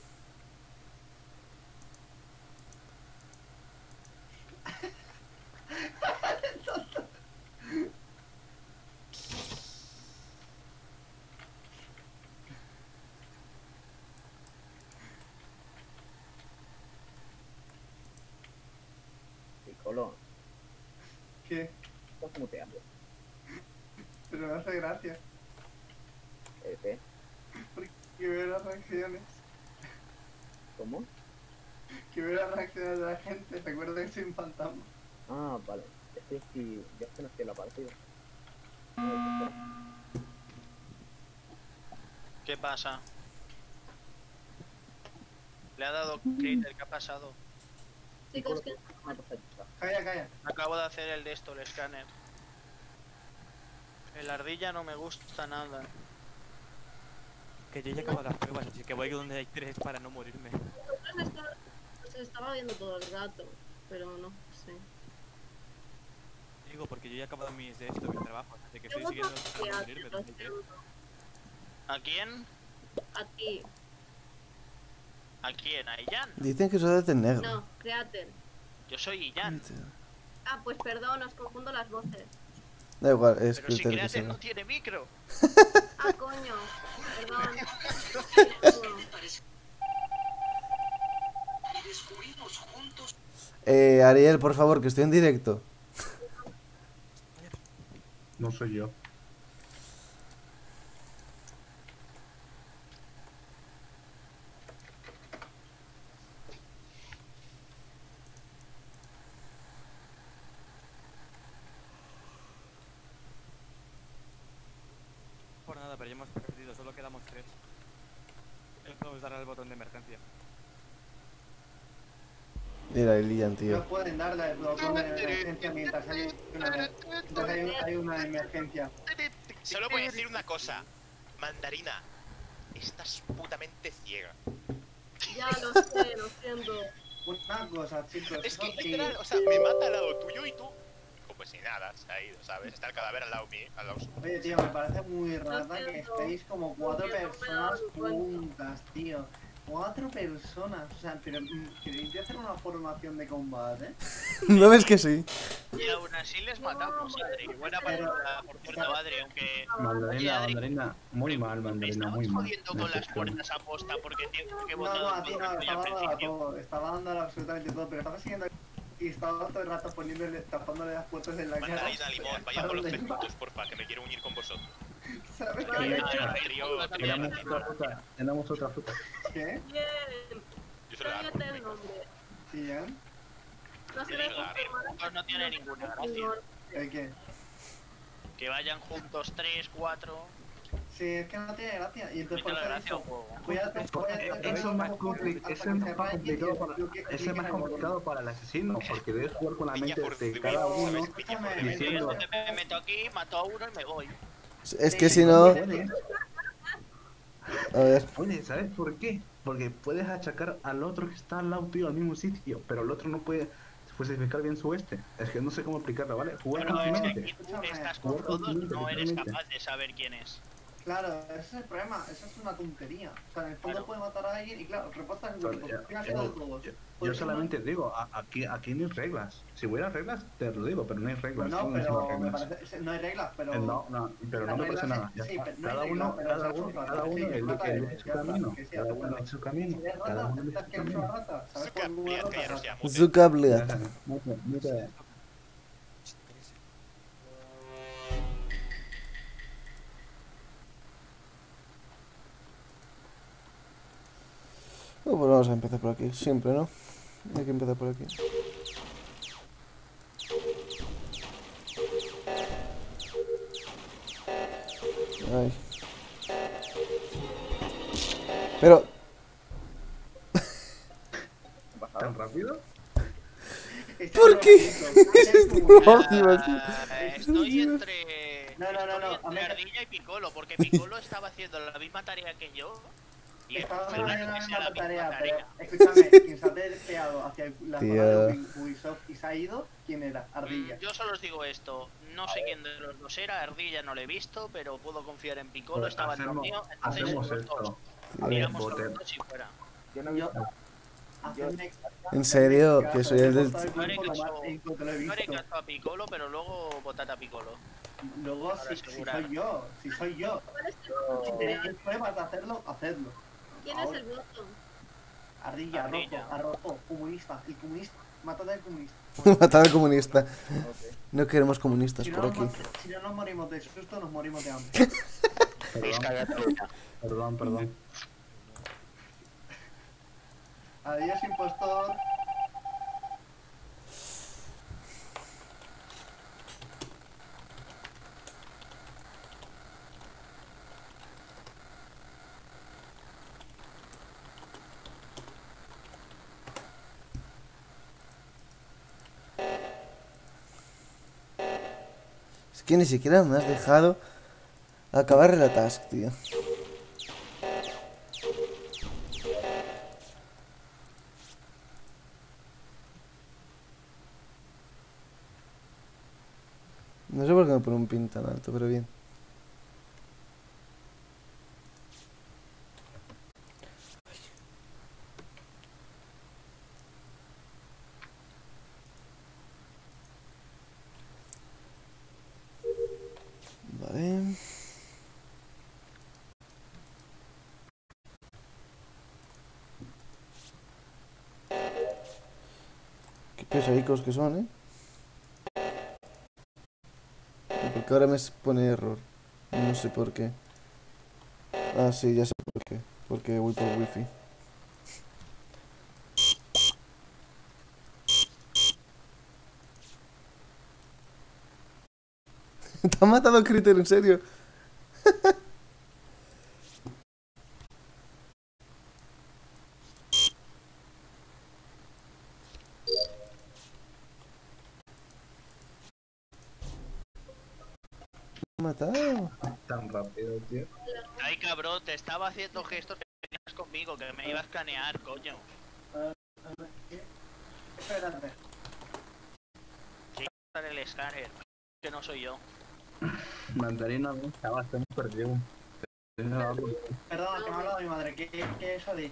G: Piccolo,
B: ¿Qué?
G: estás muteando.
B: Pero me hace gracia.
G: ¿Eh, qué?
B: Que veo las reacciones.
G: ¿Cómo?
B: Que veo las reacciones de la gente. Recuerda que soy un fantasma.
G: Ah, vale. Es que si ya se nos queda la partida.
A: ¿Qué pasa? Le ha dado Critter, ¿qué ha pasado?
C: Chicos, que...
B: Calla, calla.
A: Acabo de hacer el de esto, el escáner. El ardilla no me gusta nada.
E: Que yo ya acabo las pruebas, así que voy donde hay tres para no morirme.
C: me estaba... se estaba viendo todo el rato, pero no sé.
E: Digo, porque yo ya he acabado mis de esto, mis trabajos, así que estoy
C: Tengo
E: siguiendo
C: otro
E: para no
C: que
E: morirme.
C: hacer, lo
E: donde hay tres.
C: siento.
A: ¿A quién?
C: A ti.
A: ¿A quién? ¿A Illan?
D: Dicen que soy de negro.
C: No, Creator.
A: Yo soy Illan.
C: Ah, pues perdón, os confundo las voces.
D: Da igual, es
A: Pero si
D: Critter que
A: Creator
D: se
A: no
D: va.
A: tiene micro.
C: Ah, coño. Perdón.
D: Eh, Ariel, por favor, que estoy en directo.
I: No soy yo.
E: Por nada, pero ya hemos perdido, solo quedamos tres. Ya podemos dar al botón de emergencia.
D: Mira, el Lian, tío.
B: No pueden darle el botón de emergencia mientras hay una, mientras hay, hay una emergencia.
L: Solo voy a decir una cosa. Mandarina, estás putamente ciega.
C: Ya lo sé, lo siento.
B: Una cosa, chicos.
L: Es que
B: eso sí.
L: literal, o sea, me mata al lado tuyo y tú, como si nada, se ha ido, ¿sabes? Está el cadáver al lado mío, al lado suyo.
B: Oye, tío, me parece muy rata que estéis como cuatro personas juntas, tío. Cuatro personas, o sea, pero mm, ¿queréis hacer una formación de combate?
D: ¿No ves que sí?
A: Y aún así les matamos, Adri. Buena partida, por cierto, Adri, aunque... Oye,
I: Mandarina,
A: Adri,
I: mandarina. Muy mal,
A: me
I: mandarina,
A: estabas
I: muy mal.
A: jodiendo con las
I: Decepción.
A: puertas aposta porque te porque he
B: No,
A: votado
B: no, a
A: en
B: ti
A: todo
B: no,
A: al
B: estaba dando a
A: principio.
B: todo, estaba dando absolutamente todo, pero estaba siguiendo y estaba todo el rato poniéndole, tapándole las puertas en la cara.
L: Mandarina, limón, vaya con los tres puntos, porfa, que me quiero unir con vosotros.
B: ¿Sabes
L: Que
B: qué?
L: me trío, trío,
I: Tenemos otra fruta, tenemos otra fruta.
B: ¿Qué?
C: Bien.
L: Yo soy la
C: Cállate el nombre.
B: ¿Sí, ya?
C: No se
A: Yo
C: ve
A: digo, a ver, juntos no tiene ninguna gracia.
B: ¿El qué?
A: Que vayan juntos tres, cuatro...
B: Sí, es que no tiene gracia. Y entonces
A: No
B: por
A: tiene
B: eso he
A: gracia
B: dicho,
A: un juego.
B: voy a hacer... voy a hacer-
I: Eso es más, compli- eso es más complicado para, eso es más complicado para el asesino, porque debes jugar con la mente de cada uno.
B: Escúchame,
I: Diciendo-
A: Yo me meto aquí, mato a uno y me voy.
D: Es que si no...
I: Puedes-
D: A ver.
I: Oye, ¿sabes por qué? Porque puedes achacar al otro que está al lado tuyo al mismo sitio, pero el otro no puede justificar bien su este. Es que no sé cómo explicarlo, ¿vale? Jugar
A: Pero
I: con tu
A: es que
I: mente.
A: aquí tú estás con todos, no eres capaz de saber quién es.
B: Claro, ese es el problema, eso es una tontería. O sea, en el fondo
A: Claro.
B: puede matar a alguien y claro, reportas el
I: Pero
B: grupo.
I: ya-
B: ¿Quién ha
I: yo-
B: sido de todos?
I: yo-
B: Pues
I: Yo
B: si
I: solamente digo, a- aquí, aquí no hay reglas. Si hubiera reglas, te lo digo, pero no hay
B: no,
I: reglas.
B: no,
I: ¿cómo no
B: pero
I: hay
B: me
I: reglas?
B: parece, no hay reglas, pero...
I: Eh, No, no, pero no
B: Las
I: me pasa
B: reglas
I: nada.
B: es-
I: Ya
B: sí,
I: está.
B: pero no hay
I: Cada
B: reglas,
I: uno,
B: pero
I: cada
B: se
I: uno,
B: asusta,
I: cada
B: sí,
I: uno
B: que
I: elige
B: rata
I: elige
B: eres,
I: su
B: ya está,
I: camino.
B: que sí,
I: Cada uno
B: acéptalo.
I: elige su camino.
B: Si eres
I: Cada
B: rata,
I: uno elige
B: aceptas
I: su
B: que eres
I: camino.
B: una rata. ¿Sabes
L: Zuka,
B: cuando una
L: píllate,
B: rata
L: ya
B: rata?
L: sea mute.
D: Zucableat.
I: Mute, mute.
D: Oh, pues vamos a empezar por aquí, siempre, ¿no? Hay que empezar por aquí. Ay. Pero...
I: ¿Tan rápido?
D: ¿Por qué?
A: Ah, estoy entre.
B: No, no, no, no,
A: estoy
B: a mí-
A: entre Ardilla y Piccolo, porque Piccolo estaba haciendo la misma tarea que yo. Y es
B: Estaba
A: raro
B: haciendo la
A: que sea
B: misma
A: la misma
B: tarea,
A: tarea.
B: pero escúchame, quien se ha despeado hacia la zona
D: Tío.
B: de Ubi- Ubisoft y se ha ido, ¿quién era? Ardilla.
A: Mm, Yo solo os digo esto, no sé quién de los dos era, Ardilla no lo he visto, pero puedo confiar en Piccolo,
I: Pues
A: estaba en lo
I: hacemos-
A: mío, entonces
I: hacemos
A: los dos.
I: esto.
A: Miramos a
I: Vote.
A: los dos y fuera.
G: Yo no he
B: Yo,
G: visto.
B: hacerme
D: En serio,
B: caso,
D: que soy el del...
B: he cortado
A: No haré
B: cuerpo lo
A: caso-
B: más épico que lo he
A: No haré
B: visto.
A: caso a Piccolo, pero luego votad a Piccolo.
B: Luego,
A: Para
B: si, si
A: asegurar.
B: soy yo, si soy yo,
C: ¿Cuál es
B: si
C: el
B: tenéis pruebas de hacerlo, hacedlo.
C: ¿Quién es
B: Ahora.
C: el voto?
B: Ardilla,
A: Ardilla.
B: rojo, arrojo, comunista, el comunista, matad al comunista.
D: Matar al comunista. No queremos comunistas
B: Si no,
D: por
B: nos,
D: aquí.
B: mo- si no nos morimos de susto, nos morimos de hambre.
I: Perdón, perdón, perdón.
B: Adiós, impostor.
D: Es que ni siquiera me has dejado acabar la task, tío. No sé por qué me pone un pin tan alto, pero bien. Vale. Qué pesadicos que son, ¿eh? Porque ahora me pone error. No sé por qué. Ah, sí, ya sé por qué. Porque voy por wifi. Te ha matado Critter, en serio. Me ha matado.
I: Tan rápido, tío.
A: Ay, cabrón, te estaba haciendo gestos que venías conmigo, que me ibas a escanear, coño.
B: Espérate.
A: Sí, usar el escáner, que no soy yo.
I: Mandarina no estaba bastante perdido.
B: Perdona, que me ha hablado mi madre. ¿Qué, qué, qué es eso de?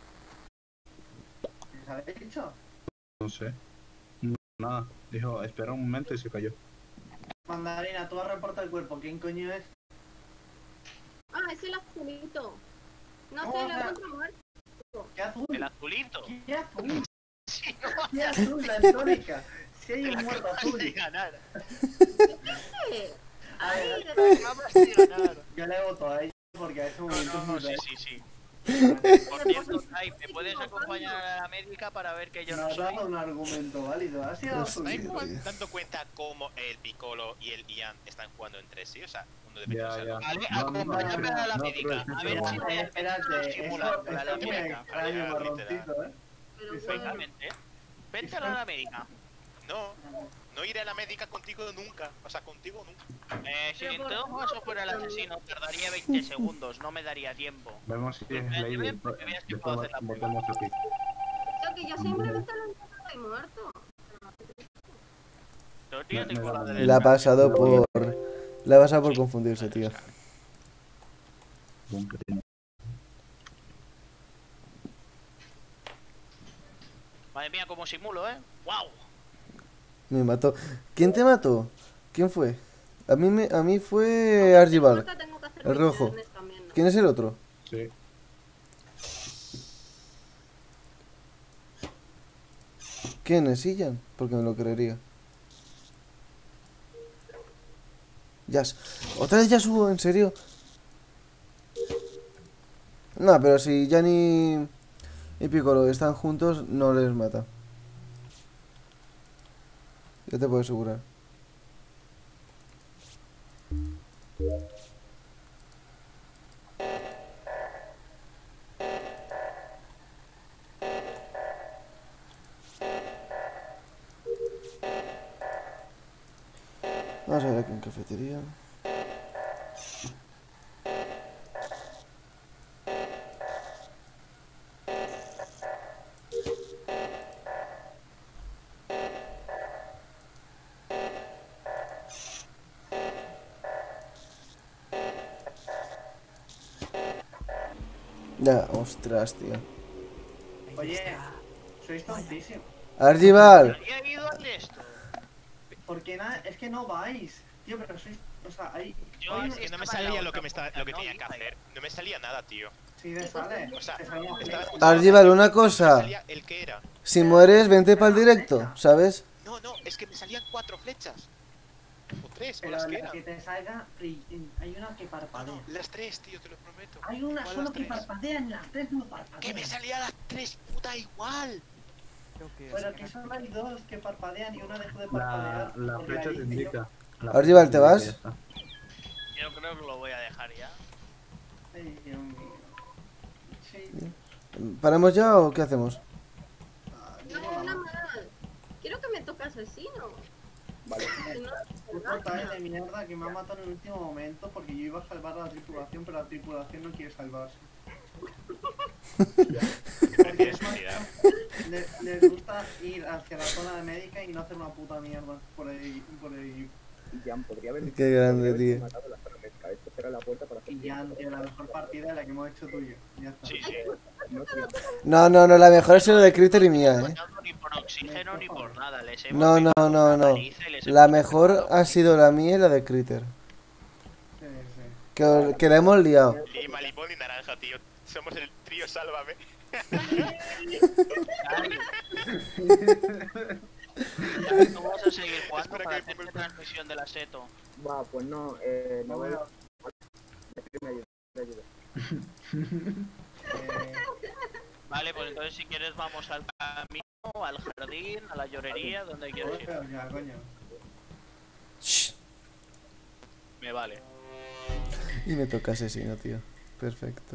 B: ¿Se habéis dicho?
I: No sé. No, nada. Dijo, espera un momento y se cayó.
B: Mandarina, tú has reportado el cuerpo. ¿Quién coño es?
C: Ah, es el azulito. No
B: ¿Cómo
C: sé, lo
B: se-
C: encuentro muerto.
B: ¿Qué azul?
A: El azulito.
B: ¿Qué azul?
A: Sí, no
B: ¿Qué azul? La tónica. Si hay un muerto
A: acabas
B: azul.
A: de ganar.
C: ¿Qué? Ay,
A: Acabas de ganar.
B: Yo le voto a ella porque a ese
A: No,
B: momento
A: no, no,
B: es
A: sí,
B: muy
A: sí, sí. Por cierto, Kai, ¿me puedes acompañar a la médica para ver que yo
B: No
A: no
B: has
A: soy?
B: dado un argumento válido. Ha sido
D: Hostia.
L: ¿Estáis
B: azulito.
D: tío.
L: dando cuenta cómo el Piccolo y el Ian están jugando entre sí? O sea, uno debe
I: Ya,
L: hacerlo.
I: ya.
A: Vale,
I: No, no,
A: acompáñame
I: no,
A: a la
I: no,
A: médica.
I: pero
A: A
I: es
A: ver
I: que
A: si
I: no.
A: te
B: Espérate,
A: simulando
B: eso
A: la
B: está muy
A: médica.
B: extraño,
L: Vale,
B: marroncito, ¿eh?
C: pero
B: Sí,
C: bueno.
A: Exactamente. Vente a la médica.
L: No, no iré a la médica contigo nunca. O sea, contigo nunca.
A: Eh, si
C: Pero
A: en
C: por
A: todo
C: favor,
A: caso fuera el asesino, tardaría veinte segundos, no me daría tiempo.
I: Vemos si es
A: Ven,
I: Lady.
A: ven, porque veas que puedo
I: Después
A: hacer la
I: votamos aquí.
C: Yo que yo simplemente lo encuentro y muerto.
A: aleatoria, tengo la de
D: La ha pasado por... La ha pasado por confundirse, tío.
A: Madre mía, cómo simulo, ¿eh? ¡Wow!
D: Me mató. ¿Quién te mató? ¿Quién fue? A mí me, a mí fue Argival. El rojo. ¿Quién es el otro?
I: Sí.
D: ¿Quién es Ian? Porque me lo creería. Yas. ¿Otra vez Yasuo? ¿En serio? No, pero si Jan y, y Piccolo están juntos, no les mata. Yo te puedo asegurar. Vamos a ver aquí en cafetería. Ya, ostras, tío.
B: Oye, sois tontísimos.
D: Argival.
A: ¿Había ido al de esto?
B: Porque nada, es que no vais. Tío, pero sois... O sea, hay...
A: Yo
B: hay
L: Es que no me salía lo que, me estaba, lo que tenía que hacer. No me salía nada, tío.
B: Sí, te sale.
L: O sea,
B: Te sale un-
L: estaba escuchando
D: Argival, una
L: me
D: cosa.
L: salía el que era.
D: Si mueres, vente para el directo, ¿sabes?
L: No, no, es que me salían cuatro flechas. O tres, o
B: Pero
L: las que
B: la
L: eran.
B: que te salga... pri- Hay una que
L: No,
B: parpadea.
L: no, las tres, tío, te lo prometo.
B: Hay una
L: ¿Cuál
B: solo
L: las
B: que
L: tres?
B: parpadea, en las tres no parpadea.
L: Que me salía las tres, puta igual.
B: Pero que solo hay dos que parpadean y una dejó de
I: La,
B: parpadear.
I: la
B: porque
I: flecha
B: ahí
I: te
B: hice yo.
I: indica. La
D: Argival,
I: flecha
D: ¿te
I: indica y
D: vas?
I: ya está.
A: Yo creo que lo voy a dejar ya.
B: Ay, Dios mío. Sí.
D: ¿Paramos ya o qué hacemos?
C: No, no, mal. Quiero que me toque asesino.
G: Vale.
C: Si no,
B: Otro tal de mierda que me ha matado en el último momento porque yo iba a salvar a la tripulación, pero la tripulación no quiere salvarse. Porque es más- le- les gusta ir hacia la zona de médica y no hacer una puta mierda por ahí. Por ahí.
G: Y Jan podría haber
D: Qué grande,
G: podría haber
D: tío.
G: matado la zona médica. Esto será la puerta para hacer.
B: Y ya, tío, la mejor partida es la que hemos hecho tú y yo. Ya está.
A: Sí, sí.
G: No, tío.
D: No, no, no, la mejor ha sido de Critter y mía, eh.
A: No, ni por oxígeno ni por nada. Les hemos
D: No, no,
A: pegado
D: no,
A: una
D: no.
A: paliza y les
D: La
A: hemos
D: mejor
A: pegado.
D: ha sido la mía y la de Critter.
B: Sí, sí.
D: Que, que la hemos liado.
L: Lima, limón y naranja, tío. Somos el trío Sálvame.
A: ¿Cómo vas a seguir jugando
L: Espera
A: para
L: que
A: hacer
L: ponga
A: la
L: el-
A: transmisión del aseto?
G: Va, pues no, eh, me
B: No,
G: voy
B: bueno,
G: a... Me ayuda, me ayuda.
B: eh,
A: Vale, pues entonces si quieres vamos al camino, al jardín, a la llorería, donde quieras ir.
B: pero ya, coño.
D: Shh.
A: Me vale.
D: Y me toca asesino, tío. Perfecto.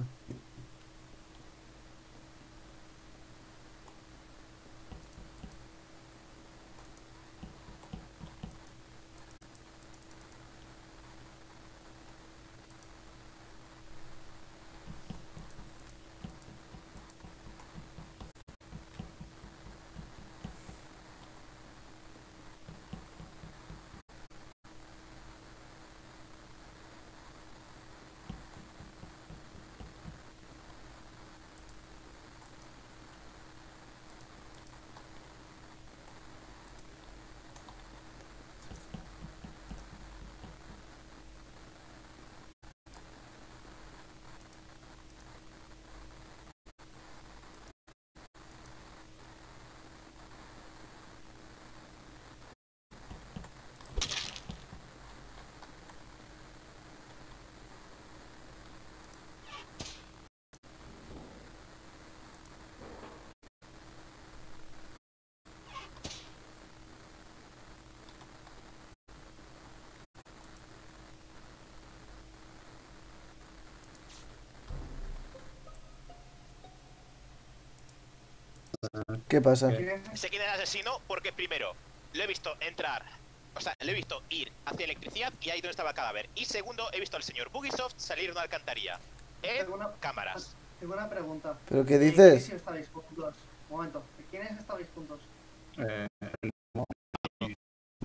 D: ¿Qué pasa?
L: Sé quién es el asesino porque primero lo he visto entrar, o sea, lo he visto ir hacia electricidad y ahí donde estaba el cadáver. Y segundo, he visto al señor Bugisoft salir de una alcantarilla. En
B: Tengo una,
L: cámaras.
B: tengo una pregunta.
D: ¿Pero qué
B: Eh,
D: dices?
B: ¿Quiénes estabais juntos? Un momento. ¿Quiénes estabais juntos?
I: Eh,
D: En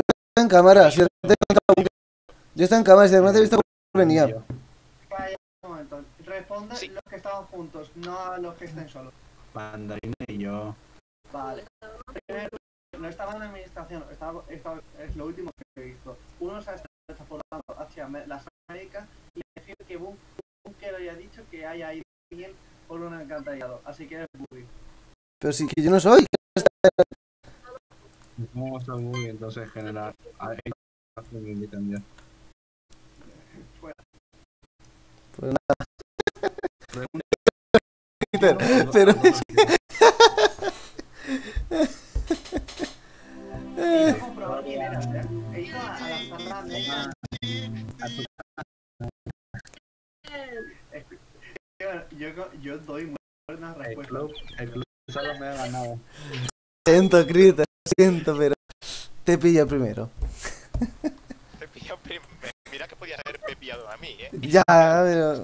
D: en cámara. Si de repente he encontrado un- Yo estaba en cámara y de repente he visto cómo venía.
B: Calla un momento. Responde los que estaban juntos, no a los que estén solos.
I: Mandarina y yo.
B: Vale. Primero, no estaba en la administración, estaba, estaba, es lo último que he visto. Uno se ha estado transportando hacia me- las Américas y decir que Bun- Bunker había dicho que hay ahí alguien por un alcantarillado. Así que eres Buggy.
D: Pero sí que yo no soy.
I: No soy muy, entonces en general. A ver, me invitan ya.
D: Pues nada. Peter, pero es que...
B: He ido a comprobar quién eras, ¿eh? He ido a, a la sala negra. Yo, yo, yo doy muy buenas
I: El
B: respuestas.
I: club, el club solo me ha ganado.
D: Lo siento, Crita, lo siento, pero te pilla primero.
L: Te pilló prim- Mira que podías haberme pillado a mí, eh.
D: Ya, pero...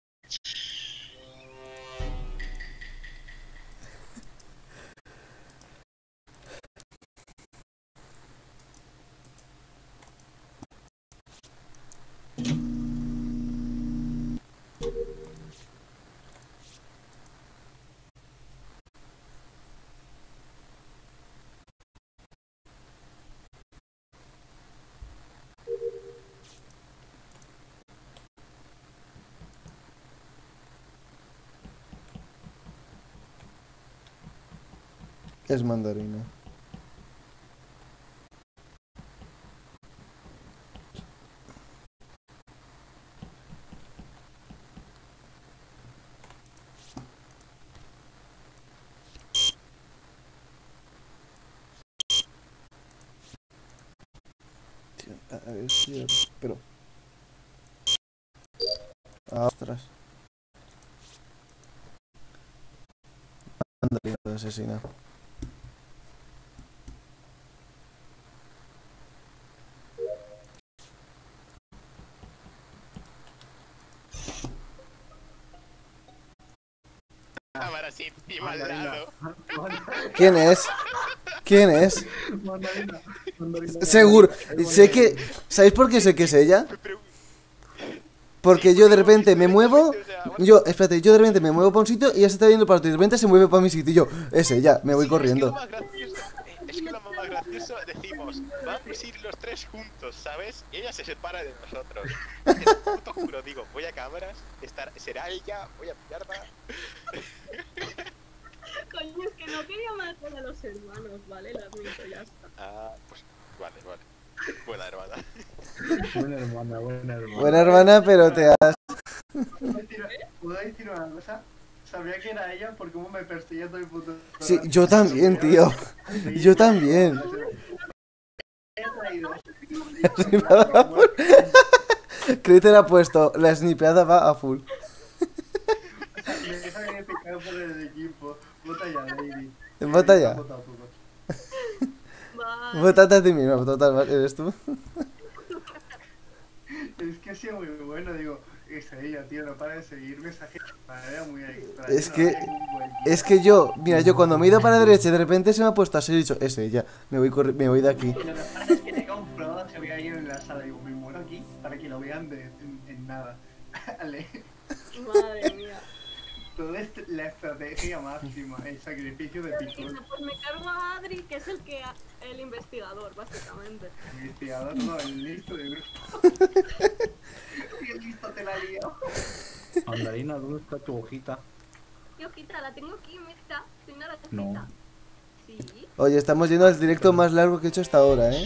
D: Es mandarina. Tío, a ver si... Pero... Ah, ostras. Mandarina de asesina.
L: Cámara así encima al lado.
D: ¿Quién es? ¿Quién es?
I: Mandarina, mandarina.
D: Seguro. Sé que... ¿Sabéis por qué sé que es ella? Porque yo de repente me muevo... Yo, espérate, yo de repente me muevo para un sitio y ella se está viendo para otro y de repente se mueve para mi sitio y yo, es ella, me voy corriendo.
L: Es que lo más gracioso, decimos, vamos a ir los tres juntos, ¿sabes? Y ella se separa de nosotros. Te puto juro, digo, voy a cámaras, estar, será ella, voy a pillarla.
C: Coño, es que no quería matar a los hermanos, ¿vale? Lo admito, ya está.
L: Ah, pues vale, vale. Buena hermana.
I: Buena hermana, buena hermana.
D: Buena hermana, pero te has...
B: ¿Puedo decir, ¿puedo decir una cosa? Sabía que era ella por cómo me perseguía todo el puto...
D: Sí, yo también, tío. Yo también. Snipeada a full. Critter ha puesto, la snipeada va a full.
B: Me deja que me picado por el equipo. Vota ya, baby.
D: Vota ya.
B: Vota tú.
D: Votate a ti misma, total, ¿vale? ¿Eres tú?
B: Es que ha sido muy bueno, digo, es ella, tío, no para de seguirme, esa gente de manera muy extraña.
D: Es que... Es que yo, mira, yo cuando me he ido para la derecha y de repente se me ha puesto así y he dicho, es ella, me voy, corri- me voy de aquí.
B: Y lo que pasa es que te he comprobado que había alguien en la sala, digo, me muero aquí para que lo vean de, en, en nada. Vale.
C: Madre mía.
B: Toda est- la estrategia máxima, el sacrificio de Picón.
C: Pues me cargo a Adri, que es el que ha- el investigador, básicamente.
B: El investigador, no, el listo de grupo. Qué listo te la lío.
I: Mandarina, ¿dónde está tu hojita?
C: Yo, quita, la tengo aquí, mira, soy una ratita.
I: No.
C: Sí.
D: Oye, estamos yendo al directo más largo que he hecho hasta ahora, ¿eh?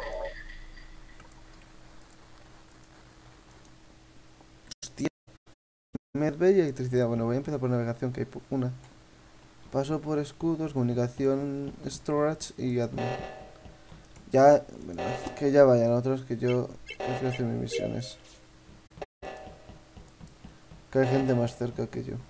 D: Hostia. Medbay y electricidad. Bueno, voy a empezar por navegación, que hay po- una. Paso por escudos, comunicación, storage y admin. Ya, bueno, que ya vayan otros, que yo prefiero hacer mis misiones. Que hay gente más cerca que yo.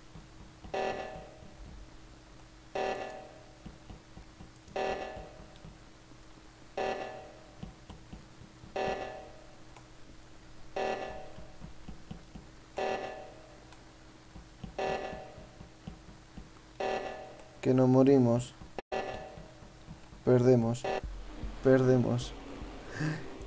D: Que no morimos. Perdemos. Perdemos.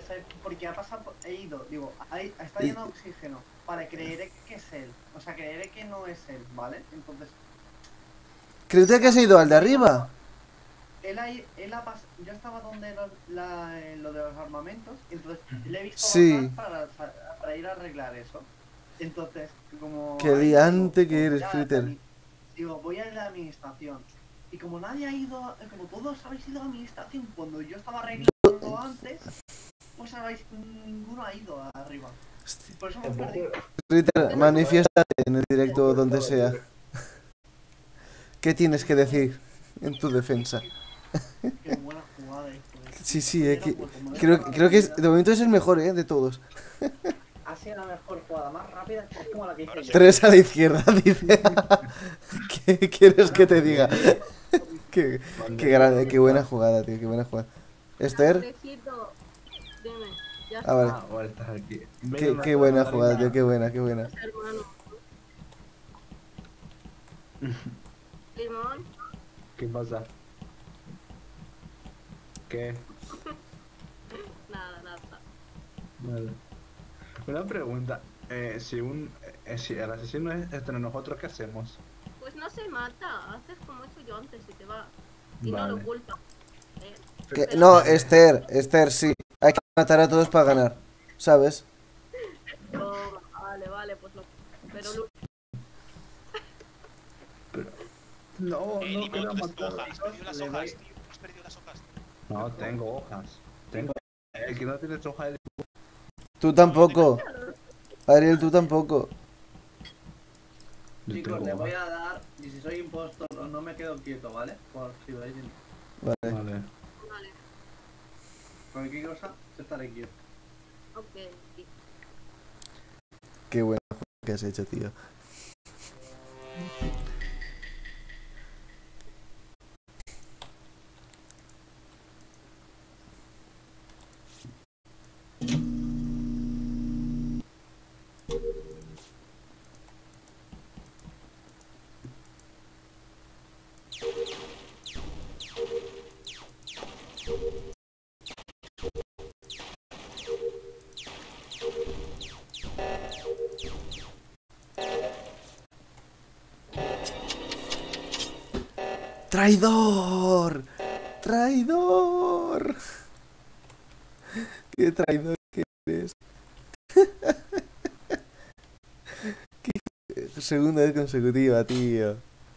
B: sé, porque ha pasado, por- he ido, digo, ahí está lleno de oxígeno. Vale, creeré que es él. O sea, creeré que no es él, ¿vale? Entonces,
D: ¿Crees que has ido al de arriba?
B: él ha, él ha pasado, yo estaba donde los, la, eh, lo de los armamentos, entonces le he visto
D: Sí.
B: bajar para, para ir a arreglar eso. Entonces, como...
D: Qué
B: ahí
D: liante
B: digo,
D: que eres,
B: voy a-
D: Critter.
B: Digo, voy a ir a la administración. Y como nadie ha ido, a- como todos habéis ido a la administración cuando yo estaba arreglando antes, pues habéis, ninguno ha ido arriba. Por eso hemos perdido.
D: Critter, manifiéstate en el directo donde sea. ¿Qué tienes que decir en tu defensa?
B: Qué buena jugada esto. eh.
D: Sí, sí, eh, que- creo, creo que es- de momento es el mejor, ¿eh? De todos.
B: Ha sido la mejor jugada, más rápida, es como la que hice yo.
D: Tres a la izquierda, dice. ¿Qué quieres que te diga? Qué, qué grande, qué buena jugada, tío, qué buena jugada. Esther,
C: Andresito, dime, ya
D: ah, vale.
I: Ah, ahora estás aquí.
D: Qué, qué buena jugada, tío, qué buena, qué buena.
C: está, hermano. Limón,
I: ¿Qué pasa? ¿Qué?
C: nada, nada.
I: Vale. Una pregunta. Eh, si un eh, si el asesino es entre nosotros, ¿qué hacemos?
C: Pues no se mata, haces como he hecho yo antes y te va. Y no
I: Vale.
C: lo culpa. ¿eh?
D: Que-
C: Pero-
D: no, Esther, Esther, sí. Hay que matar a todos para ganar, ¿sabes?
C: Oh, vale, vale, pues lo. Pero Lu-
I: No,
L: Eh,
I: no
L: Limón,
I: quiero
L: ¿dónde está tu
I: matar.
L: hoja? Has perdido las hojas, tío. Has perdido las hojas.
I: No, tengo hojas. Tengo. El que no tiene hojas es
D: Tú tampoco. Ariel, tú tampoco.
I: Yo
B: Chicos,
I: tengo
B: le voy
I: hojas.
B: a dar, y si soy impostor, no me quedo quieto, ¿vale? Por si veis
D: Vale.
I: Vale.
C: Vale,
B: cualquier cosa, estaré quieto.
C: ok.
D: Qué buena jugada que has hecho, tío. ¡Traidor! ¡Traidor! ¡Qué traidor que eres! Qué segunda vez consecutiva, tío.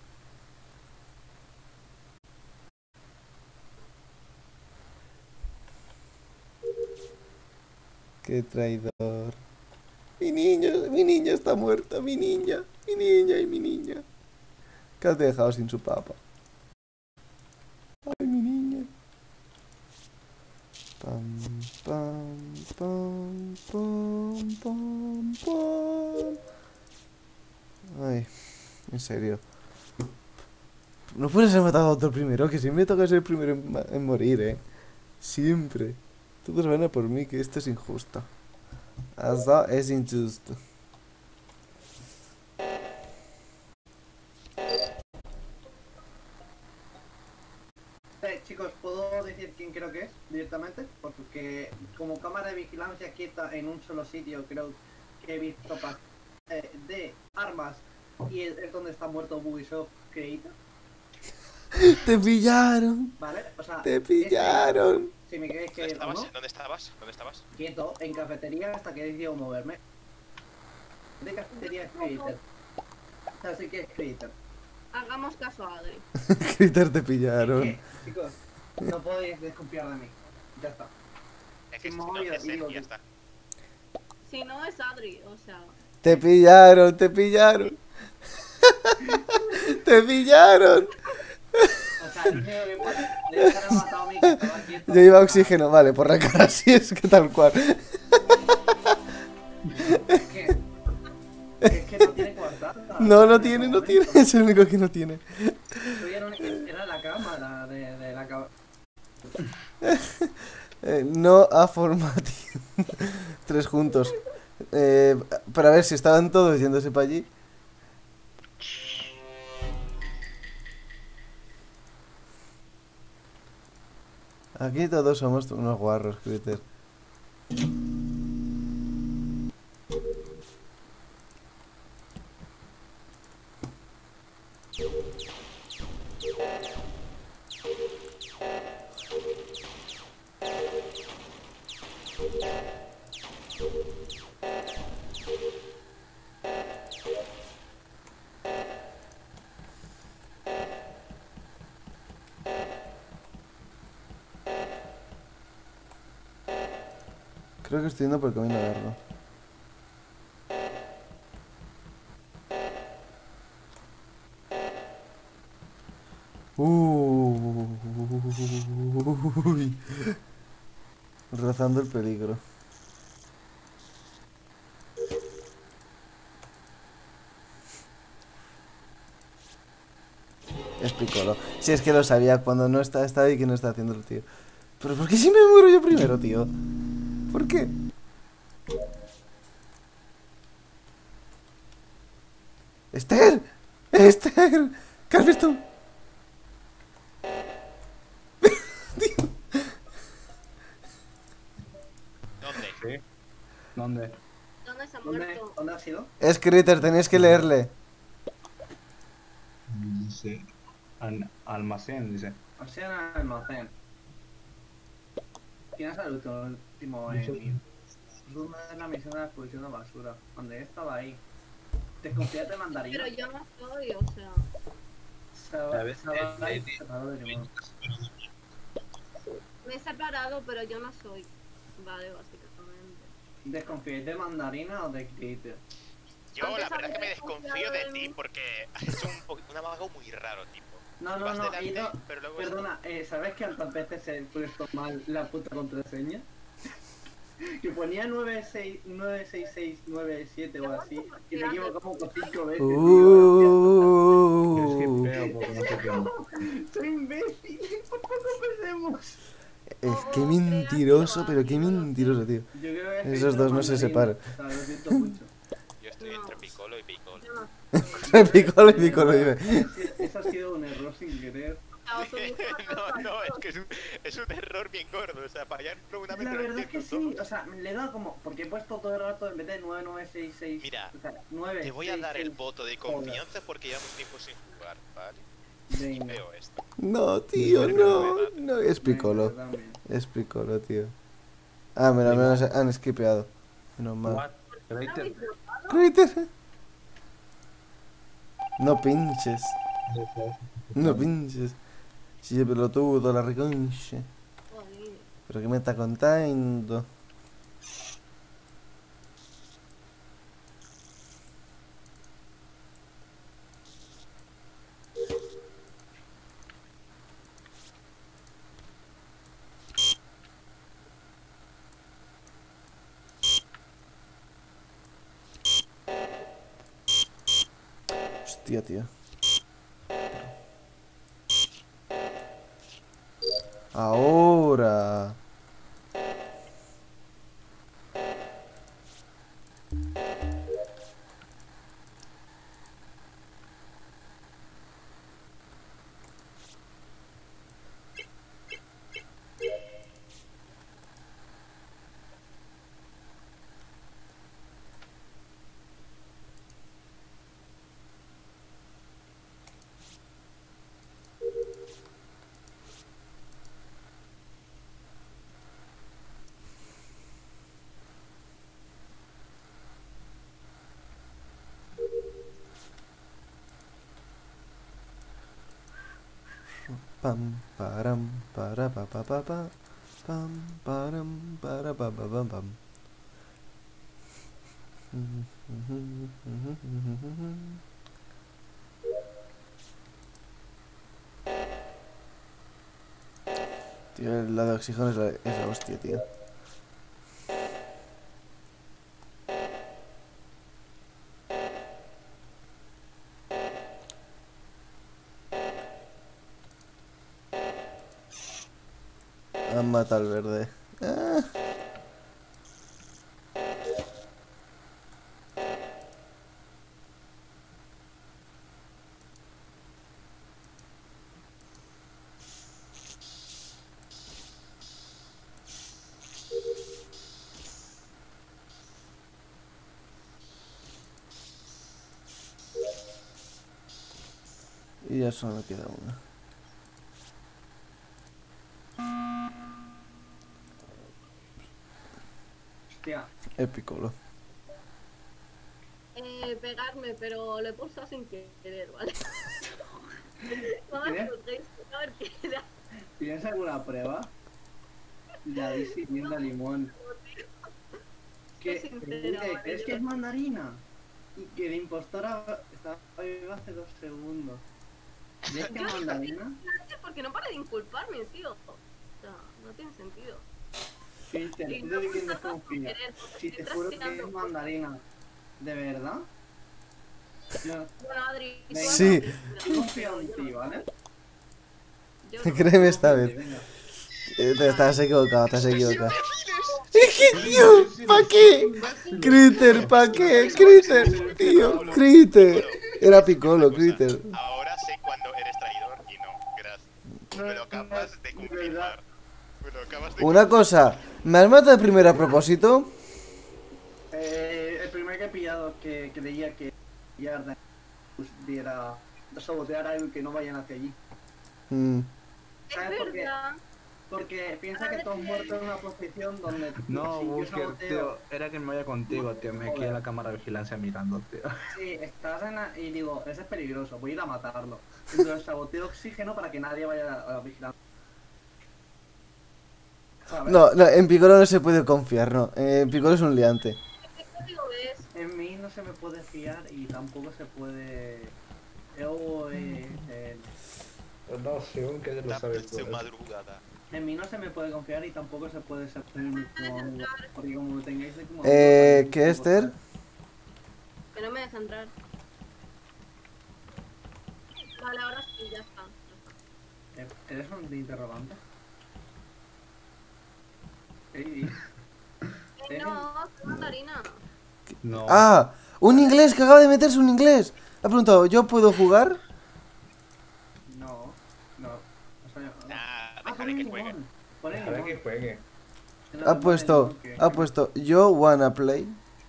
D: ¡Qué traidor! Mi niño, mi niña está muerta, mi niña, mi niña y mi niña. Que has dejado sin su papá. Ay, mi niña. Pam, pam, pam, pam, pam, pam. Ay, en serio. No puedes haber matado a otro primero, que siempre toca ser el primero en, ma- en morir, eh. Siempre. Todos van a por mí, que esto es injusto. Hasta es injusto.
B: Eh, chicos, ¿puedo decir quién creo que es directamente? Porque como cámara de vigilancia quieta en un solo sitio, creo que he visto pa- eh, de armas y es, es donde está muerto Ubisoft Creator,
D: Te pillaron.
B: ¿vale? O sea,
D: Te
B: este-
D: pillaron.
B: si me queréis
L: ¿Dónde
B: que o
L: estabas?
B: no,
L: ¿Dónde estabas? ¿Dónde estabas?
B: quieto en cafetería hasta que he decidido moverme. De cafetería es Creator. Así que es Creator.
C: Hagamos caso a Adri.
D: Critter, te pillaron.
B: ¿Qué? Chicos, no podéis desconfiar de mí. Ya está.
L: Es que
B: Sí,
L: si
B: me
L: no,
B: voy a-
L: es él
B: digo
L: y ya
B: que-
L: está.
C: Si no es Adri, o sea.
D: Te pillaron, te pillaron. Te pillaron.
B: O sea, el único que puede debe haber matado a mí, que estaba quieto.
D: Yo iba a oxígeno, vale, por la cara sí es que tal cual.
B: Es que, es que no tiene coartada.
D: No, no tiene, no tiene. Es el único que no tiene.
B: Soy el único- Era la cámara de, de la cámara.
D: Eh, no afirmativo. Tres juntos. Eh, para ver si estaban todos yéndose para allí. Aquí todos somos unos guarros, Critter. Creo que estoy yendo por el camino largo. Uy. Rozando el peligro. Es Piccolo. Si es que lo sabía, cuando no está, está ahí que no está haciendo el tío. Pero ¿por qué si me muero yo primero, tío? ¿Por qué? ¡Esther! ¡Esther! ¿Qué has visto?
L: ¿Dónde?
I: ¿Sí? ¿Dónde?
C: ¿Dónde se ha
B: ¿Dónde,
C: muerto?
B: ¿Dónde ha sido?
D: Es Critter, tenéis que leerle.
I: Dice. Al- almacén, dice.
B: O sea, en el almacén. ¿Quién es el último, último enemigo? Una de la misión de la exposición de basura. Donde estaba ahí. Desconfíate de mandarina.
C: Pero yo no soy, o sea.
B: Se se va a ir separado de limón.
C: Me he separado, pero yo no soy. Vale, básicamente.
B: ¿Desconfíes de mandarina o de Critter?
L: Yo
C: Antes
L: la verdad
C: había
L: que me desconfío de
C: desconfiado de
L: ti
C: mí.
L: porque has hecho un, po- un amago muy raro, tipo.
B: No, no,
L: Vas
B: no,
L: delante,
B: he ido...
L: pero luego
B: Perdona, eh, ¿sabes que tantas veces he puesto mal la puta contraseña? Que ponía nueve seis seis nueve siete o así, y me equivoco como con cinco veces,
D: Uh.
I: Yo skipeo porque no sé qué.
B: tío. Soy imbécil, por poco perdemos.
D: Es que mentiroso, pero qué mentiroso, tío.
B: Yo creo que
D: Esos dos no se separan.
B: O sea, lo siento mucho.
L: yo estoy entre Piccolo y Piccolo.
C: Yo no.
D: Piccolo y Piccolo, dime.
B: Eso ha sido un error sin querer.
C: O sea, os unís con
L: no,
C: otros
L: no, es
C: dos.
L: que es un, es un error bien gordo. O sea, fallarlo una vez
B: La
L: no lo
B: verdad es que
L: entiendo
B: sí,
L: todo.
B: o sea, le he dado como, porque he puesto todo el rato en vez de nueve nueve seis seis.
L: Mira,
B: o sea, nueve,
L: Te voy a
B: seis,
L: dar el
B: seis.
L: voto de confianza porque llevamos tiempo sin jugar, ¿vale? Y
B: Venga.
L: veo esto.
D: No, tío, no. No, es Piccolo.
B: Venga, también.
D: Es Piccolo, tío. Ah, mira, al menos han skipeado. Menos mal.
I: What? Crater.
D: Critter. No pinches. No pinches. Sí, pelotudo, la reconche.
C: Joder.
D: Pero qué me está contando. Hostia, tío. Ahora. Pam, param, para, pa, pa, pa, pa. Pam, param, para, pa, pa, pam, pam. Tío, la de oxígeno es la, es la hostia, tío. Han matado al verde. Ah. Y ya solo me queda una.
B: Hostia.
D: Epicolo.
C: Eh, pegarme, pero lo he pulsado sin querer, ¿vale? No me
B: ¿Qué?
C: juzguéis, a ver qué era.
B: ¿Tienes alguna prueba? La vi sirviendo limón. ¿Qué?
C: Estoy
B: ¿Qué
C: sincera, vale,
B: ¿Crees
C: yo
B: que es
C: no-
B: mandarina? Y que la impostora estaba viva hace dos segundos. ¿Crees que es mandarina?
C: Porque no para de inculparme, tío. O sea, no tiene sentido.
B: Filter,
C: Y
B: tú
C: no
B: de quién
C: pulsar sin
B: desconfías.
C: querer, porque
B: Si
C: estoy
B: te juro que
C: trasteando
B: es
C: cosas.
B: mandarina. ¿De verdad? Yo
C: Bueno, Adri, tú
B: Venga.
C: has
D: Sí.
C: dado
B: yo confío en ti, ¿vale?
C: Yo no.
D: Créeme esta vez.
B: Venga.
D: Eh, te estás equivocado, te has equivocado. Es que, tío, ¿pa' qué? Critter, ¿pa' qué? Critter, tío, Critter. Era Piccolo, Critter.
L: Ahora sé cuándo eres traidor y no. Gracias. Me lo acabas de confirmar. Me lo acabas de
D: Una cosa, ¿me has matado de primero a propósito?
B: Eh, el primer que he pillado que creía que Yarden pues, diera sabotear algo y que no vayan hacia allí.
D: Mm.
B: ¿Sabes por qué?
C: verdad.
B: Porque piensa que tú has muerto en una posición donde
I: No,
B: si yo
I: Booker,
B: saboteo,
I: tío, era que me vaya contigo, tío. Me quedé en la cámara de vigilancia mirando, tío.
B: sí, estás en la, y digo, ese es peligroso, voy a ir a matarlo. Entonces saboteo oxígeno para que nadie vaya a, a vigilar. ¿Sabes?
D: No, no, en Piccolo no se puede confiar, no. En Piccolo es un liante.
C: ¿Qué código es?
B: En mí no se me puede fiar y tampoco se puede... Yo, eh, eh,
I: No, según que lo sabes
L: su madrugada.
B: en mí no se me puede confiar y tampoco se puede ser como amigo. Porque como lo tengáis de como
D: Eh,
B: amigo,
D: ¿qué, Esther?
C: Que no me deja entrar. Vale, ahora sí, ya está.
B: Eh, ¿Eres un de interrogante? Sí.
C: Eh, no, soy mandarina.
I: No.
D: ¡Ah! ¡Un inglés que acaba de meterse un inglés! Ha preguntado, ¿yo puedo jugar?
B: No, no. O sea, no.
L: Ah,
B: Ah,
L: dejaré que juegue.
B: Pon el
I: Dejaré
B: limón.
I: que juegue.
D: Ha puesto, ha puesto, yo wanna play.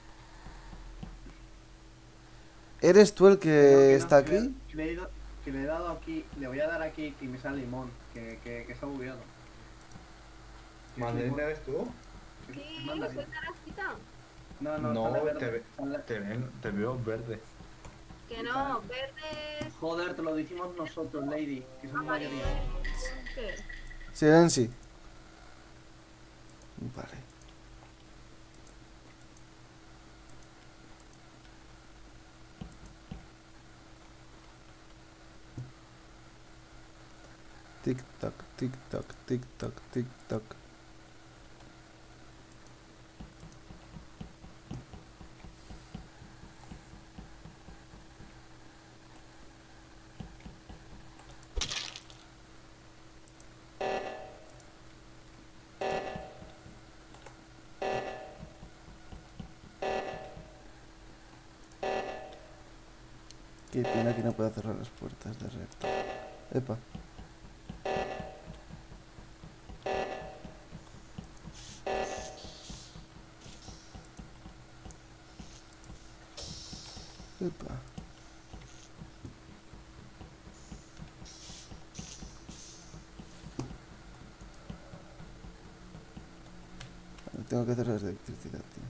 D: ¿Eres tú el que
B: No, que no,
D: está
B: que le-
D: aquí?
B: Que le, he ido- que le he dado aquí, le voy a dar aquí y me sale limón, que, que, que está bugueado.
I: ¿Mandarina eres tú?
B: Es
C: Sí,
B: mandarina.
C: soy carajita.
B: No, no,
I: No,
B: sale
I: te,
B: verde.
I: ve-
B: sale-
I: te, ven- te veo verde.
C: Que no, verdes.
B: Joder, te lo decimos nosotros, Lady, que somos mayoría.
C: ¿Qué?
D: Silencio. Vale. Tic tac, tic tac, tic tac, tic tac. Qué pena que no pueda cerrar las puertas de recto. Epa. Epa. Tengo que cerrar la electricidad, tío.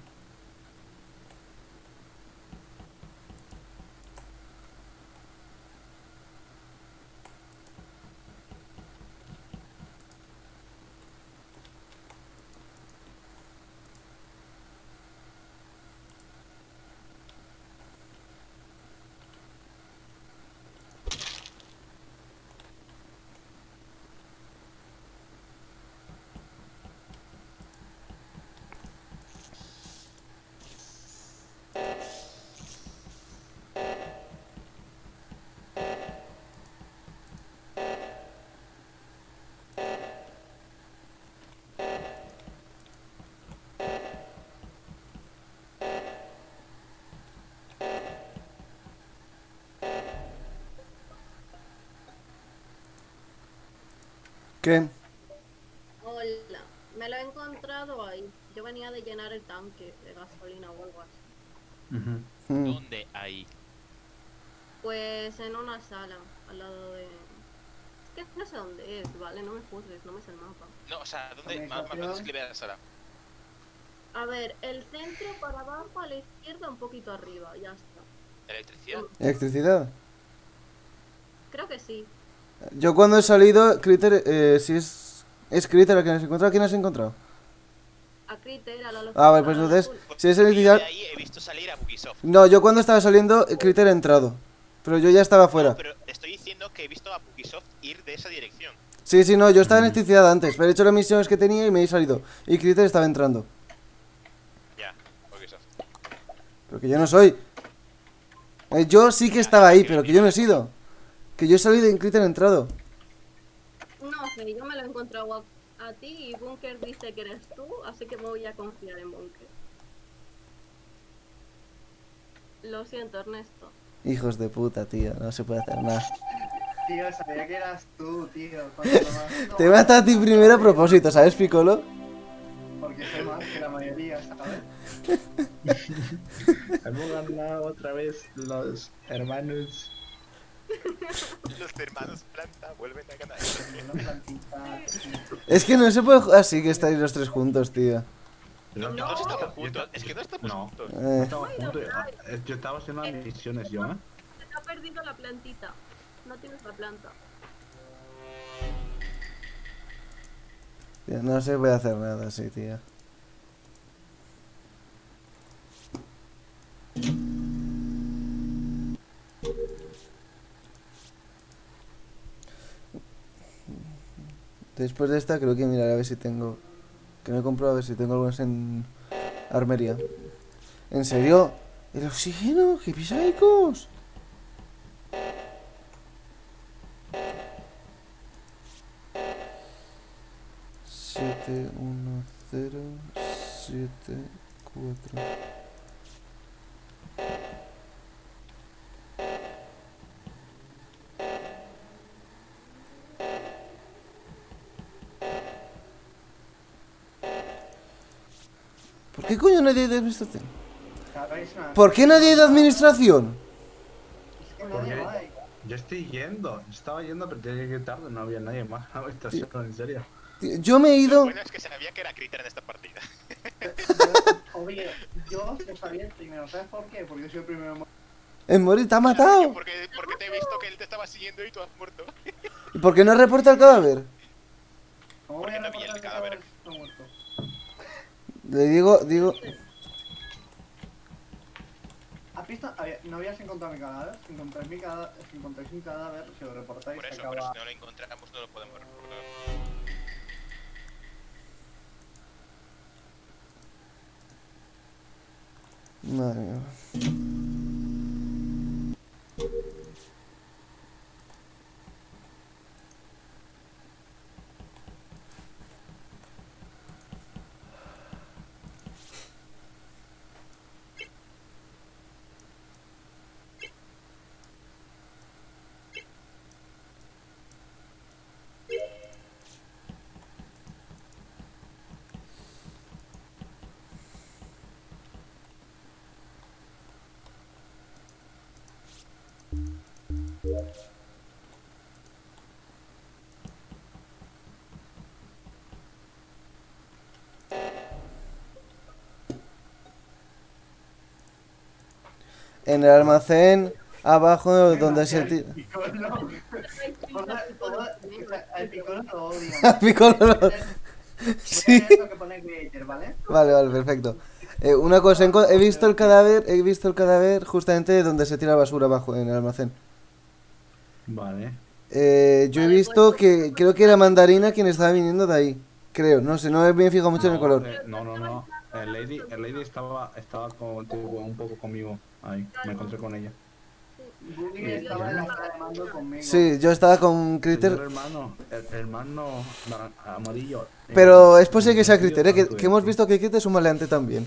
D: ¿Qué?
C: Hola, me lo he encontrado ahí. Yo venía de llenar el tanque de gasolina o algo así.
D: Mm.
L: ¿Dónde hay?
C: Pues en una sala, al lado de... Es que no sé dónde es, ¿vale? No me juzgues, no me sé el mapa.
L: No, o sea, ¿dónde? Más más describe la sala.
C: A ver, el centro para abajo, a la izquierda, un poquito arriba, ya está.
L: ¿Electricidad?
D: ¿Electricidad?
C: Creo que sí.
D: Yo cuando he salido, Critter, eh, si es... ¿Es Critter el que has encontrado? ¿Quién has encontrado?
C: A Critter, a la
D: Ah, vale, pues entonces, si es electricidad...
L: De ahí he visto salir a Bugisoft.
D: No, yo cuando estaba saliendo, eh, Critter ha entrado. Pero yo ya estaba fuera.
L: Pero estoy diciendo que he visto a Bugisoft ir de esa dirección.
D: Sí, sí, no, yo estaba en electricidad antes, pero he hecho las misiones que tenía y me he salido. Y Critter estaba entrando.
L: Ya, Bugisoft.
D: Pero que yo no soy. Eh, yo sí que estaba ahí, pero que yo no he sido. Que yo he salido y Critter ha entrado.
C: No sé, yo me lo he encontrado a, a ti y Bunker dice que eres tú, así que me voy a confiar en Bunker. Lo siento, Ernesto.
D: Hijos de puta, tío, no se puede hacer nada.
B: Tío, sabía que eras tú, tío. Cuando lo más- no,
D: Te he matado a ti primero a propósito, ¿sabes, Piccolo?
B: Porque soy más que la mayoría, ¿sabes?
I: Hemos ganado otra vez los hermanos.
L: Los hermanos planta vuelven a ganar.
D: Es que no se puede jugar así que estáis los tres juntos, tío.
I: No,
L: No estamos juntos, es que no estamos
I: No,
L: juntos.
D: Eh.
I: no estamos juntos. eh, Yo estaba haciendo las misiones yo, ¿eh?
C: Se te ha perdido la plantita. No tienes la planta.
D: Tío, no se puede hacer nada así, tío. Después de esta creo que miraré a ver si tengo... Que me compro a ver si tengo algunas en... Armería. ¿En serio? ¿El oxígeno? ¡Hipisaicos! siete, uno, cero, siete, cuatro. ¿Por qué coño nadie hay de administración? ¿Por qué nadie hay de administración?
I: Porque yo estoy yendo, yo estaba yendo, pero tenía que ir tarde, no había nadie más. No, esto es en serio.
D: Tío, yo me he
L: Lo
D: ido...
L: bueno es que sabía que era Critter en esta partida.
B: Oye, yo lo sabía el primero, ¿sabes por qué? Porque yo soy el primero. en
D: El Mori te ha matado.
L: Porque, porque te he visto que él te estaba siguiendo y tú has muerto.
D: ¿Y por qué no reporta el cadáver?
B: ¿Cómo voy a
L: no vi
B: reportar
L: el
B: que
L: cadáver.
B: está muerto?
D: Le digo, digo...
B: ¿Has visto? Había- ¿No habías encontrado mi cadáver? Si encontráis mi cadáver, si encontráis mi cadáver, si lo reportáis,
L: Por
B: se
L: eso,
B: acaba...
L: pero si no lo encontramos no lo podemos reportar.
D: Madre mía. En el almacén, abajo donde se tira...
B: El Piccolo lo odia.
D: A Piccolo lo- Sí.
B: Esto que pone Creator, ¿vale?
D: Vale, vale, perfecto. Eh, una cosa, he enco- he visto el cadáver, he visto el cadáver justamente donde se tira basura abajo, en el almacén.
I: Vale.
D: Eh, yo he visto que creo que era Mandarina quien estaba viniendo de ahí. Creo, no sé, no me he fijado mucho en el color.
I: eh, no, no, no. El Lady, el Lady estaba, estaba con, tipo, un poco conmigo ahí. Me encontré con ella.
B: Boogie estaba en la sala de mando conmigo.
D: Sí, yo estaba con
I: Señor
D: Critter,
I: hermano, el el hermano naran- amarillo. eh,
D: pero es posible que sea
I: amarillo
D: Critter, eh, que,
I: tanto
D: que
I: de-
D: hemos visto que Critter es un maleante también.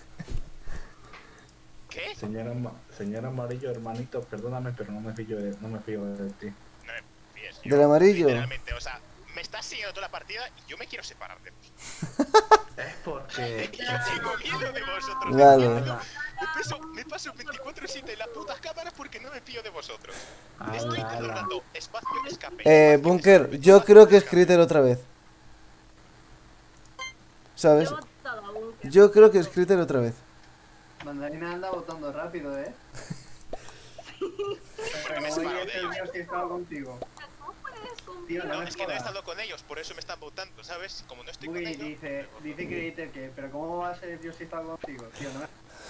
L: ¿Qué?
I: Señor, ama- señor amarillo, hermanito, perdóname, pero no me fío de, no me fío de ti.
L: No me fíes, yo,
D: ¿Del amarillo?
L: Literalmente, o sea, me estás siguiendo toda la partida y yo me quiero separar de vos.
I: Es porque...
L: Yo tengo miedo de vosotros.
D: Vale.
L: de miedo. Me paso, me paso veinticuatro siete en las putas cámaras porque no me fío de vosotros. Estoy todo el rato, espacio, escape.
D: Eh, Bunker, yo creo que es Critter otra vez. ¿Sabes?
C: Yo he votado a Bunker.
D: Yo creo que es Critter otra vez.
B: Mandarina anda votando rápido, ¿eh? Pero
L: me
B: no
L: separo
B: voy a
L: de
B: ser
L: ellos.
B: yo si he estado contigo.
C: ¿Cómo fue eso?
B: Tío, no
L: No,
B: me
L: es que no he
B: jodas.
L: estado con ellos, por eso me están votando, ¿sabes? Como no estoy con
B: Uy,
L: ellos.
B: dice, dice Creator que, pero ¿cómo va a ser yo si he estado contigo? Tío, no me...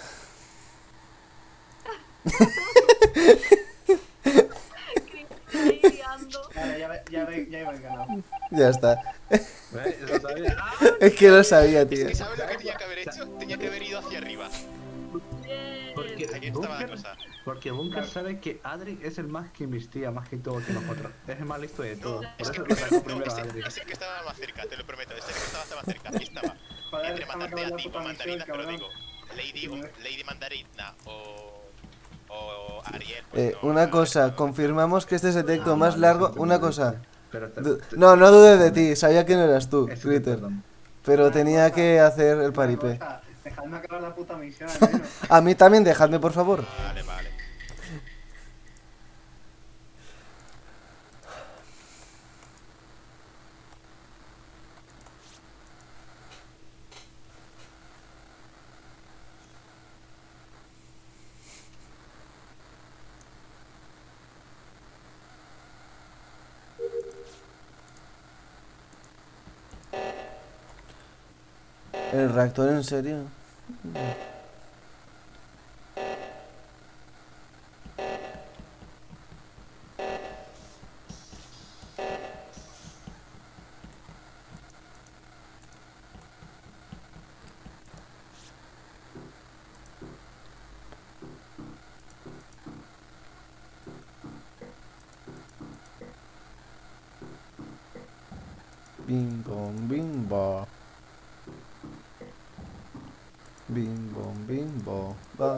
C: Ahí liando.
B: Vale, ya, ve, ya, ve, ya iba el canal.
D: Ya está.
I: ¿Ves? Lo sabía.
D: Es que lo sabía,
L: Es
D: tío.
L: que ¿sabes lo que tenía que haber hecho? Tenía que haber ido hacia arriba.
C: Bien.
I: Porque
L: Ahí estaba la
I: Bunker,
L: cosa.
I: porque Bunker sabe que Adric es el más que investiga, más que todo que nosotros. Es el más listo de
L: No,
I: todos.
L: es
I: Por
L: que
I: eso lo sacó
L: no,
I: primero a
L: es, el,
I: Adric.
L: es el que estaba más cerca, te lo prometo. Es el que estaba más cerca. Aquí estaba.
B: Joder,
L: Entre
B: déjame
L: matarte
B: acabar
L: a
B: la
L: ti
B: puta
L: o
B: misión,
L: Mandarina, pero
B: cabrón.
L: digo, Lady, o, Lady Mandarina o, o Ariel. Pues
D: Eh,
L: no,
D: una
L: no,
D: cosa,
L: no.
D: confirmamos que este es el directo más largo. Una cosa.
I: Pero te-
D: Du-
I: te-
D: No, no dudes de ti, sabía que no eras tú,
I: eso te
D: Critter.
I: perdono.
D: Pero tenía que hacer el paripé.
B: Una cosa, dejadme acabar la puta misión al menos.
D: A mí también, dejadme por favor.
L: Vale, vale.
D: ¿El reactor en serio? Bim bom bim bo. Bim bom bim bo ba.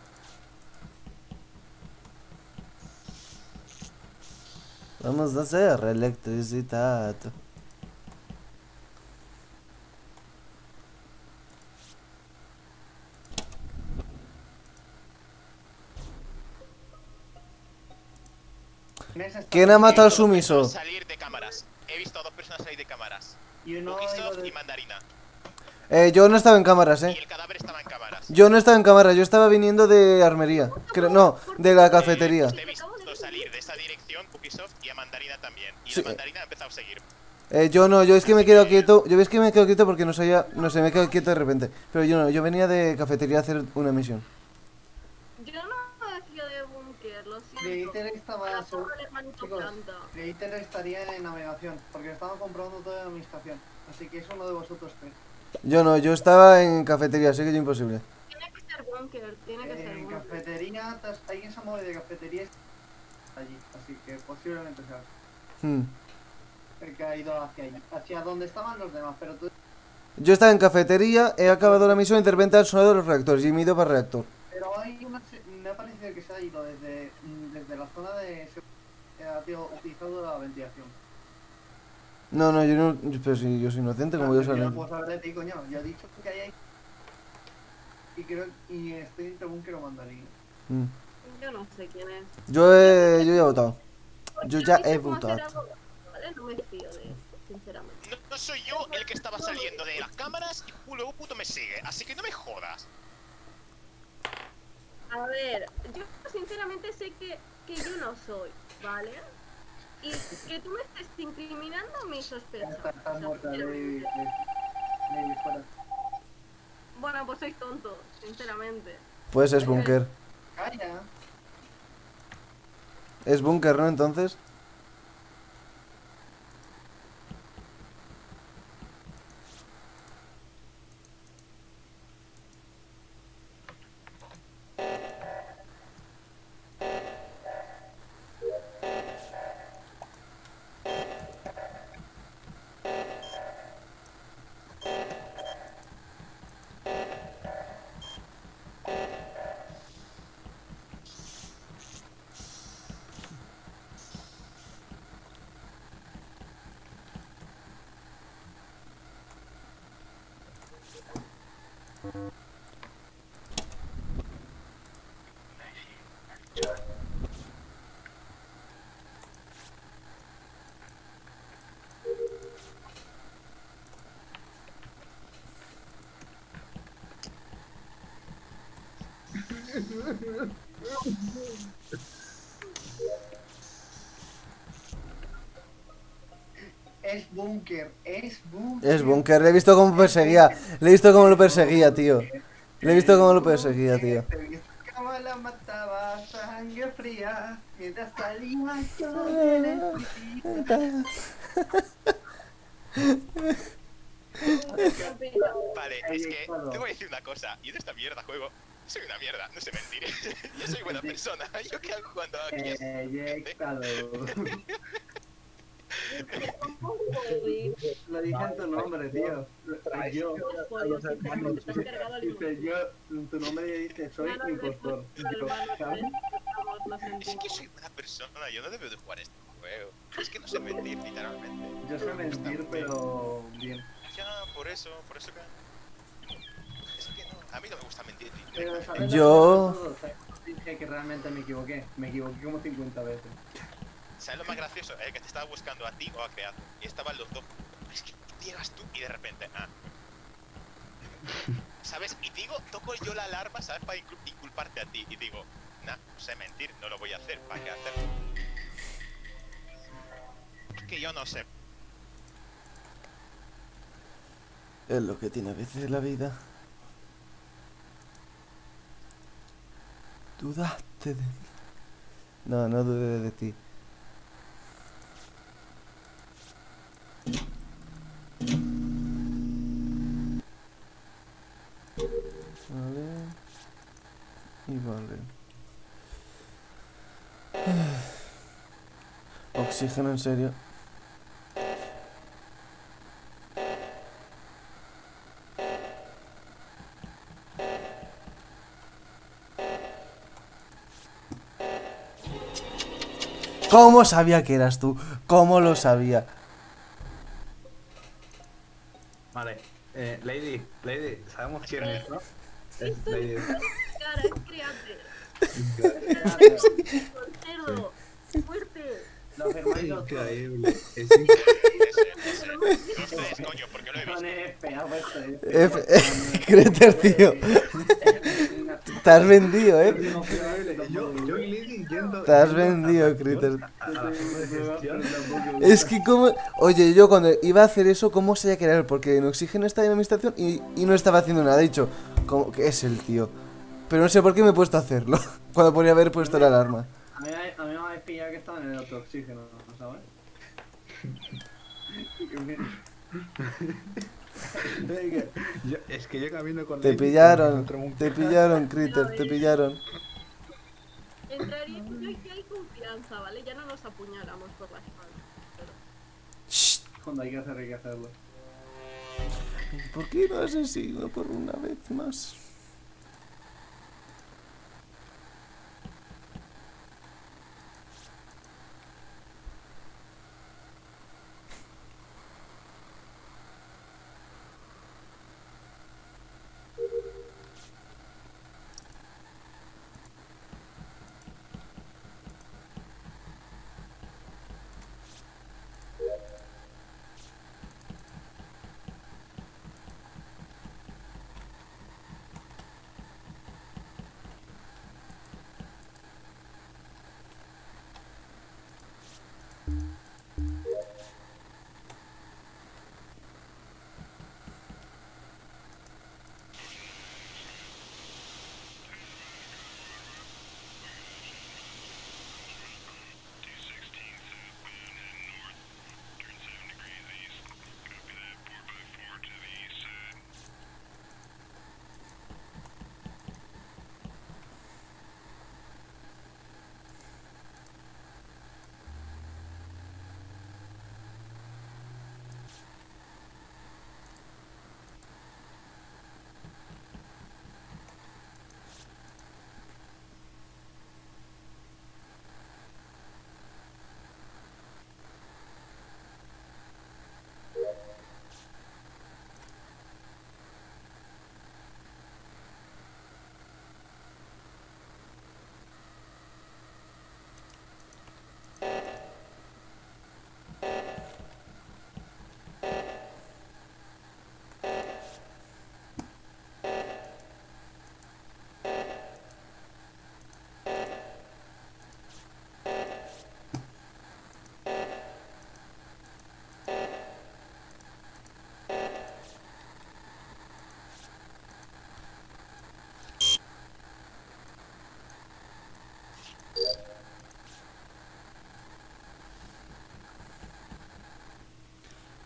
D: Vamos a hacer electricidad. ¿Quién ha matado al sumiso?
L: Salir de cámaras. He visto a dos personas salir de cámaras.
B: Y uno
L: Ubisoft
B: iba de-
L: y Mandarina.
D: Eh, yo no estaba en cámaras,
L: Y
D: eh.
L: el cadáver estaba en cámaras.
D: Yo no estaba en cámaras, yo estaba viniendo de armería. Creo, no, de la cafetería.
L: Te he visto salir de esa dirección, Ubisoft, y a Mandarina también. Y
D: Sí.
L: la Mandarina ha empezado a seguir.
D: Eh, yo no, yo es que me quedo quieto. Yo es que me quedo quieto porque no sabía. No sé, me quedo quieto de repente. Pero yo no, yo venía de cafetería a hacer una misión.
C: Yo no me fío de Bunker, lo siento.
B: Creator
C: A
B: estaba
C: la
B: seguro.
C: pobre hermanito
B: Chicos,
C: planta.
B: Creator estaría en navegación, porque estaban comprando toda mi estación. Así que es uno de vosotros tres.
D: Yo no, yo estaba en cafetería, así que yo imposible.
C: Tiene que ser Bunker, tiene que ser
B: En
C: Bunker.
B: cafetería, tas- alguien se mueve de cafetería allí, así que posiblemente sea
D: Hmm.
B: el que ha ido hacia allí, hacia donde estaban los demás, pero tú...
D: Yo estaba en cafetería, he acabado la misión, interventa el sonido de los reactores y me he ido para el reactor.
B: Pero hay una, se- me ha parecido que se ha ido desde, mm, desde la zona de... se- ha tío, utilizado la ventilación.
D: No, no, yo no. yo- Pero si yo soy inocente, como
B: Ah,
D: yo
B: pero yo no
D: soy.
B: puedo saber de ti, coño, yo he dicho que hay ahí. Y creo, y estoy entre Bunker o Mandarín.
D: Mm.
C: Yo no sé quién es.
D: Yo he. Yo ya he votado.
C: Porque
D: Yo
C: no
D: ya
C: sé
D: he
C: cómo hacer
D: votado.
C: algo, ¿vale? No me fío de él, sinceramente.
L: No, no soy yo el que estaba saliendo de las cámaras y luego puto me sigue. Así que no me jodas.
C: A ver, yo sinceramente sé que, que yo no soy, ¿vale? Y que tú me estés incriminando mi sospecha.
B: Está, está
C: O sea,
B: muerta, Lady,
C: sinceramente.
B: Lady, fuera.
C: Bueno, pues sois tontos, sinceramente.
D: Pues es búnker.
B: Calla.
D: Es búnker, ¿no? Entonces.
B: Es búnker, es búnker.
D: Es búnker, le he visto cómo perseguía. Le he visto cómo lo perseguía, tío. Le he visto cómo lo perseguía, tío.
B: Cómo la mataba sangre fría mientras salía yo de electricidad.
L: Vale, es que te voy a decir una cosa. Yo de esta mierda juego. Soy una mierda, no sé mentir. Yo soy buena persona. ¿Yo qué hago cuando hago aquí?
B: Lo dije en tu nombre, tío. Yo. Dice yo, en tu nombre dice soy impostor. Yo, ¿sabes?
L: Es que soy buena persona, yo no debo de jugar este juego. Es que no sé mentir, literalmente.
B: Yo sé mentir, pero bien.
L: Ya, por eso, por eso que... Es que no, a mí no me gusta mentir.
B: Pero, ¿sabes?
D: Yo...
B: Dije que realmente me equivoqué. Me equivoqué como cincuenta veces.
L: ¿Sabes lo más gracioso? Eh, que te estaba buscando a ti o a Creato. Y estaban los dos. Es que llegas tú y de repente... Ah. ¿Sabes? Y digo, toco yo la alarma, ¿sabes? Para incul inculparte a ti. Y digo, nah, no sé mentir, no lo voy a hacer. ¿Para qué hacerlo? Que yo no sé.
D: Es lo que tiene a veces la vida. Dudaste de mí. No, no dudé de ti. Vale. Y vale. Oxígeno, en serio. ¿Cómo sabía que eras tú? ¿Cómo lo sabía?
I: Vale, eh, Lady, Lady, sabemos quién es, ¿no?
C: Sí,
I: Es Lady.
C: cara, es create. Cerdo, fuerte.
B: Lo firmáis los dos.
I: Increíble, es
L: Ese, ese. Los tres, coño, porque lo he visto.
B: Pone F, ha puesto F.
D: F, Creter, tío. Te has vendido, eh.
I: Yo, yo y Lady yendo...
D: Te has vendido, Critter.
I: A la forma de gestión.
D: Es que como... Oye, yo cuando iba a hacer eso, ¿cómo sabía que era él? Porque en Oxígeno estaba en administración y, y no estaba haciendo nada. He dicho, como que es el tío. Pero no sé por qué me he puesto a hacerlo. Cuando podría haber puesto la alarma.
B: A mí, a mí me habéis pillado que estaba en el otro oxígeno, ¿sabes?
I: Venga. Yo, es que yo camino con
D: Te
I: Lady,
D: pillaron,
I: con otro
D: te pillaron, Critter, te pillaron.
C: Entraríamos aquí hay confianza, ¿vale? Ya no nos apuñalamos por la espalda. Pero...
D: Shh.
B: Cuando hay que hacer, hay que hacerlo.
D: ¿Por qué no asesino por una vez más?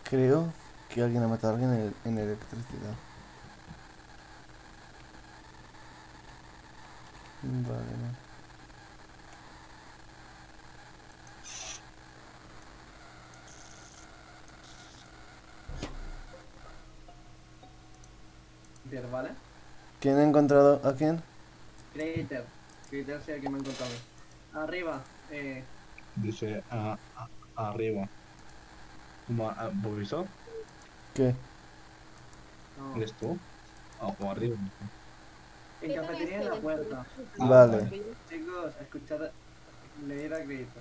D: Creo que alguien ha matado a alguien en, en electricidad. Vale, no.
B: ¿Vale?
D: ¿Quién ha encontrado a quién?
B: Creator. Creator sea quien me ha encontrado. Arriba, eh.
I: Dice a, a- arriba. Ma- a- ¿Bobiso?
D: ¿Qué?
B: No.
I: ¿Eres tú? Ah, o arriba.
B: En cafetería en la puerta.
D: Vale.
B: Chicos, escuchad. Leer a Creator.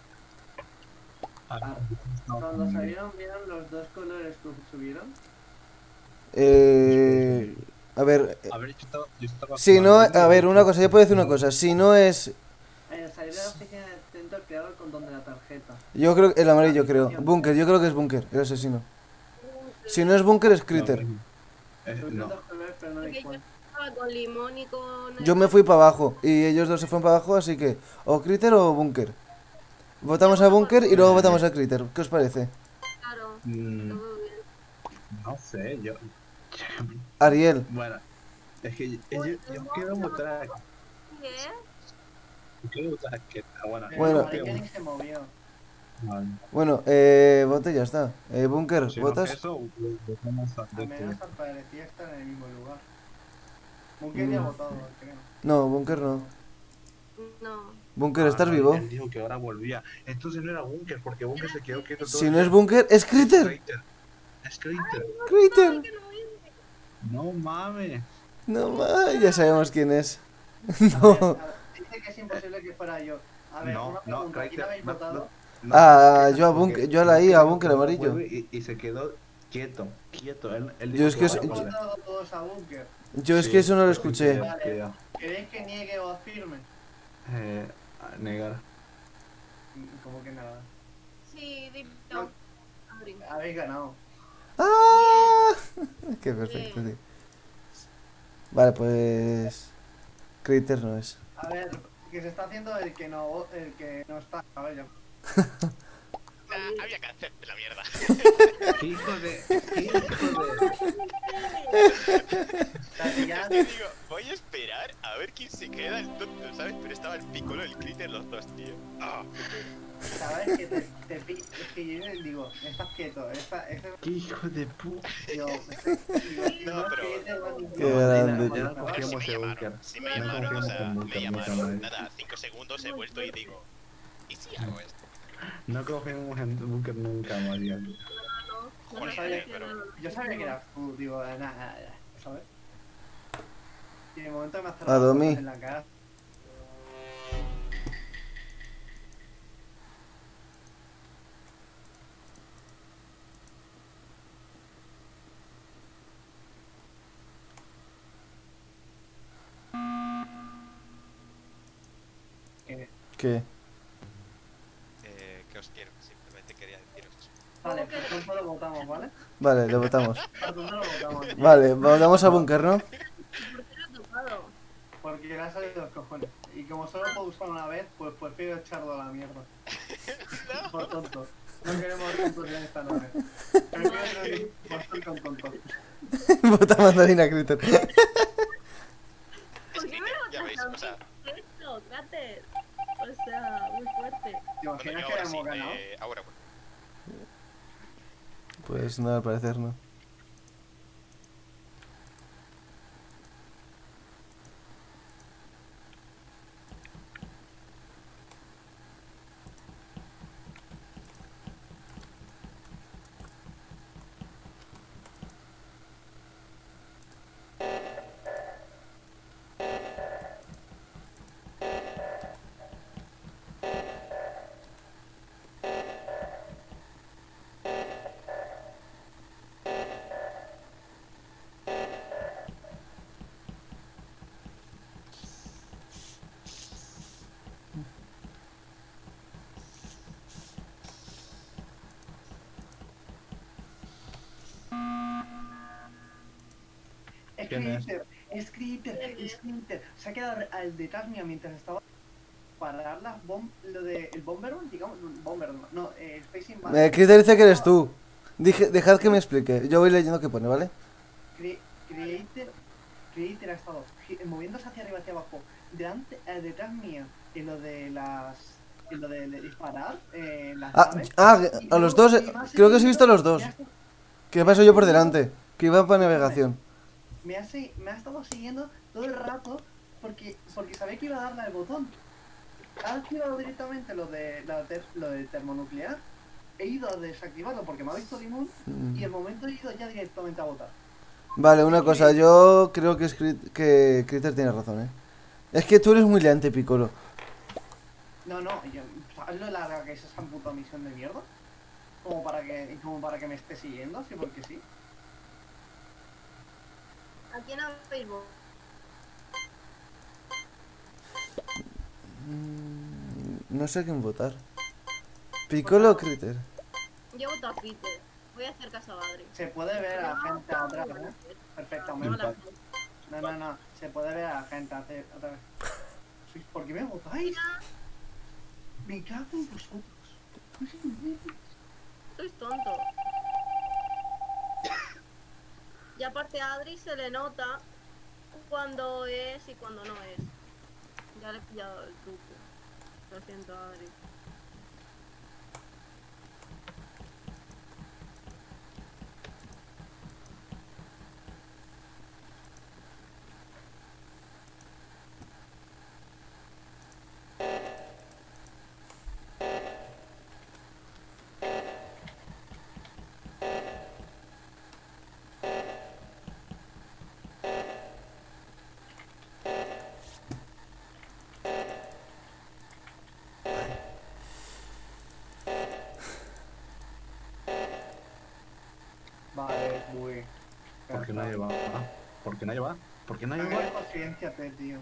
I: Ah,
B: Cuando salieron, ¿vieron los dos colores que subieron?
D: Eh... A ver...
I: A ver, yo estaba, yo estaba
D: Si no...
I: jugando
D: A
I: y-
D: ver, una cosa, yo puedo decir una cosa. Si no es...
B: Eh, salir de la oficina del centro creado con donde la tarjeta.
D: Yo creo que el amarillo, creo. Búnker, yo creo que es Búnker, el asesino. Si no es Búnker, es Critter.
I: Eh,
B: Subieron
I: no.
B: dos colores, pero no
C: Porque
B: hay
C: yo
B: cuál.
C: estaba con limón y con...
D: Yo me fui para abajo y ellos dos se fueron para abajo, así que o Critter o Búnker. Votamos a Búnker y luego votamos a Critter. ¿Qué os parece?
C: Claro,
I: Mm,
C: todo bien.
I: no sé, yo.
D: Ariel.
I: Bueno, es que yo, yo, yo quiero votar a.
C: ¿Qué?
I: Yo quiero votar a que. Ah, bueno,
B: Pero
D: Bueno.
B: María ni se movió.
I: Vale.
D: Bueno, eh, vote y ya está. Eh, Búnker,
I: Si no
D: ¿votas?
I: eso, votamos a
B: Al menos
I: Deku.
B: al parecía estar en el mismo lugar. Bunker ya ha
D: Mm.
B: votado, creo.
D: No, Búnker no.
C: No.
D: Búnker,
I: Ah,
D: ¿estás
I: no,
D: vivo?
I: Él dijo que ahora volvía. Entonces no era Bunker, porque Bunker se quedó quieto todo
D: Si
I: el
D: no es
I: tiempo.
D: Búnker, es Critter.
I: Crater. Es Crater.
D: Critter.
I: No mames.
D: No más, ya sabemos quién es.
B: A ver,
D: No.
B: a ver, dice que es imposible que fuera yo. A ver,
I: No,
B: una
I: no,
B: pregunta, ¿quién
I: Crater.
B: habéis
I: no,
B: votado?
I: no, no,
D: Ah,
I: Crater,
D: yo a
I: porque
D: Bunker- yo a la I, a
I: Bunker
D: Bunker amarillo.
I: vuelve Y, y se quedó quieto, quieto. Él, él
D: Yo
I: dijo
D: es que
I: ahora
D: es-
B: ¿Habéis
I: vuelve.
B: votado todos a Bunker?
D: Yo es
I: Sí,
D: que eso no lo
I: sí,
D: escuché.
I: queda- queda.
B: ¿Queréis que niegue o afirme?
I: Eh, a negar.
B: Como que nada.
C: Sí, dilo.
B: No.
C: Abrí.
B: Habéis ganado.
D: ¡Ah! Qué perfecto, tío. Vale, pues... Critter no es.
B: A ver, que se está haciendo el que no, el que no está. A ver, ya.
L: Ah, había que hacer la mierda.
I: ¿Qué hijo de.? ¿Qué hijo de.?
B: Ya,
L: Yo digo, voy a esperar a ver quién se queda el tonto, ¿sabes? Pero estaba el Piccolo y el Critter los dos, tío. Ah,
B: ¿sabes? Que te, te pi- es que yo le digo, estás quieto. Esta, esta,
I: ¿Qué hijo de puta?
B: digo, digo, si
L: No,
B: es
L: pero-
B: que te van-
D: Qué grande,
I: Ya
D: tío.
I: no confiamos
L: si me
I: en Bunker.
L: llamaron, si me
I: No
L: llamaron, o
I: confiamos
L: sea,
I: en
L: me
I: Bunker, nunca
L: llamaron,
I: más.
L: nada, cinco segundos he vuelto y digo, ¿y si hago esto?
I: No confiamos en Bunker nunca más, ya.
C: No,
L: Joder,
C: no
B: sabía,
L: pero-
B: Yo sabía que eras tú, digo, nada, nada, ¿sabes? Y de momento me ha
D: A
B: cerrado las
D: Domi.
B: cosas en la cara. Eh,
D: ¿Qué?
L: Eh, que os quiero, simplemente quería deciros eso.
B: Vale, pues entonces lo votamos, ¿vale?
D: Vale, le votamos.
B: Entonces lo votamos.
D: Vale, votamos a Búnker, ¿no?
C: ¿Por qué lo he tocado?
B: Porque le ha salido los cojones. Y como solo puedo usar una vez, pues prefiero echarlo a la mierda. Por tonto. No queremos tontos en esta noche. Prefiero bastante con tontos.
D: Vota mandarina Critter.
C: ¿Por qué me
L: Ya veis,
C: votas
L: o sea,
C: a mí? Esto, Cráter. O sea, muy fuerte.
B: ¿Te
L: bueno,
B: imaginas
L: yo
B: que
L: ahora sí,
B: hemos ganado?
L: eh, ahora bueno.
D: Pues no, al parecer no.
B: Es
I: ¿Quién es?
B: Critter, es Critter, es Critter. Se ha quedado al detrás mío mientras estaba para dar las bom lo de el Bomberman, digamos, Bomberman, no, eh, Space Invader.
D: Eh, Critter dice que eres tú. Dije, dejad que me explique. Yo voy leyendo qué pone, ¿vale?
B: Cre- Creator, Creator ha estado gi- moviéndose hacia arriba, hacia abajo, delante, eh, detrás mía, en lo de las, en lo de, de disparar, eh, las
D: Ah,
B: naves.
D: ah,
B: y
D: a los
B: luego-
D: dos,
B: y
D: eh,
B: me ha
D: creo que os he
B: seguido-
D: visto a los dos.
B: me ha estado-
D: Que paso yo por delante. Que iba para navegación.
B: Me ha, se- me ha estado siguiendo todo el rato porque, porque sabía que iba a darle al botón. Ha activado directamente lo de la ter- lo del termonuclear. He ido a desactivarlo porque me ha visto Limón y el momento he ido ya directamente a votar.
D: Vale, una cosa, yo creo que, es Crit- que Critter tiene razón, ¿eh? Es que tú eres muy leante, Piccolo.
B: No, no, yo, ¿sabes lo larga que es esa puta misión de mierda? Como para que, como para que me esté siguiendo, así porque sí.
C: ¿A quién habéis votado?
D: Mm, No sé a quién votar. Piccolo o Critter.
C: Yo voto a Peter. Voy a hacer caso a Adri.
B: Se puede ver a la gente atrás, ¿eh? Perfectamente.
C: Hola.
B: No, no, no, se puede ver a la gente hace- otra vez. Sí, ¿por qué me votáis? Me cago en vosotros.
C: Sois tonto. Y aparte a Adri se le nota cuando es y cuando no es. Ya le he pillado el truco. Lo siento, Adri.
B: Vale, muy.
I: ¿Por qué nadie va? ¿Por qué nadie va? ¿Por qué nadie va?
B: Cangrejo, siéntate, tío.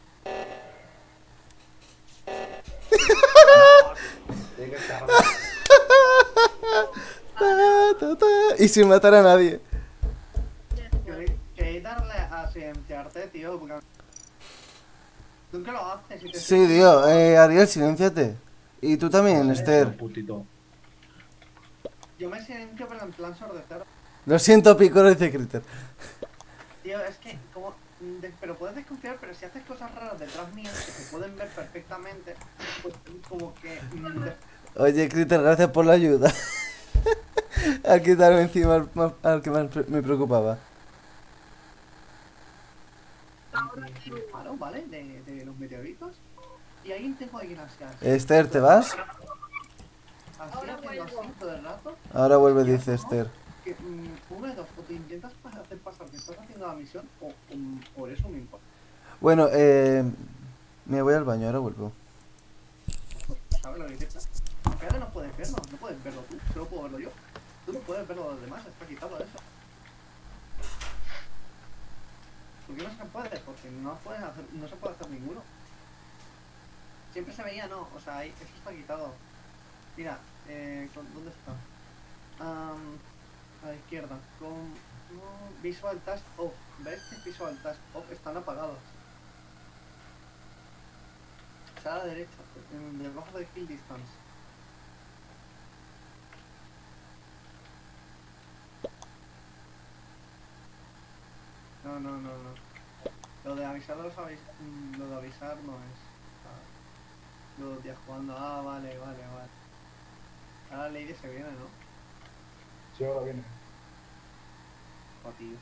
D: Ta, ta, ta. Y sin matar a nadie.
B: Queréis- Queréis darle a silenciarte, tío, porque... Nunca lo haces y te...
D: Sí, tío. Eh, Ariel, silénciate. Y tú también, Esther.
I: Putito.
B: Yo me silencio, pero en plan sordecer.
D: Lo siento, Piccolo, dice Critter.
B: Tío, es que, como... mm, de- pero puedes desconfiar, pero si haces cosas raras detrás mío, que se pueden ver perfectamente, pues como que... mm, de-
D: Oye, Critter, gracias por la ayuda. A quitarme encima al, más- al que más pre- me preocupaba.
B: Claro, ¿vale? De, de los meteoritos. Y ahí tengo aquí las llaves.
D: Esther, ¿te vas?
B: Así haciendo así todo el rato.
D: Ahora vuelve, dice Esther.
B: Que, mm, una de dos, o te intentas pa- hacer pasar que estás haciendo la misión, o, o por eso me importa.
D: Bueno, eh... me voy al baño, ahora vuelvo.
B: ¿Sabes lo que dices? Aunque ahora no puedes verlo, no puedes verlo tú, solo puedo verlo yo. Tú no puedes verlo los demás, está quitado eso. ¿Por qué no se puede? Porque no, puedes hacer, no se puede hacer ninguno. Siempre se veía, no, o sea, ahí, eso está quitado. Mira, eh, con- ¿dónde está? Am, a la izquierda, con no, Visual Task Off. ¿Ves que Visual Task Off están apagados? O sea, a la derecha, en- debajo de Kill Distance. No, no, no, no. Lo de avisar los avis mm, lo de avisar no es. Ah, los días jugando. Ah, vale, vale, vale. Ahora Lady se viene, ¿no?
I: Sí, ahora viene.
B: Oh, tío.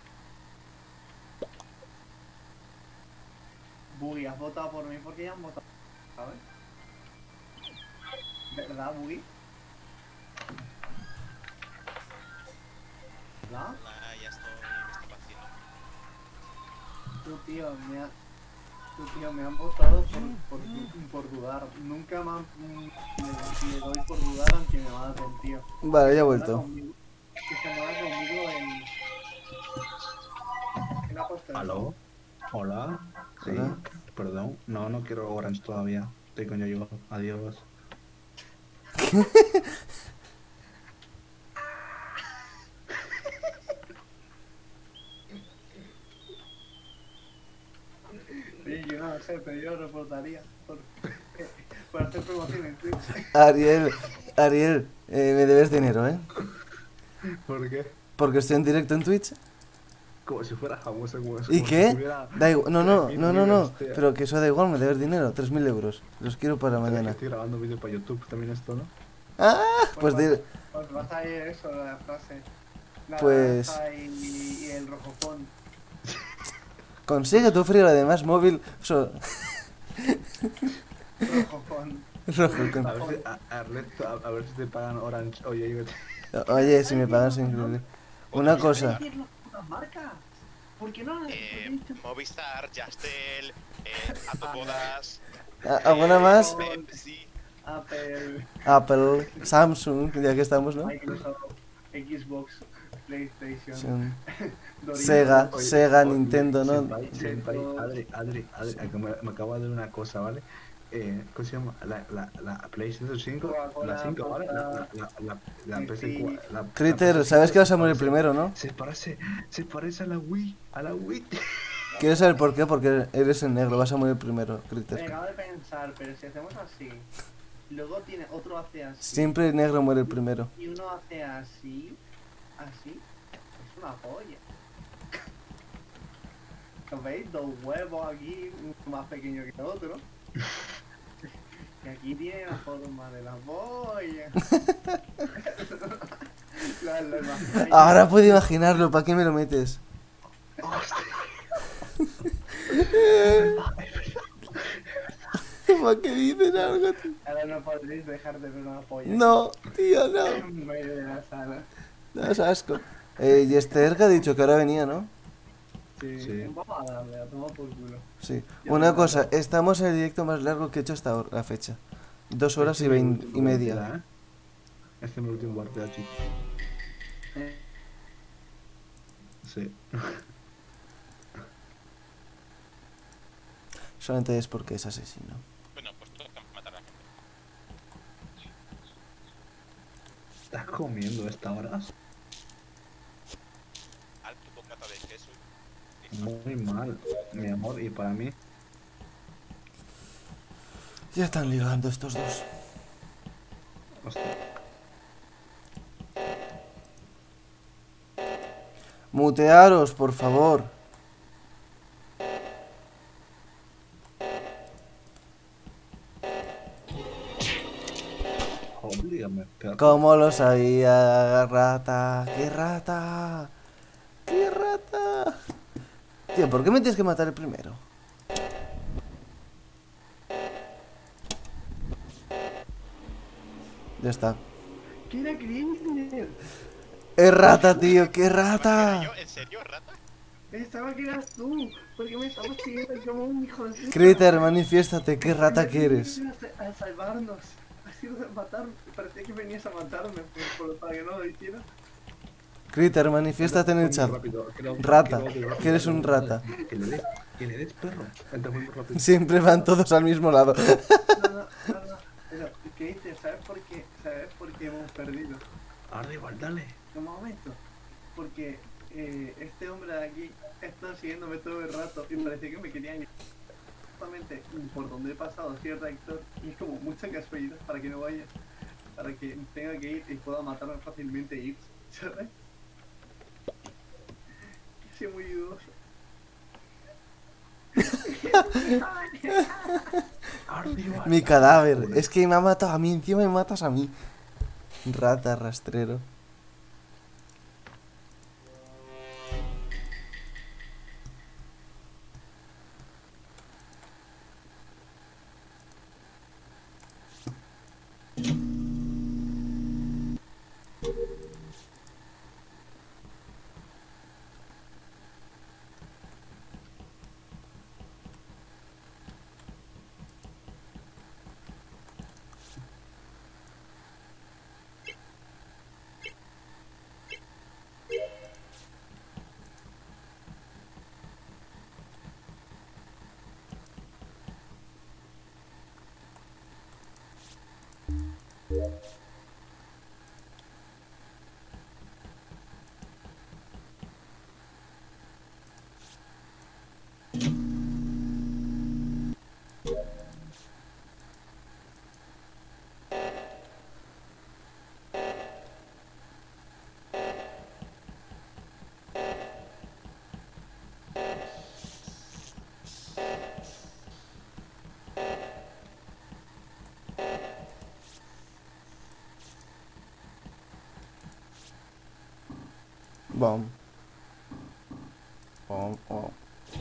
B: Buggy, has votado por mí porque ya han votado, ¿sabes? ¿Verdad, Buggy? ¿Verdad?
L: Hola, ya estoy, me estoy haciendo.
B: Tú, tío, me ha... Tú, tío, me han votado por, por, por dudar. Nunca me han... mm, le doy por dudar aunque me maten, tío.
D: Vale, ya he
B: Que se muera
D: vuelto.
B: conmigo- Que se muera conmigo en... ¿Quién ha puesto eso?
I: ¿Aló? ¿Hola? Sí,
D: Hola.
I: perdón. No, no quiero Orange todavía. Estoy con yo-yo. Adiós.
B: Sí, yo no sé, pero yo reportaría por, por hacer promoción en Twitch.
D: Ariel, Ariel, eh, me debes dinero, ¿eh?
I: ¿Por qué?
D: Porque estoy en directo en Twitch.
I: Como si fuera famoso. Como,
D: ¿Y
I: como
D: qué?
I: Si tuviera
D: Da igual. No, no,
I: tres mil
D: no, no, no.
I: viewers, tío.
D: Pero que eso da igual, me debes dinero. tres mil euros. Los quiero para
I: Pero es que
D: mañana.
I: estoy grabando vídeo para YouTube también esto, ¿no?
D: Ah, pues
B: Pues,
D: di-
B: pues vas a ir eso, la frase. La
D: Pues-
B: naranja y, y el rojofón.
D: consigue tu frío además móvil. so-
B: Rojofón.
D: rojo con-
I: A ver, si, a, a, Red- a- a ver si te pagan Orange. Oye, ahí vete.
D: Oye, si me pagas increíble. Una cosa.
B: ¿Qué las putas marcas? ¿Por qué no las
L: Eh, Movistar, Yastel, eh, Atopodas,
D: ¿A- ¿Alguna más?
L: Pepsi.
B: Apple,
D: Apple, Samsung, ya que estamos, ¿no?
B: Microsoft, Xbox, PlayStation,
D: Son-
B: Doritos.
D: Sega,
I: Oye,
D: Sega,
I: oye,
D: Nintendo, ¿no?
I: Senpai, senpai, Adri, Adri, Adri, a que me, me acabo de dar una cosa, ¿vale? Eh, ¿Cómo se llama? La, la, la PlayStation cinco,
B: Coca-Cola,
I: la cinco, ¿vale? La, la, la, la, la
B: Sí,
I: P S
B: sí.
I: cuatro. La, la
D: Critter,
I: P S
D: sabes que vas a morir
I: parece-
D: primero, ¿no?
I: Se parece, se parece a la Wii, a la Wii.
D: ¿Quieres saber por qué? Porque eres el negro, vas a morir primero,
B: Me
D: Critter.
B: acabo de pensar, pero si hacemos así, luego tiene otro hace así,
D: Siempre el negro muere el primero.
B: y uno hace así, así, es una polla. ¿Lo veis? Dos huevos aquí, uno más pequeño que el otro. Y aquí tiene la forma de la polla. La- la imagináis.
D: Ahora puedo imaginarlo, ¿para qué me lo metes? ¿Para qué dices algo? tío?
B: Ahora no podréis dejar de ver una polla.
D: No, tío, no.
B: En medio de la sala.
D: Das asco. Eh, y Esther que ha dicho que ahora venía, ¿no?
B: Sí,
I: Sí.
B: vamos a darle, a tomar por culo.
D: Sí.
B: Ya
D: Una
B: me
D: cosa,
B: acuerdo.
D: estamos en el directo más largo que he hecho hasta ahora, la fecha. Dos horas y
I: Este es mi
D: veinte
I: último
D: y media.
I: partida, ¿eh? Este es mi último partida, chicos.
B: Eh,
I: Sí.
D: Solamente es porque es asesino.
L: Bueno, pues toca matar a la gente.
I: ¿Estás comiendo a esta hora?
L: Alto bocata de queso.
I: Muy mal, mi amor, y para mí.
D: Ya están ligando estos dos.
I: Hostia.
D: Mutearos, por favor.
I: Oblígame, pero-
D: ¿Cómo lo sabía, rata? ¡Qué rata! ¡Qué rata! Tío, ¿por qué me tienes que matar el primero? Ya está.
B: ¿Qué era Critter?
D: ¡Es rata, tío! ¡Qué rata!
L: ¿Yo? ¿En serio, rata?
B: Pensaba que eras tú. Porque me estabas siguiendo como un hijo de puta.
D: Critter, manifiéstate, qué rata que eres.
B: Venías A a salvarnos. Has ido a matarme. Parecía que venías a matarme. Por, por- para que no lo hiciera.
D: Critter, manifiéstate en el
I: Muy
D: chat.
I: rápido, que lo-
D: Rata,
I: que lo- que lo-
D: que eres un rata.
I: Que le des, que le des perro. Entra muy rápido.
D: Siempre van todos al mismo lado.
B: No, no, no, no. Pero, ¿qué dices? ¿Sabes por qué? ¿Sabes por qué hemos perdido?
I: Ahora igual, dale.
B: Un momento. Porque eh, este hombre de aquí está siguiéndome todo el rato y parecía que me quería ir. Justamente por donde he pasado cierto actor y es como mucha casualidad para que no vaya. Para que tenga que ir y pueda matarme fácilmente e ir. ¿Sabes? Que soy muy dudoso.
I: Ahora igual.
D: Mi cadáver. Es que me ha matado a mí, encima me matas a mí. Rata, rastrero. Bom. Bom, bom.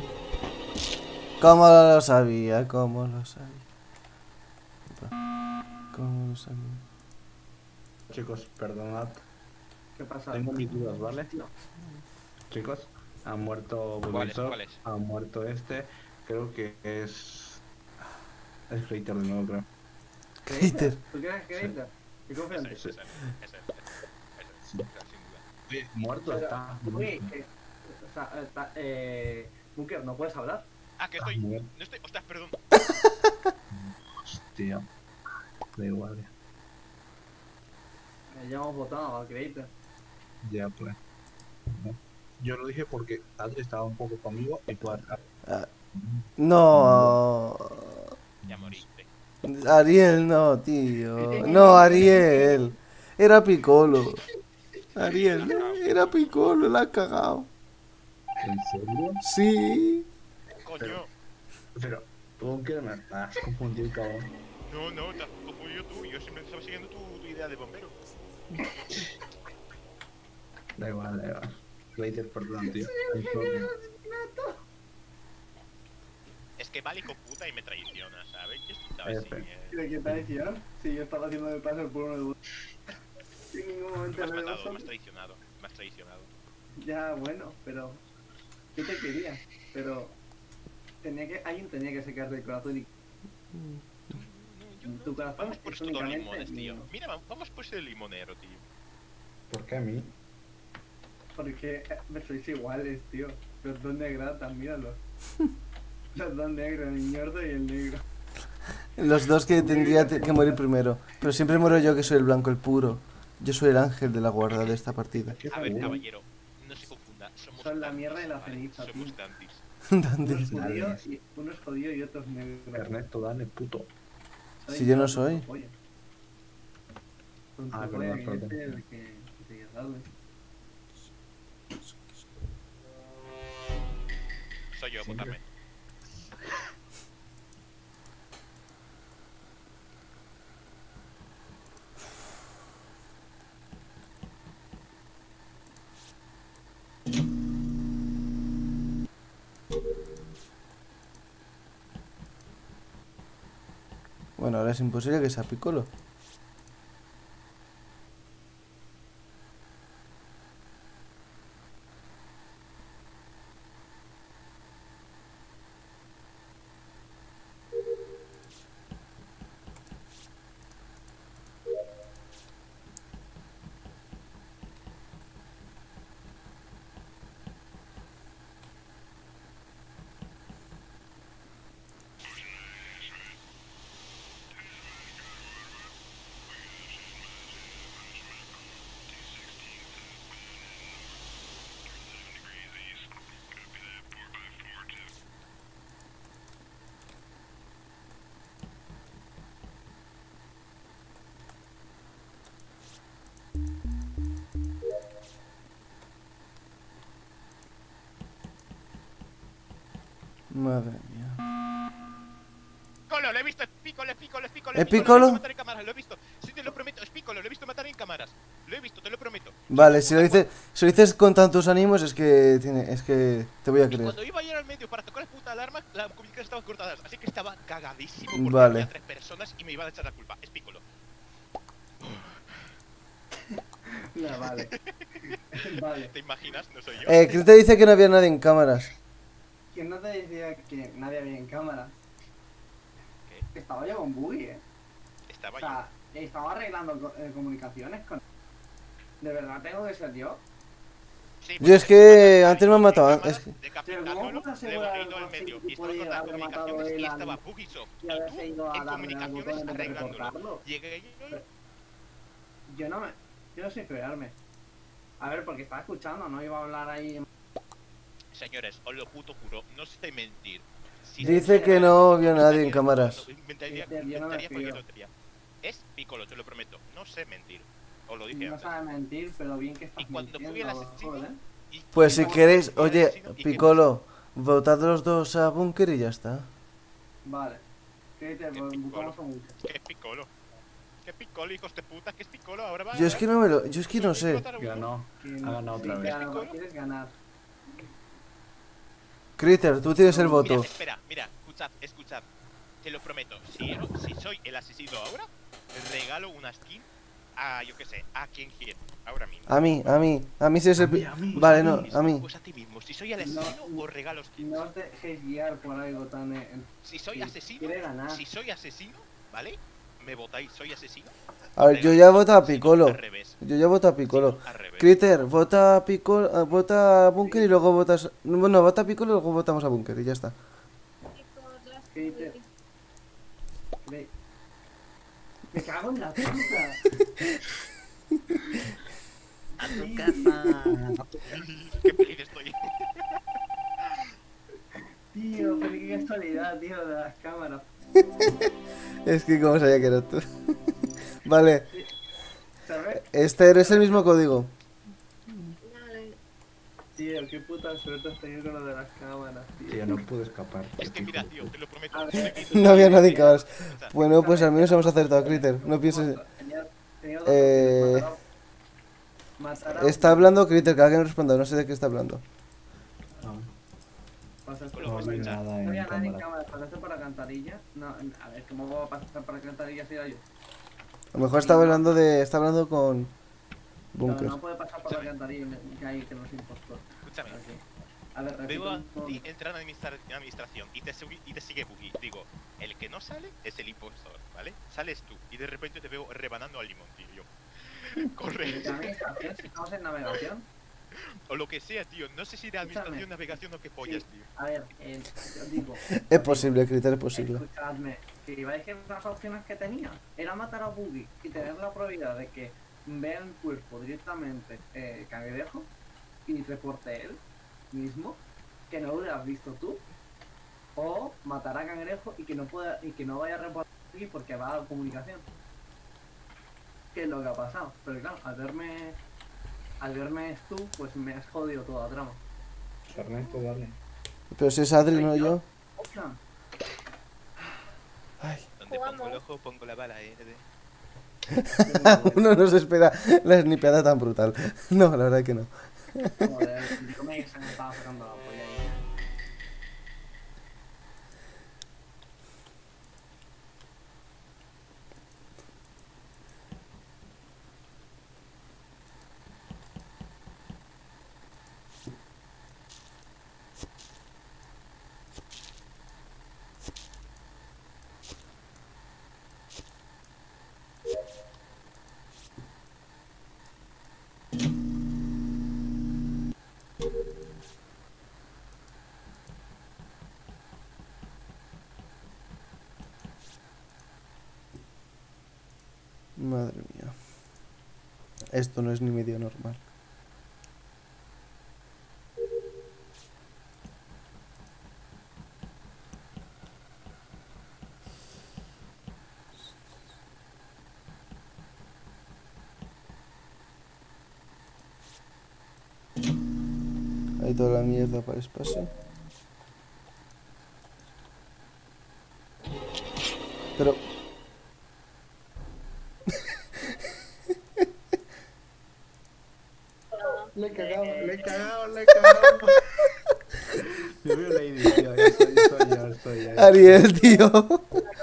D: ¿Cómo lo sabía? ¿Cómo lo sabía? ¿Cómo lo sabía?
I: Chicos, perdonad.
B: ¿Qué pasa?
I: Tengo mis dudas, ¿vale? Chicos, ha muerto
L: ¿Cuáles?
I: Bulbasaur,
L: ¿Cuáles?
I: ha muerto este. Creo que es... Es Crater de nuevo, creo.
D: Crater.
B: ¿Tú quieres Crater? ¿Y confiante?
L: Ese, ese, ese, ese, ese, sin duda.
I: Oye, muerto
B: Pero,
I: está.
B: Uy, eh, o sea, está, eh... Bunker, ¿no puedes hablar?
L: Ah, que estoy. No estoy. Ostras, perdón.
I: Hostia. Da igual, ya.
B: Eh, ya hemos votado a Crater.
I: Ya, pues. Yo lo dije porque Adri estaba un poco conmigo y tú...
D: Ah, no.
L: Ya moriste.
D: Ariel, no, tío. No, Ariel. Era Piccolo. Ariel, no, era Piccolo, la has cagado.
I: ¿En serio?
D: Sí.
L: Coño.
I: Pero, tú que me has confundido, cabrón.
L: No, no, te has confundido tú. Yo siempre estaba siguiendo tu, tu idea de bombero.
I: Da igual, da igual. Crater, perdón, tío.
L: Es que vale hijo puta y me traiciona, ¿sabes? Yo estaba así.
B: ¿Y de quién traición? Sí, yo estaba haciendo de paso por uno de... En ningún momento
L: Me has
B: me
L: matado,
B: lo
L: me has traicionado. Me has traicionado.
B: Ya, bueno, pero... Yo te quería, pero... Tenía que... Alguien tenía que sacar del corazón y... Tu corazón
L: Vamos por
B: es
L: estos dos
B: únicamente
L: limones, tío.
B: mío.
L: Mira, va- vamos por ese limonero, tío.
I: ¿Por qué a mí?
B: Porque eh, me sois iguales, tío. Los dos negras, míralo. Los dos negros, el ñordo y el negro.
D: Los dos que tendría te- que morir primero. Pero siempre muero yo, que soy el blanco, el puro. Yo soy el ángel de la guarda de esta partida.
L: A ver, caballero, no se confunda. Somos
B: Son la
L: dandies,
B: mierda y la
L: ¿vale?
B: ceniza, tío.
L: Somos dandies.
D: ¿Dónde?
B: Uno es judío y, uno es judío y otro es negro.
I: Ernesto, dale, puto.
D: Si yo no soy.
I: Ah,
B: Ah,
I: verdad,
B: que
I: perdón.
B: este es el que que te he dado, eh.
L: Soy yo, votame.
D: Bueno, ahora es imposible que sea Piccolo. Madre mía.
L: Piccolo, lo he visto, es Piccolo, es Piccolo, es Piccolo.
D: ¿Es
L: Piccolo,
D: Piccolo?
L: Lo he visto matar en cámaras, lo he visto. Sí, te lo prometo, es Piccolo, lo he visto matar en cámaras. Lo he visto, te lo prometo.
D: Vale, si lo dices, si lo dices con tantos ánimos es que tiene, es que te voy a
L: Y
D: creer.
L: cuando iba a ir al medio para tocar la puta alarma, las comunicaciones estaban cortadas. Así que estaba cagadísimo porque
D: Vale.
L: había tres personas y me iban a echar la culpa. Es Piccolo.
B: No, vale. Vale.
L: ¿Te imaginas? No soy yo.
D: Eh, ¿quién te dice que no había nadie en cámaras?
B: ¿Quién no te decía que nadie había en cámara? Estaba yo con Buggy, eh.
L: Estaba
B: O sea, estaba arreglando co- eh, comunicaciones con... ¿De verdad tengo que ser yo?
L: Sí,
D: Yo es que antes me han matado. Es que...
B: Pero ¿cómo puedo asegurar
L: he ido
B: algo
L: al
B: así
L: medio
B: y
L: y estaba
B: puede
L: cortando
B: haber matado
L: comunicaciones
B: él
L: y
B: al-
L: estaba Bugisoft.
B: y haberse ido a
L: En
B: darle al
L: comunicaciones
B: botón en vez de
L: arreglándolo.
B: recortarlo?
L: Llegué yo y...
B: Yo no me... Yo no sé crearme. A ver, porque estaba escuchando, no iba a hablar ahí...
L: Señores, os lo puto juro, no sé mentir. Si
D: Dice que no vio nadie en cámaras.
L: Inventaría,
B: Yo no me
L: inventaría
B: fío.
L: cualquier tontería. Es Piccolo, te lo prometo. No sé mentir. Os lo dije
B: No
L: antes.
B: sabe mentir, pero bien que estás
L: Y cuando fui al
B: mintiendo,
L: asesino,
B: joder.
L: y-
D: Pues
L: y
D: si
L: cuando
D: queréis,
L: fui al
D: oye,
L: asesino, ¿y qué
D: Piccolo, votad los dos a Bunker y ya está.
B: Vale. ¿Qué te buscamos a mucho?
L: ¿Qué es Piccolo? ¿Qué es Piccolo, hijos de puta? ¿Qué es Piccolo? Ahora va
D: Yo es que no me lo... Yo es que no sé.
I: Ganó. Ha ganado otra
B: Sí,
I: vez.
B: claro, quieres ganar.
D: Critter, tú tienes el
L: Mira,
D: voto.
L: espera, mira, escuchad, escuchad. Te lo prometo, si, si soy el asesino ahora, regalo una skin a, yo qué sé, a quien quiera, ahora mismo.
D: A mí, a mí, a mí sí es el...
I: A mí, a mí,
D: Vale,
I: a
D: no,
I: mí.
D: a mí.
L: Pues a ti mismo, si soy el asesino, os regalo skins.
B: No os dejéis guiar por algo tan... eh,
L: Si soy
B: Sí,
L: asesino,
B: quiere ganar.
L: si soy asesino, ¿vale? Me votáis, soy asesino.
D: A ver, yo ya voto a
L: Si no,
D: Piccolo.
L: al revés.
D: Yo ya voto a Piccolo.
L: Si no, al revés.
D: Critter, vota a Piccolo, vota a Bunker y luego votas... Bueno, vota a Piccolo y luego votamos a Bunker y ya está.
B: Critter. Me... Me cago en la puta.
M: A tu casa.
L: Qué feliz estoy.
B: Tío, pero qué casualidad, tío, de las cámaras.
D: Es que como sabía que eras tú. Vale,
B: ¿Sabes?
D: este es el mismo código.
C: Vale.
B: Tío, qué puta suerte has tenido con lo de las cámaras, tío.
I: Tío, no puedo escapar.
L: Es que mira, tío, te lo prometo.
B: A ver.
L: estoy viendo-
D: No había nadie que más.
L: Escucha,
D: Bueno, pues al menos hemos acertado, Critter. No pienses...
B: Tenía, tenía dos
D: Eh,
B: opciones, matar a- matar a-
D: Está hablando Critter, cada que no responda, no sé de qué está hablando.
B: Pasas por-
L: No,
I: No hay nada
B: No
I: en
B: había nadie en
I: cámara.
B: cámara, pasaste por la alcantarilla. No, a ver, ¿cómo voy a pasar por la alcantarilla si era yo?
D: A lo mejor estaba hablando de... Está hablando con...
B: No,
D: Bunker.
B: no puede pasar por la alcantarilla que hay que no es impostor.
L: Escúchame.
B: Así. A ver, repito
L: Veo a
B: un poco.
L: ti entrar en administra- en administración y te, segui- y te sigue Boogie. Digo, el que no sale es el impostor, ¿vale? Sales tú y de repente te veo rebanando al limón, tío. Yo, corre.
B: También, también, si estamos en navegación.
L: O lo que sea, tío. No sé si de administración, navegación o qué pollas, tío.
B: A ver, eh, yo digo.
D: Es posible, Critter, es posible.
B: Escuchadme, si vais que las opciones que tenía era matar a Boogie y tener la probabilidad de que vea el cuerpo directamente eh, Cangrejo y reporte él mismo, que no lo hubieras visto tú, o matar a Cangrejo y que no pueda y que no vaya a reportar aquí porque va a comunicación. ¿Qué es lo que ha pasado? Pero claro, al verme al verme tú, pues me has jodido toda la trama.
I: Ernesto, dale.
D: Pero si es Adri, no yo.
B: Ostras,
D: Ay.
L: Donde pongo el ojo, pongo la bala, eh.
D: Uno no se espera la snipeada tan brutal. No, la verdad que no.
B: joder, yo me se me estaba sacando la polla ahí.
D: Madre mía. Esto no es ni medio normal. Hay toda la mierda para espacio. Pero...
I: Le he cagado, le he cagado, le he cagado. Yo veo la edición, ya soy, soy yo, soy yo.
D: Ariel, tío.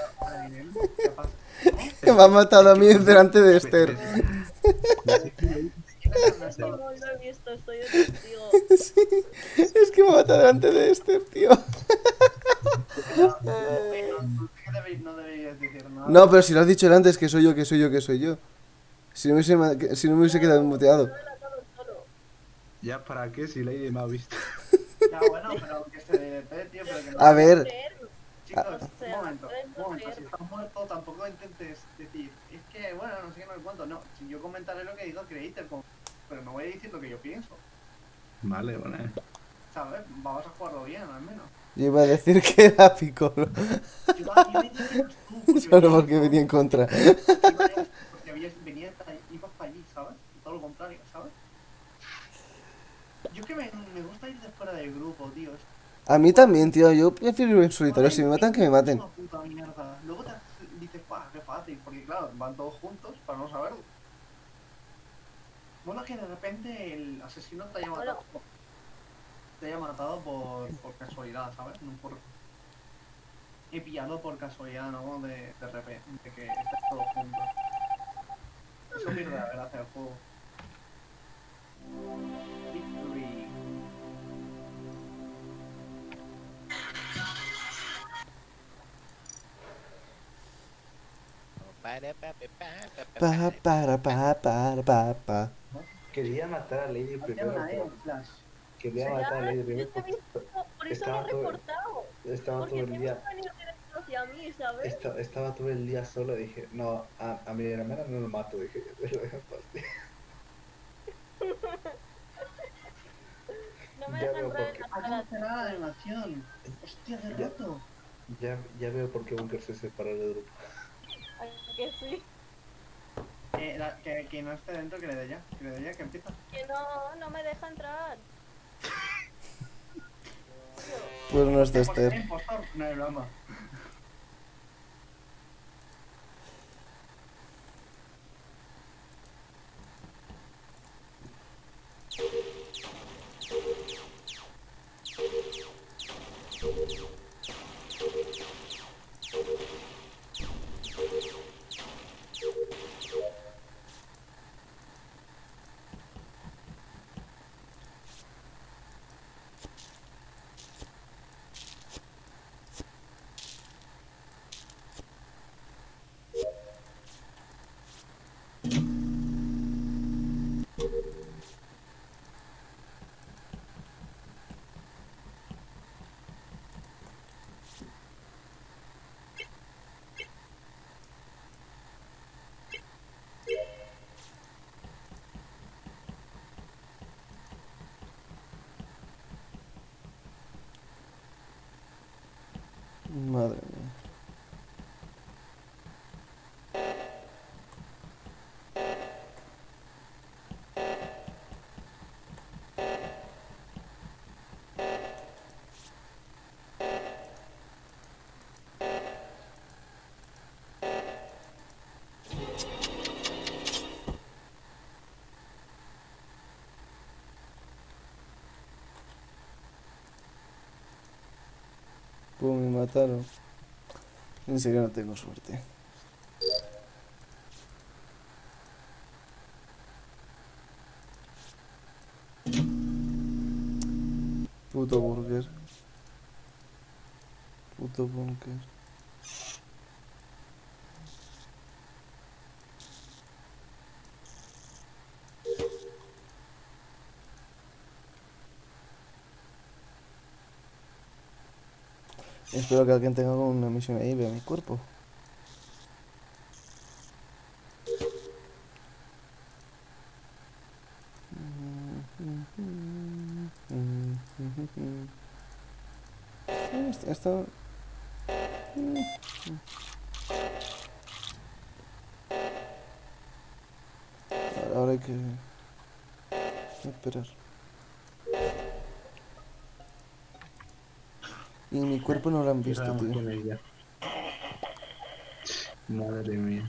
D: Que me ha matado a mí delante de Esther.
C: No lo he visto, estoy de testigo.
D: Sí, es que me ha matado delante de Esther, tío.
B: No deberías decir nada.
D: No, pero si lo has dicho antes, que soy yo, que soy yo, que soy yo. Si no me hubiese, ma- que- si no me hubiese quedado muteado.
I: Ya, ¿para qué? Si Lady me ha visto.
B: Ya, bueno, pero que se dé, tío, pero que no.
D: A ver,
B: Chicos,
C: O
B: un
C: sea,
B: momento,
C: pueden
B: un momento, si
C: hacer-
B: estás muerto tampoco intentes decir, es que, bueno, no sé qué, no sé cuánto, no, si yo comentaré lo que digo Creator, como- pero no voy a decir lo que yo pienso,
I: Vale, vale.
B: ¿sabes? Vamos a jugarlo bien, al menos.
D: yo iba a decir que era Piccolo.
B: Yo también dije que eras tú, porque
D: Solo
B: venías-
D: porque venía en contra.
B: ibas- porque habías, venías, ibas para allí, ¿sabes? Y todo lo contrario, ¿sabes? Yo es que me, me gusta ir de fuera del grupo, tío. Es
D: A mí también, tío. Yo prefiero ir en solitario. Si me matan, que me maten.
B: una puta mierda. Luego te dices, ¡pah, qué fácil! Porque claro, van todos juntos para no saberlo. Mola que de repente el asesino te haya matado. Te haya matado por, por casualidad, ¿sabes? No por. He pillado por casualidad, ¿no? De, de repente, de que estés todos juntos. Eso pierde la gracia del juego. Victory.
L: Para, pa, pa, pa, pa,
D: Pa, para, pa, para, pa, pa.
I: Quería matar a Lady primero.
B: Una
I: pero-
B: en flash.
I: Quería matar a Lady primero.
C: Yo te he visto, por eso lo
I: Estaba
C: he
I: todo,
C: reportado.
I: estaba todo
C: Porque
I: el
C: te
I: día.
C: hemos venido directo hacia mí, ¿sabes?
I: Esta- estaba todo el día solo y dije, no, a, a mi hermana no lo mato, dije, lo dejo así.
C: No me
I: Ya
C: dejan
I: veo
C: entrar
I: por
C: en
I: qué.
C: la
B: Ha
C: sala.
B: cancelado la animación. Hostia, qué
I: Ya.
B: roto.
I: Ya, ya veo por qué Bunker se separó del grupo.
C: Ay, que sí.
B: Eh, la- que, que no esté dentro, que le dé ya. Que le dé ya, que empieza.
C: Que no, no me deja entrar.
D: Pues no es de
B: Hostia, ¿por qué
D: Esther.
B: impostor? No es broma.
D: Madre mía. Pum, me mataron. En serio no tengo suerte. Puto burger. Puto bunker. Espero que alguien tenga una misión ahí y vea mi cuerpo. Esta... esta- Ahora hay que esperar. Y mi cuerpo no lo han visto,
I: Vamos
D: tío.
I: con ella. Madre mía.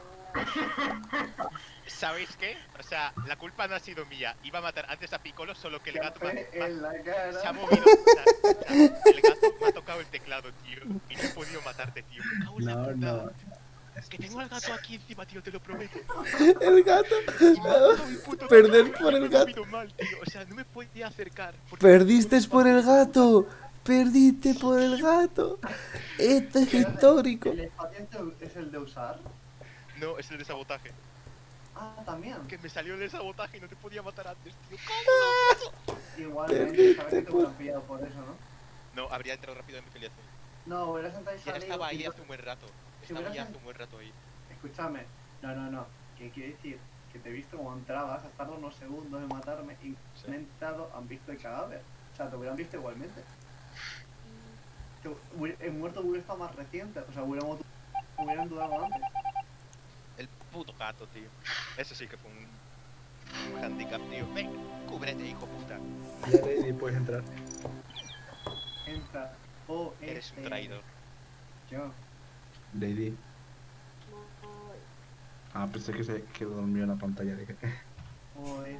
L: ¿Sabéis qué? O sea, la culpa no ha sido mía. Iba a matar antes a Piccolo, solo que el gato me ha,
B: En la cara.
L: se ha movido. O sea, o sea, el gato me ha tocado el teclado, tío. Y no he podido matarte, tío. Me cago en la
I: No,
L: puta.
I: no.
L: Que tengo al gato aquí encima, tío, te lo prometo.
D: El gato.
L: Y me ha tocado mi puto
D: Perder
L: teclado,
D: por
L: y
D: el
L: me he
D: gato.
L: movido mal, tío. O sea, no me podía acercar. porque-
D: Perdiste por el gato. Perdiste por el gato. Esto es histórico.
B: ¿El espacio es el de usar?
L: No, es el de sabotaje.
B: Ah, también.
L: Que me salió el de sabotaje y no te podía matar antes, tío.
B: Igualmente, sabes que te hubieran pillado por eso, ¿no?
L: No, habría entrado rápido en mi filiación.
B: No, hubieras entrado y
L: Ya
B: salido.
L: estaba ahí
B: y-
L: hace un buen rato.
B: Si
L: Estaba
B: hubieras
L: ya
B: en-
L: hace un buen rato ahí.
B: Escúchame. No, no, no. ¿Qué quiere decir? Que te he visto como entrabas, has tardado unos segundos en matarme y
L: Sí.
B: me he entrado, han visto el cadáver. O sea, te hubieran visto igualmente. Te hubiera- el muerto hubiera estado más reciente, o sea, hubiéramos, hubieran dudado antes.
L: El puto gato, tío. Eso sí que fue un, un handicap, tío. Ven, cúbrete, hijo puta.
I: Ya, Lady, puedes entrar.
B: Entra. O
L: Eres un traidor.
B: Yo.
I: Lady. Ah, pensé que se quedó dormido en la pantalla de que.
B: O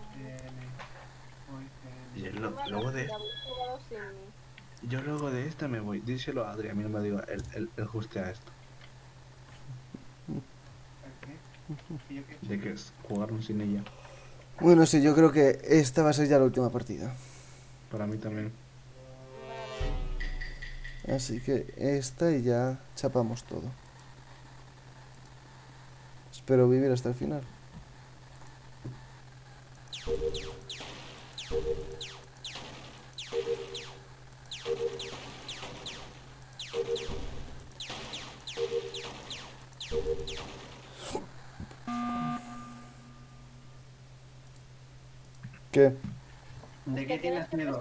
I: lo- luego de... Yo luego de esta me voy. Díselo a Adri, a mí no me diga el, el, el justea esto. De que es jugaron sin ella.
D: Bueno, sí, yo creo que esta va a ser ya la última partida.
I: Para mí también.
D: Así que esta y ya chapamos todo. Espero vivir hasta el final. ¿Qué?
B: ¿De qué tienes miedo?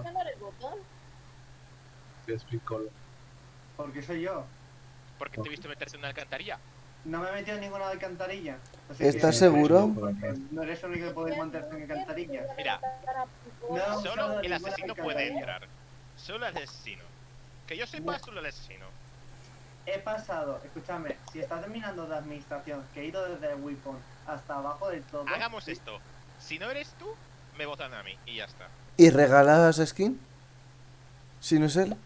I: Te explico.
B: Porque soy yo.
L: ¿Por qué te he visto meterte en una alcantarilla?
B: No me he metido en ninguna alcantarilla. Así
D: ¿Estás
B: que-
D: seguro?
B: No eres el único que puede mantenerse en alcantarilla.
L: Mira,
B: No,
L: solo
B: no,
L: el
B: ninguna
L: asesino puede
B: alcantarilla.
L: entrar. Solo el asesino. Que yo sepa, solo el asesino.
B: He pasado, escúchame, si estás terminando de administración, que he ido desde el weapon hasta abajo del todo.
L: Hagamos esto. Si no eres tú, me votan a mí y ya está.
D: ¿Y regalas skin? Si no es él.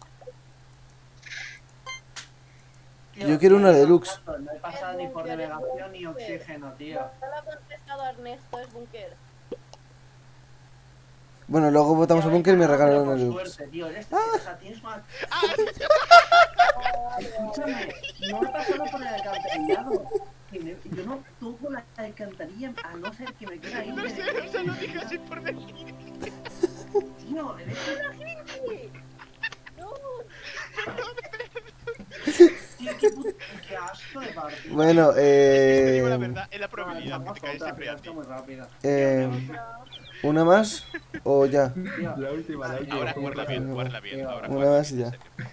B: Tío,
D: Yo quiero una
B: tío,
D: deluxe.
B: No he pasado ni por navegación ni oxígeno, tío.
C: No le ha contestado a Ernesto, es Bunker.
D: Bueno, luego votamos a Bunker y me regalan una
B: Por
D: deluxe.
B: suerte, tío, eres, o sea, tienes más... Escúchame, no he pasado por el alcantarillado. Y me- Yo no toco la alcantarilla a no ser que me quede ahí.
L: No sé, o sea, lo dije así por venir.
B: Tío, eres una
C: gente. No.
B: Tío, qué, puto, qué asco de partida.
D: Bueno,
L: Te digo la
D: eh...
L: verdad, es la probabilidad que te cae siempre a ti.
B: muy rápida.
D: eh ¿una más? ¿O ya?
I: La última, la última.
L: Ahora jugarla bien, jugarla bien. Ahora
D: Una
L: jugarla
D: más y
L: bien,
D: ya.
L: en serio.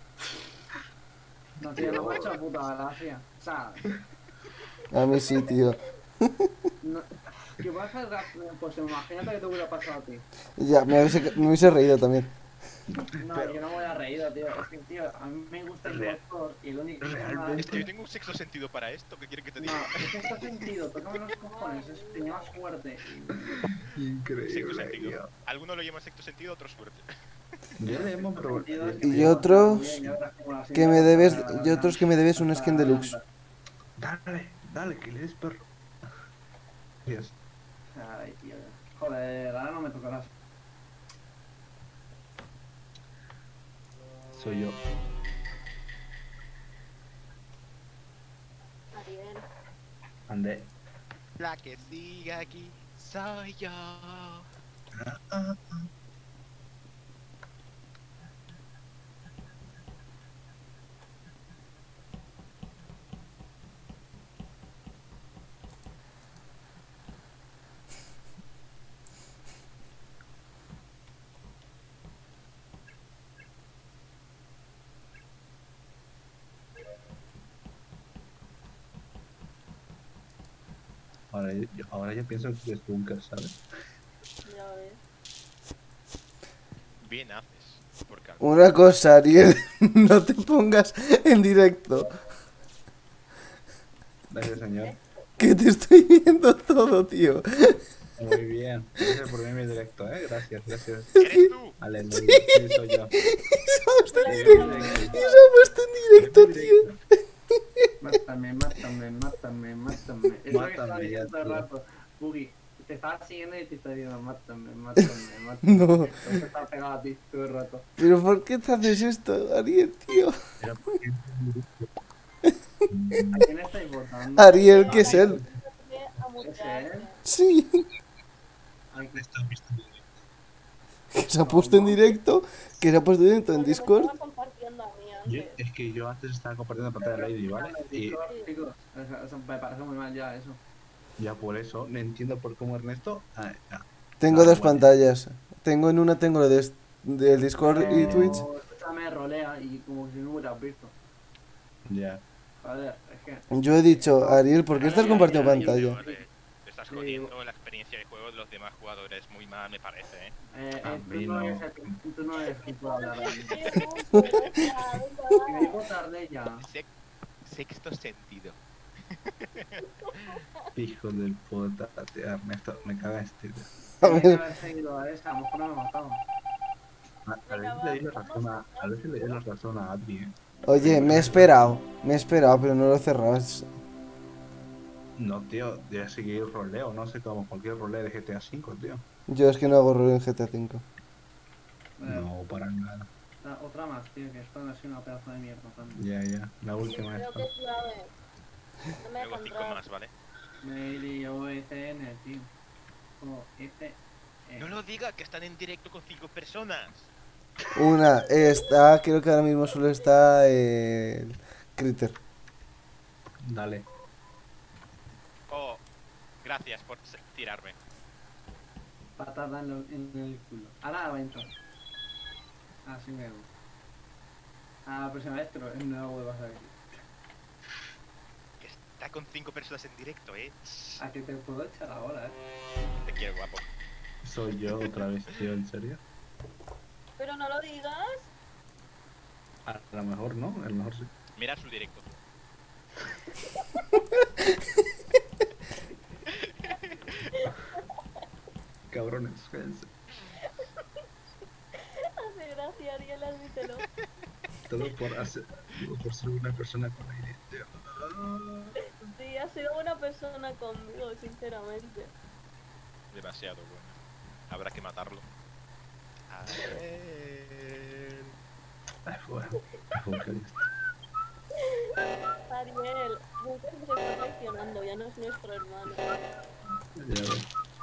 B: No, tío, no me ha hecho puta gracia. O sea,
D: A mí sí, tío.
B: no, que va a hacer gracia. Pues imagínate que te hubiera pasado a ti.
D: Ya, me hubiese, me hubiese reído también.
B: No, yo no me voy a reír, tío. Es que, tío, a mí me gusta el doctor y el único que
L: Es que yo tengo un sexto sentido para esto. ¿Qué quieren que te
B: No,
L: diga?
B: es que este sentido, tócame los cojones, es tenía más fuerte.
L: Sexto
I: Increíble.
L: sentido. Algunos lo llaman sexto sentido, otros suerte.
I: Ya le hemos probado.
D: Y otros que me debes, y otros que me debes un skin deluxe.
I: Dale, dale, que le des perro. Dios.
B: Ay, tío. Joder, ahora no me tocarás.
I: Soy yo.
C: Ariel.
I: Andé.
L: La que sigue aquí soy yo.
I: Ahora yo, ahora yo pienso que es Bunker, ¿sabes?
C: Ya ves.
L: Bien haces. Porque
D: Una cosa, Ariel, no te pongas en directo.
I: Gracias, señor.
D: Que te estoy viendo todo, tío.
I: Muy bien. Gracias por verme directo, eh. Gracias, gracias.
L: ¿Eres tú?
I: Aleluya. Sí, soy yo.
D: Y se ha puesto en directo. Y se ha puesto en directo, tío.
B: Mátame, mátame, mátame, mátame. Es lo que estaba
I: Mátame, ya,
B: diciendo todo el
I: tío.
B: rato. Boogie, te estaba siguiendo y te estaba diciendo mátame, mátame, mátame.
D: No.
B: Entonces estaba pegado a ti todo el rato.
D: Pero ¿por qué te haces esto, Ariel, tío?
I: Pero ¿por qué?
B: ¿A quién estáis votando?
D: Ariel, ¿qué es él?
B: ¿Es él?
D: Sí.
B: Ay, que
I: Esto, visto.
D: Que se ha puesto en directo. Que se ha puesto en directo en Discord.
C: Estaba compartiendo a mí
I: Yo-
C: antes.
I: es que yo antes estaba compartiendo pantalla de Lady, ¿vale? Y
B: Chicos, chicos, eso, eso me parece muy mal ya, eso.
I: ya por eso no entiendo por cómo Ernesto. Ah, ya.
D: Tengo
I: Ah,
D: dos
I: bueno.
D: pantallas. Tengo en una tengo lo de, del Discord y
B: Pero,
D: Twitch.
B: escúchame, rolea y como si no hubieras visto.
I: Ya.
B: A ver, es que...
D: Yo he dicho, Ariel, ¿por qué estás compartiendo
L: Ay,
D: pantalla?
L: vale. Te estás jodiendo la experiencia de juego de los demás jugadores. Muy mal, me parece, eh.
B: Eh,
I: A
B: eh,
I: mí
B: tú, no
I: no.
B: eres el, tú no eres quien puede hablar ahí.
C: Venga,
B: Y me digo tarde ya.
L: Sex- Sexto sentido.
I: Hijo del puta, tío, Ernesto, me caga este. tío.
D: A
B: Tiene que
D: ver,
B: haber seguido a esa, a lo mejor no me ha matado.
I: A, a veces le di la razón a, a veces le di la razón a Adri, eh.
D: Oye, me he esperado. Me he esperado, pero no lo cerrabas.
I: No, tío, de seguir roleo, no sé, como cualquier roleo de G T A cinco, tío.
D: Yo es que no hago rol en G T A cinco.
I: No, para nada.
B: Ah, otra más, tío, que esto no ha sido una pedazo de mierda también.
I: Ya, ya, la última
C: Creo
I: esta.
C: que es clave. No me
L: Luego
C: deja
L: cinco
C: entrar.
L: más, ¿vale?
B: Mail O F N, tío. O F N.
L: No lo diga, que están en directo con cinco personas.
D: Una está, creo que ahora mismo solo está el Critter.
I: Dale.
L: Oh, gracias por se- tirarme.
B: Patada en, lo- en el culo. Ahora va a entrar. Así me gusta. A la próxima vez, pero no vuelvas a ver.
L: Que está con cinco personas en directo, eh.
B: A que te puedo echar ahora, eh.
L: Te quiero, guapo.
I: Soy yo otra vez, tío, ¿en serio?
C: Pero no lo digas.
I: A lo mejor no, a lo mejor sí.
L: Mira su directo.
I: Cabrones, fíjense.
C: Hace gracia, Ariel, admítelo.
I: Todo por, hacer, por ser una persona con aire, tío.
C: Sí, ha sido una persona conmigo, sinceramente.
L: Demasiado bueno. Habrá que matarlo. A ver...
I: Ay, bueno, evangelista.
C: Ariel, Bunker nos está traicionando, ya no es nuestro hermano.
I: Ya ves.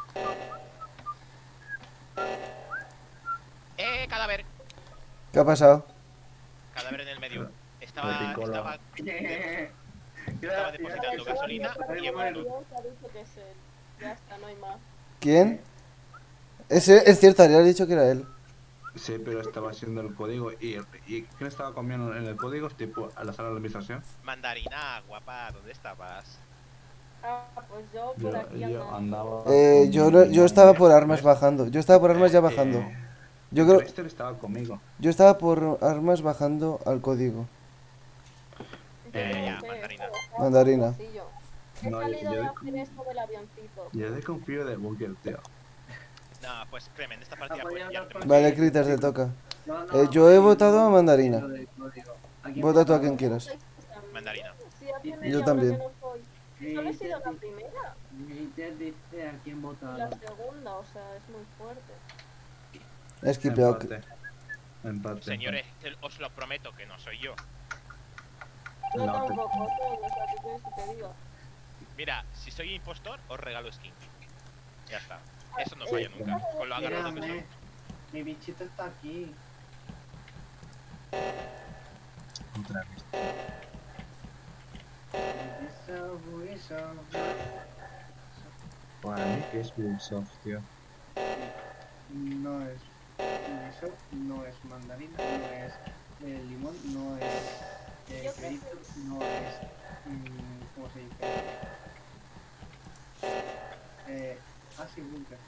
L: ¡Eh, cadáver!
D: ¿Qué ha pasado?
L: Cadáver en el medio. Estaba...
I: Reticola.
L: Estaba... Estaba depositando gasolina y he muerto.
C: Ariel te ha dicho que es él. Ya está, no hay más.
D: ¿Quién? Ese, es cierto, Ariel ha dicho que era él.
I: Sí, pero estaba haciendo el código y, y ¿quién estaba comiendo en el código? Tipo, a la sala de administración.
L: Mandarina, guapa, ¿dónde estabas?
C: Ah, pues yo por
I: Yo,
C: aquí
I: yo
C: andando.
I: andaba...
D: Eh, yo, no- yo estaba por armas bajando. Yo estaba por armas ya bajando.
I: Eh,
D: Yo creo,
I: Crester estaba conmigo.
D: yo estaba por armas bajando al código.
I: Eh,
L: ya, mandarina.
D: Mandarina.
C: He
I: No,
C: salido
I: yo-
C: de
I: yo-
C: hacer esto del avioncito.
I: Yo desconfío de Bunker, tío.
L: No, pues créeme, en esta partida
B: Ah,
L: pues
B: podía
L: ya
B: hablar
L: te
B: con-
D: Vale, Critter, te toca.
B: No, no,
D: Eh, yo he
B: no,
D: votado a
B: no,
D: Mandarina.
B: lo de- lo digo. ¿A quién
D: Vota tú a
B: votaba?
D: quien quieras.
L: Mandarina.
C: Sí, hace
B: Yo
C: media hora
D: también.
C: que no soy.
B: Sí,
C: Solo he
B: sí,
C: sido la
B: sí.
C: primera
B: Mister dice a quién
C: y
B: votaba.
C: la segunda, o sea, es muy fuerte.
D: Esquipeo.
I: Empate. Empate.
L: Señores, te- os lo prometo que no soy yo.
C: Yo
I: No, te-
C: tampoco soy, o sea, ¿qué quieres que te diga?
L: Mira, si soy impostor, os regalo skin. Ya está. Eso no falla nunca. Con lo agarrado que soy.
B: Mírame, mi bichito está aquí.
I: Otra vez.
B: Eso, eso.
I: Para mí que es Ubisoft, tío.
B: No es eso, no es mandarina, no es eh, limón, no es eh,
C: Yo creo
B: crédito, no es mm, ¿cómo se dice? Eh, ah, sí, Bunker.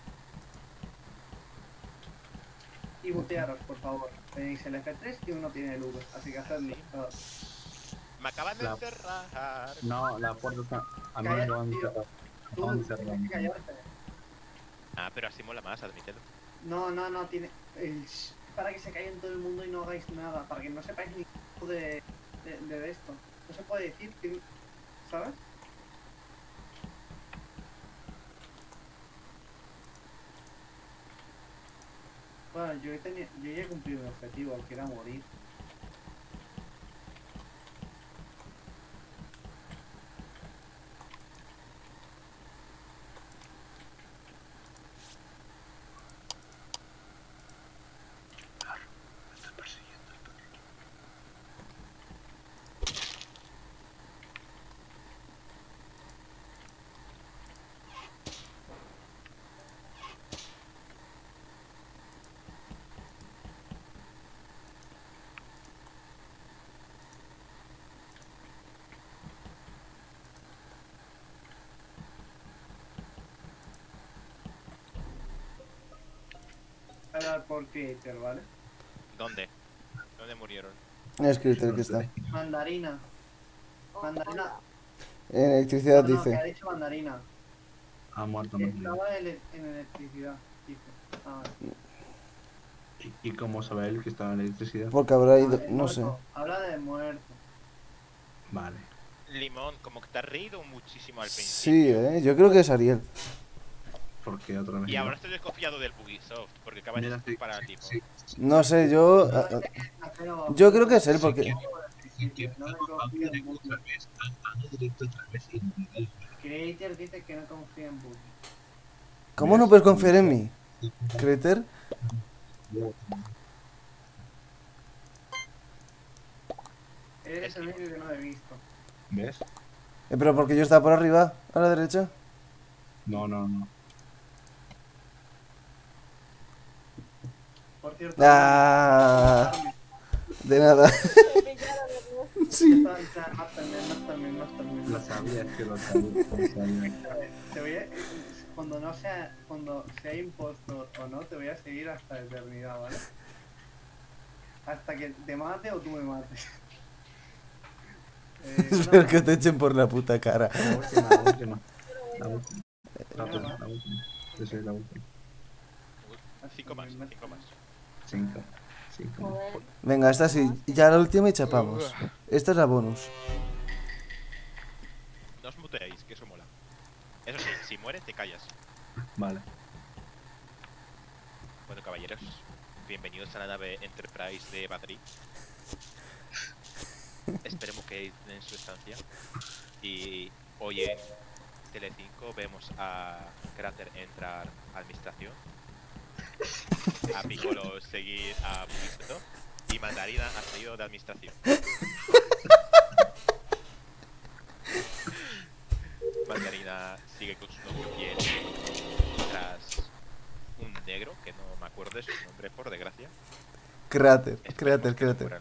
B: Y butearos, por favor. Tenéis el F tres y uno tiene el V, así que hacedlo. todo.
L: Me acaban de
I: La-
L: enterrar.
I: No, la puerta está... A mí me
B: Cállate,
I: lo han
B: tío.
I: cerrado.
B: Tú,
I: Acaban de
B: tienes
I: cerrar.
B: que callarte.
L: Ah, pero así mola más, admítelo.
B: No, no, no, tiene. el sh- para que se caiga en todo el mundo y no hagáis nada, para que no sepáis ni de, de, de esto. No se puede decir, que- ¿sabes? Bueno, yo, he teni- yo ya he cumplido mi objetivo, que era morir. Era por Creator, ¿vale?
L: ¿Dónde? ¿Dónde murieron?
D: Es Critter que está.
B: Mandarina.
C: Oh,
B: Mandarina.
C: hola.
D: En electricidad
B: No, no, que ha
D: dice.
B: dicho mandarina.
I: Ha muerto, no.
B: Estaba en, en electricidad, dice. Ah, vale.
I: ¿Y, y cómo sabe él que estaba en electricidad?
D: Porque habrá ido, no sé.
B: Habla de muerto.
I: Vale.
L: Limón, como que te has reído muchísimo al principio.
D: Sí, eh, yo creo que es Ariel.
I: ¿Por qué otra vez?
L: Y ahora estoy desconfiado del Ubisoft, porque acaba de disparar al tipo.
D: No sé, yo... a- a- yo creo que es él, porque...
B: Creator dice que no confía en Boogie.
D: ¿Cómo no puedes confiar en mí? ¿Creter?
B: Eres el único que no he visto.
I: ¿Ves?
D: Eh, pero porque yo estaba por arriba, a la derecha.
I: No, no, no.
B: Por cierto,
D: Ah, de nada. Sí.
B: Más también, más también, más también.
I: Lo sabía, es que lo sabía. Lo sabía.
B: Te voy a, cuando no sea, cuando sea impostor o no, te voy a seguir hasta la eternidad, ¿vale? Hasta que te mate o tú me mates. Eh,
D: Espero que te echen por la puta cara.
I: La última, la última. La última. La última, la última. Yo soy la última.
L: Cinco más, cinco más.
I: Cinco. Cinco.
D: Venga, esta sí. Ya la última y chapamos. Esta es la bonus.
L: No os muteéis, que eso mola. Eso sí, si mueres te callas.
I: Vale.
L: Bueno, caballeros, bienvenidos a la nave Enterprise de Madrid. Esperemos que en su estancia. Y hoy en Telecinco vemos a Cráter entrar a administración, a Piccolo seguir a Bugisoft y Mandarina ha salido de administración. Mandarina sigue con su novio piel tras un negro que no me acuerdo de su nombre, por desgracia.
D: Cráter, cráter, cráter.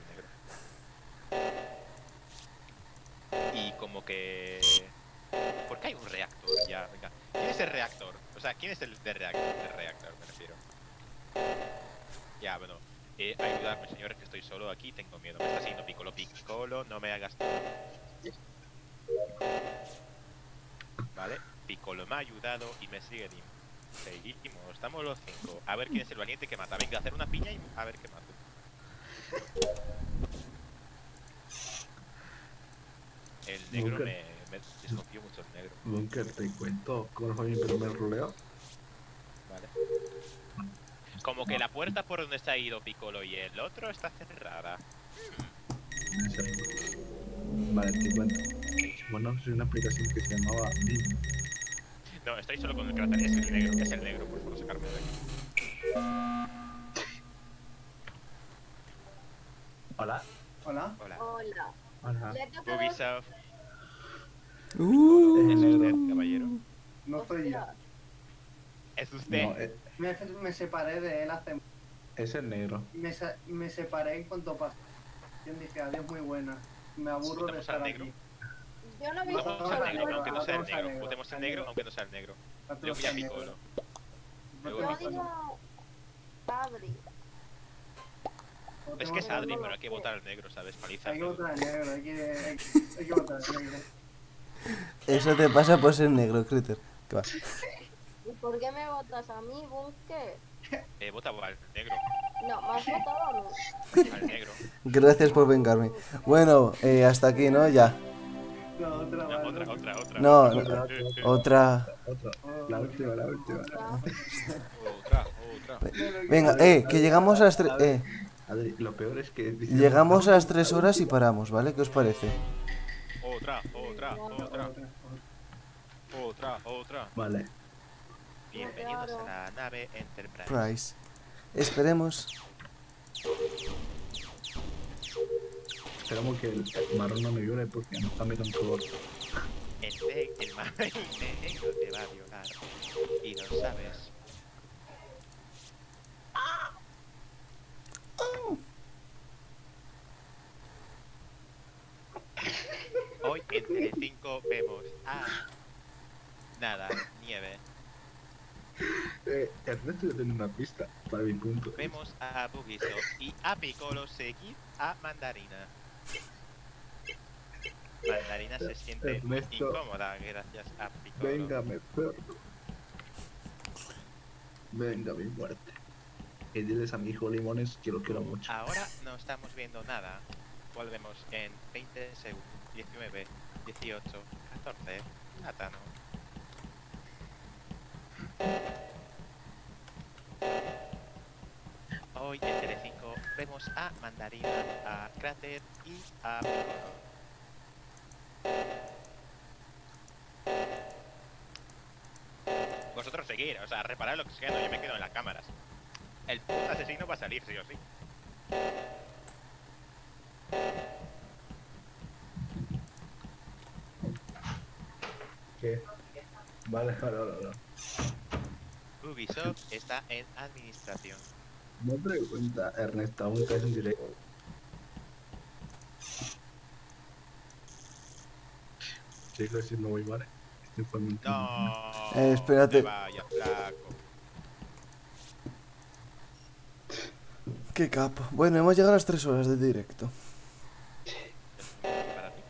L: Y como que... ¿Por qué hay un reactor? Ya, venga. ¿Quién es el reactor? O sea, ¿quién es el de reactor? El reactor, me refiero. Ya, bueno. Eh, ayudarme, señores, que estoy solo aquí, tengo miedo. Me está siguiendo Piccolo. Piccolo, no me hagas nada. Vale, Piccolo me ha ayudado y me sigue Dim. Seguimos, estamos los cinco. A ver quién es el valiente que mata. Venga, a hacer una piña y a ver qué mata. El negro
I: Bunker.
L: me, me desconfío mucho el negro.
I: Bunker, te cuento cómo fue mi primer roleo.
L: Vale. Como que la puerta por donde se ha ido Piccolo y el otro está cerrada.
I: Vale, te cuento. Bueno, es una aplicación que se llamaba Dim.
L: No, estoy solo con el cráter. Es el negro, es el negro, por favor, sacarme de aquí.
I: Hola.
B: Hola.
L: Hola.
C: Hola.
I: Hola.
L: Ubisoft.
D: Uh.
L: ¿Es usted, caballero?
B: No soy yo.
L: ¿Es usted?
I: No, es,
B: Me, me separé de él hace...
I: es el negro.
B: Me, sa- me separé en cuanto pasó. Yo dije, adiós, muy buena. Me aburro de
L: ¿Votamos al
B: estar
L: negro?
B: aquí.
C: Yo no he
L: Votemos
C: visto
L: al
C: la
L: negro, aunque no sea el
B: Votemos al
L: negro.
B: negro.
L: Votemos al negro, aunque no sea el negro.
B: Votemos
L: Yo voy a
B: al negro.
L: Piccolo. Luego
C: Yo
L: Piccolo.
C: digo Adri.
L: Es que es Adri, pero hay que votar al negro, ¿sabes? Paliza.
B: Hay que votar al negro, hay que, hay, hay que votar al negro.
D: Eso te pasa por ser negro, Critter. ¿Qué va?
C: ¿Y por qué me votas a mí, Bunker?
L: Eh, vota al negro.
C: No, me has votado a mí.
L: Al negro.
D: Gracias por vengarme. Bueno, eh, hasta aquí, ¿no? Ya.
B: No, otra,
L: No,
B: vale.
L: otra, otra, otra.
D: No,
I: Otra,
D: no,
I: otra,
D: otra.
I: Otra. La última, la última.
L: Otra, otra.
D: Venga, eh, que llegamos a las tres... Eh,
I: Adri, lo peor es que...
D: llegamos a las tres horas y paramos, ¿vale? ¿Qué os parece?
L: Otra, otra, otra. Otra, otra.
I: Vale.
L: Bienvenidos a la nave Enterprise.
D: Price. Esperemos.
I: Esperamos que el marrón no me viole porque no está mirando por...
L: El, ne- el, ma- el negro te va a violar. Y lo sabes. Hoy en Telecinco vemos a... Nada, nieve.
I: Eh, Ernesto ya tiene una pista para mi punto.
L: Vemos a Bugisoft y a Piccolo seguir a Mandarina. Mandarina se siente
I: Ernesto.
L: incómoda gracias a Piccolo.
I: Véngame, perro. Venga, mi muerte. y diles a mi hijo Limones que lo quiero mucho.
L: Ahora no estamos viendo nada. Volvemos en veinte segundos. diecinueve, dieciocho, catorce. Plátano. Hoy en Telecinco vemos a Mandarina, a Cráter y a Piccolo. Vosotros seguir, o sea, reparad lo que sea, no, yo me quedo en las cámaras. El puto asesino va a salir, sí o sí.
I: ¿Qué? Vale, vale, vale, vale.
L: Ubisoft está en administración.
I: No pregunta, Ernesto, aún estás en directo. Chicos, si no voy mal. Este fue mi
L: No.
D: Eh, espérate.
L: te vayas, flaco.
D: Qué capo. Bueno, hemos llegado a las tres horas de directo.
L: Para ti.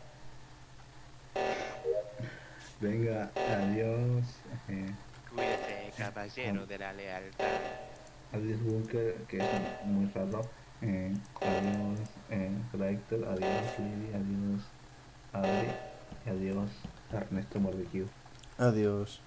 I: Venga, adiós. Eh,
L: Cuídate, caballero de la lealtad.
I: adiós, Bunker, que es muy raro. Eh, adiós, eh, Crackter, adiós, Lily, adiós, Adri, y adiós, Ernesto Barbecue.
D: Adiós.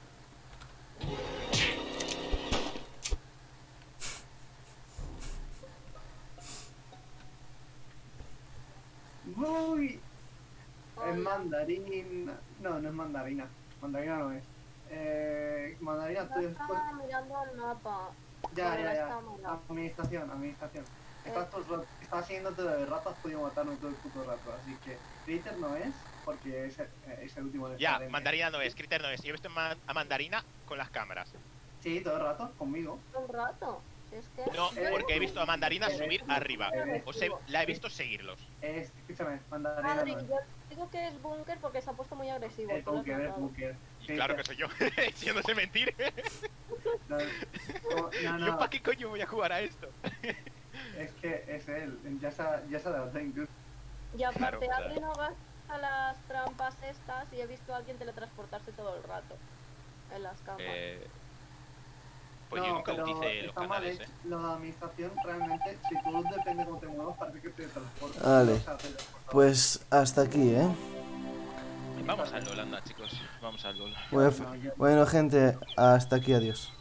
B: Uy, es mandarina. No, no es mandarina. Mandarina no es. Eh, mandarina, tú
C: Yo
B: después.
C: estaba mirando al mapa.
B: Ya,
C: con
B: ya,
C: las
B: ya.
C: cámaras.
B: Administración, administración.
C: Eh.
B: Estás, todo el rato- estás siguiéndote de rato, has podido matarme todo el puto rato. Así que Critter no es, porque es, el- es el último de
L: Ya,
B: estar en-
L: Mandarina no es, Critter no es. Yo he visto ma- a Mandarina con las cámaras.
B: Sí, todo el rato, conmigo.
C: Un rato. Si es que...
L: No,
B: Eh,
L: porque he visto a Mandarina
B: eh,
L: subir
B: eh,
L: arriba.
B: eh,
L: Os he- la he visto seguirlos.
B: Es, escúchame, mandarina
C: Adri,
B: no es.
C: yo digo que es Bunker porque se ha puesto muy agresivo.
B: Es
C: tú lo has
B: Bunker, es
C: notado.
B: Bunker.
L: Y claro que soy yo, yo no sé mentir.
B: No, no, no,
L: ¿Yo
B: no,
L: para qué coño voy a jugar a esto?
B: es que es él, ya se, ha- ya se ha dado incluso.
C: Y aparte,
L: Claro,
C: Adri no gasta las trampas estas y he visto a alguien teletransportarse todo el rato en las cámaras.
L: Eh, pues
B: no,
L: yo nunca
B: pero
L: utilicé los
B: está mal
L: canales,
B: hecho.
L: eh.
B: Lo de administración, realmente, si tú depende cómo te muevas, parece que te transportas.
D: Vale.
B: O sea, teletransportas.
D: Pues hasta aquí, ¿eh?
L: Vamos al LOL, anda, chicos. Vamos al LOL.
D: Bueno, f- bueno, gente, hasta aquí, adiós.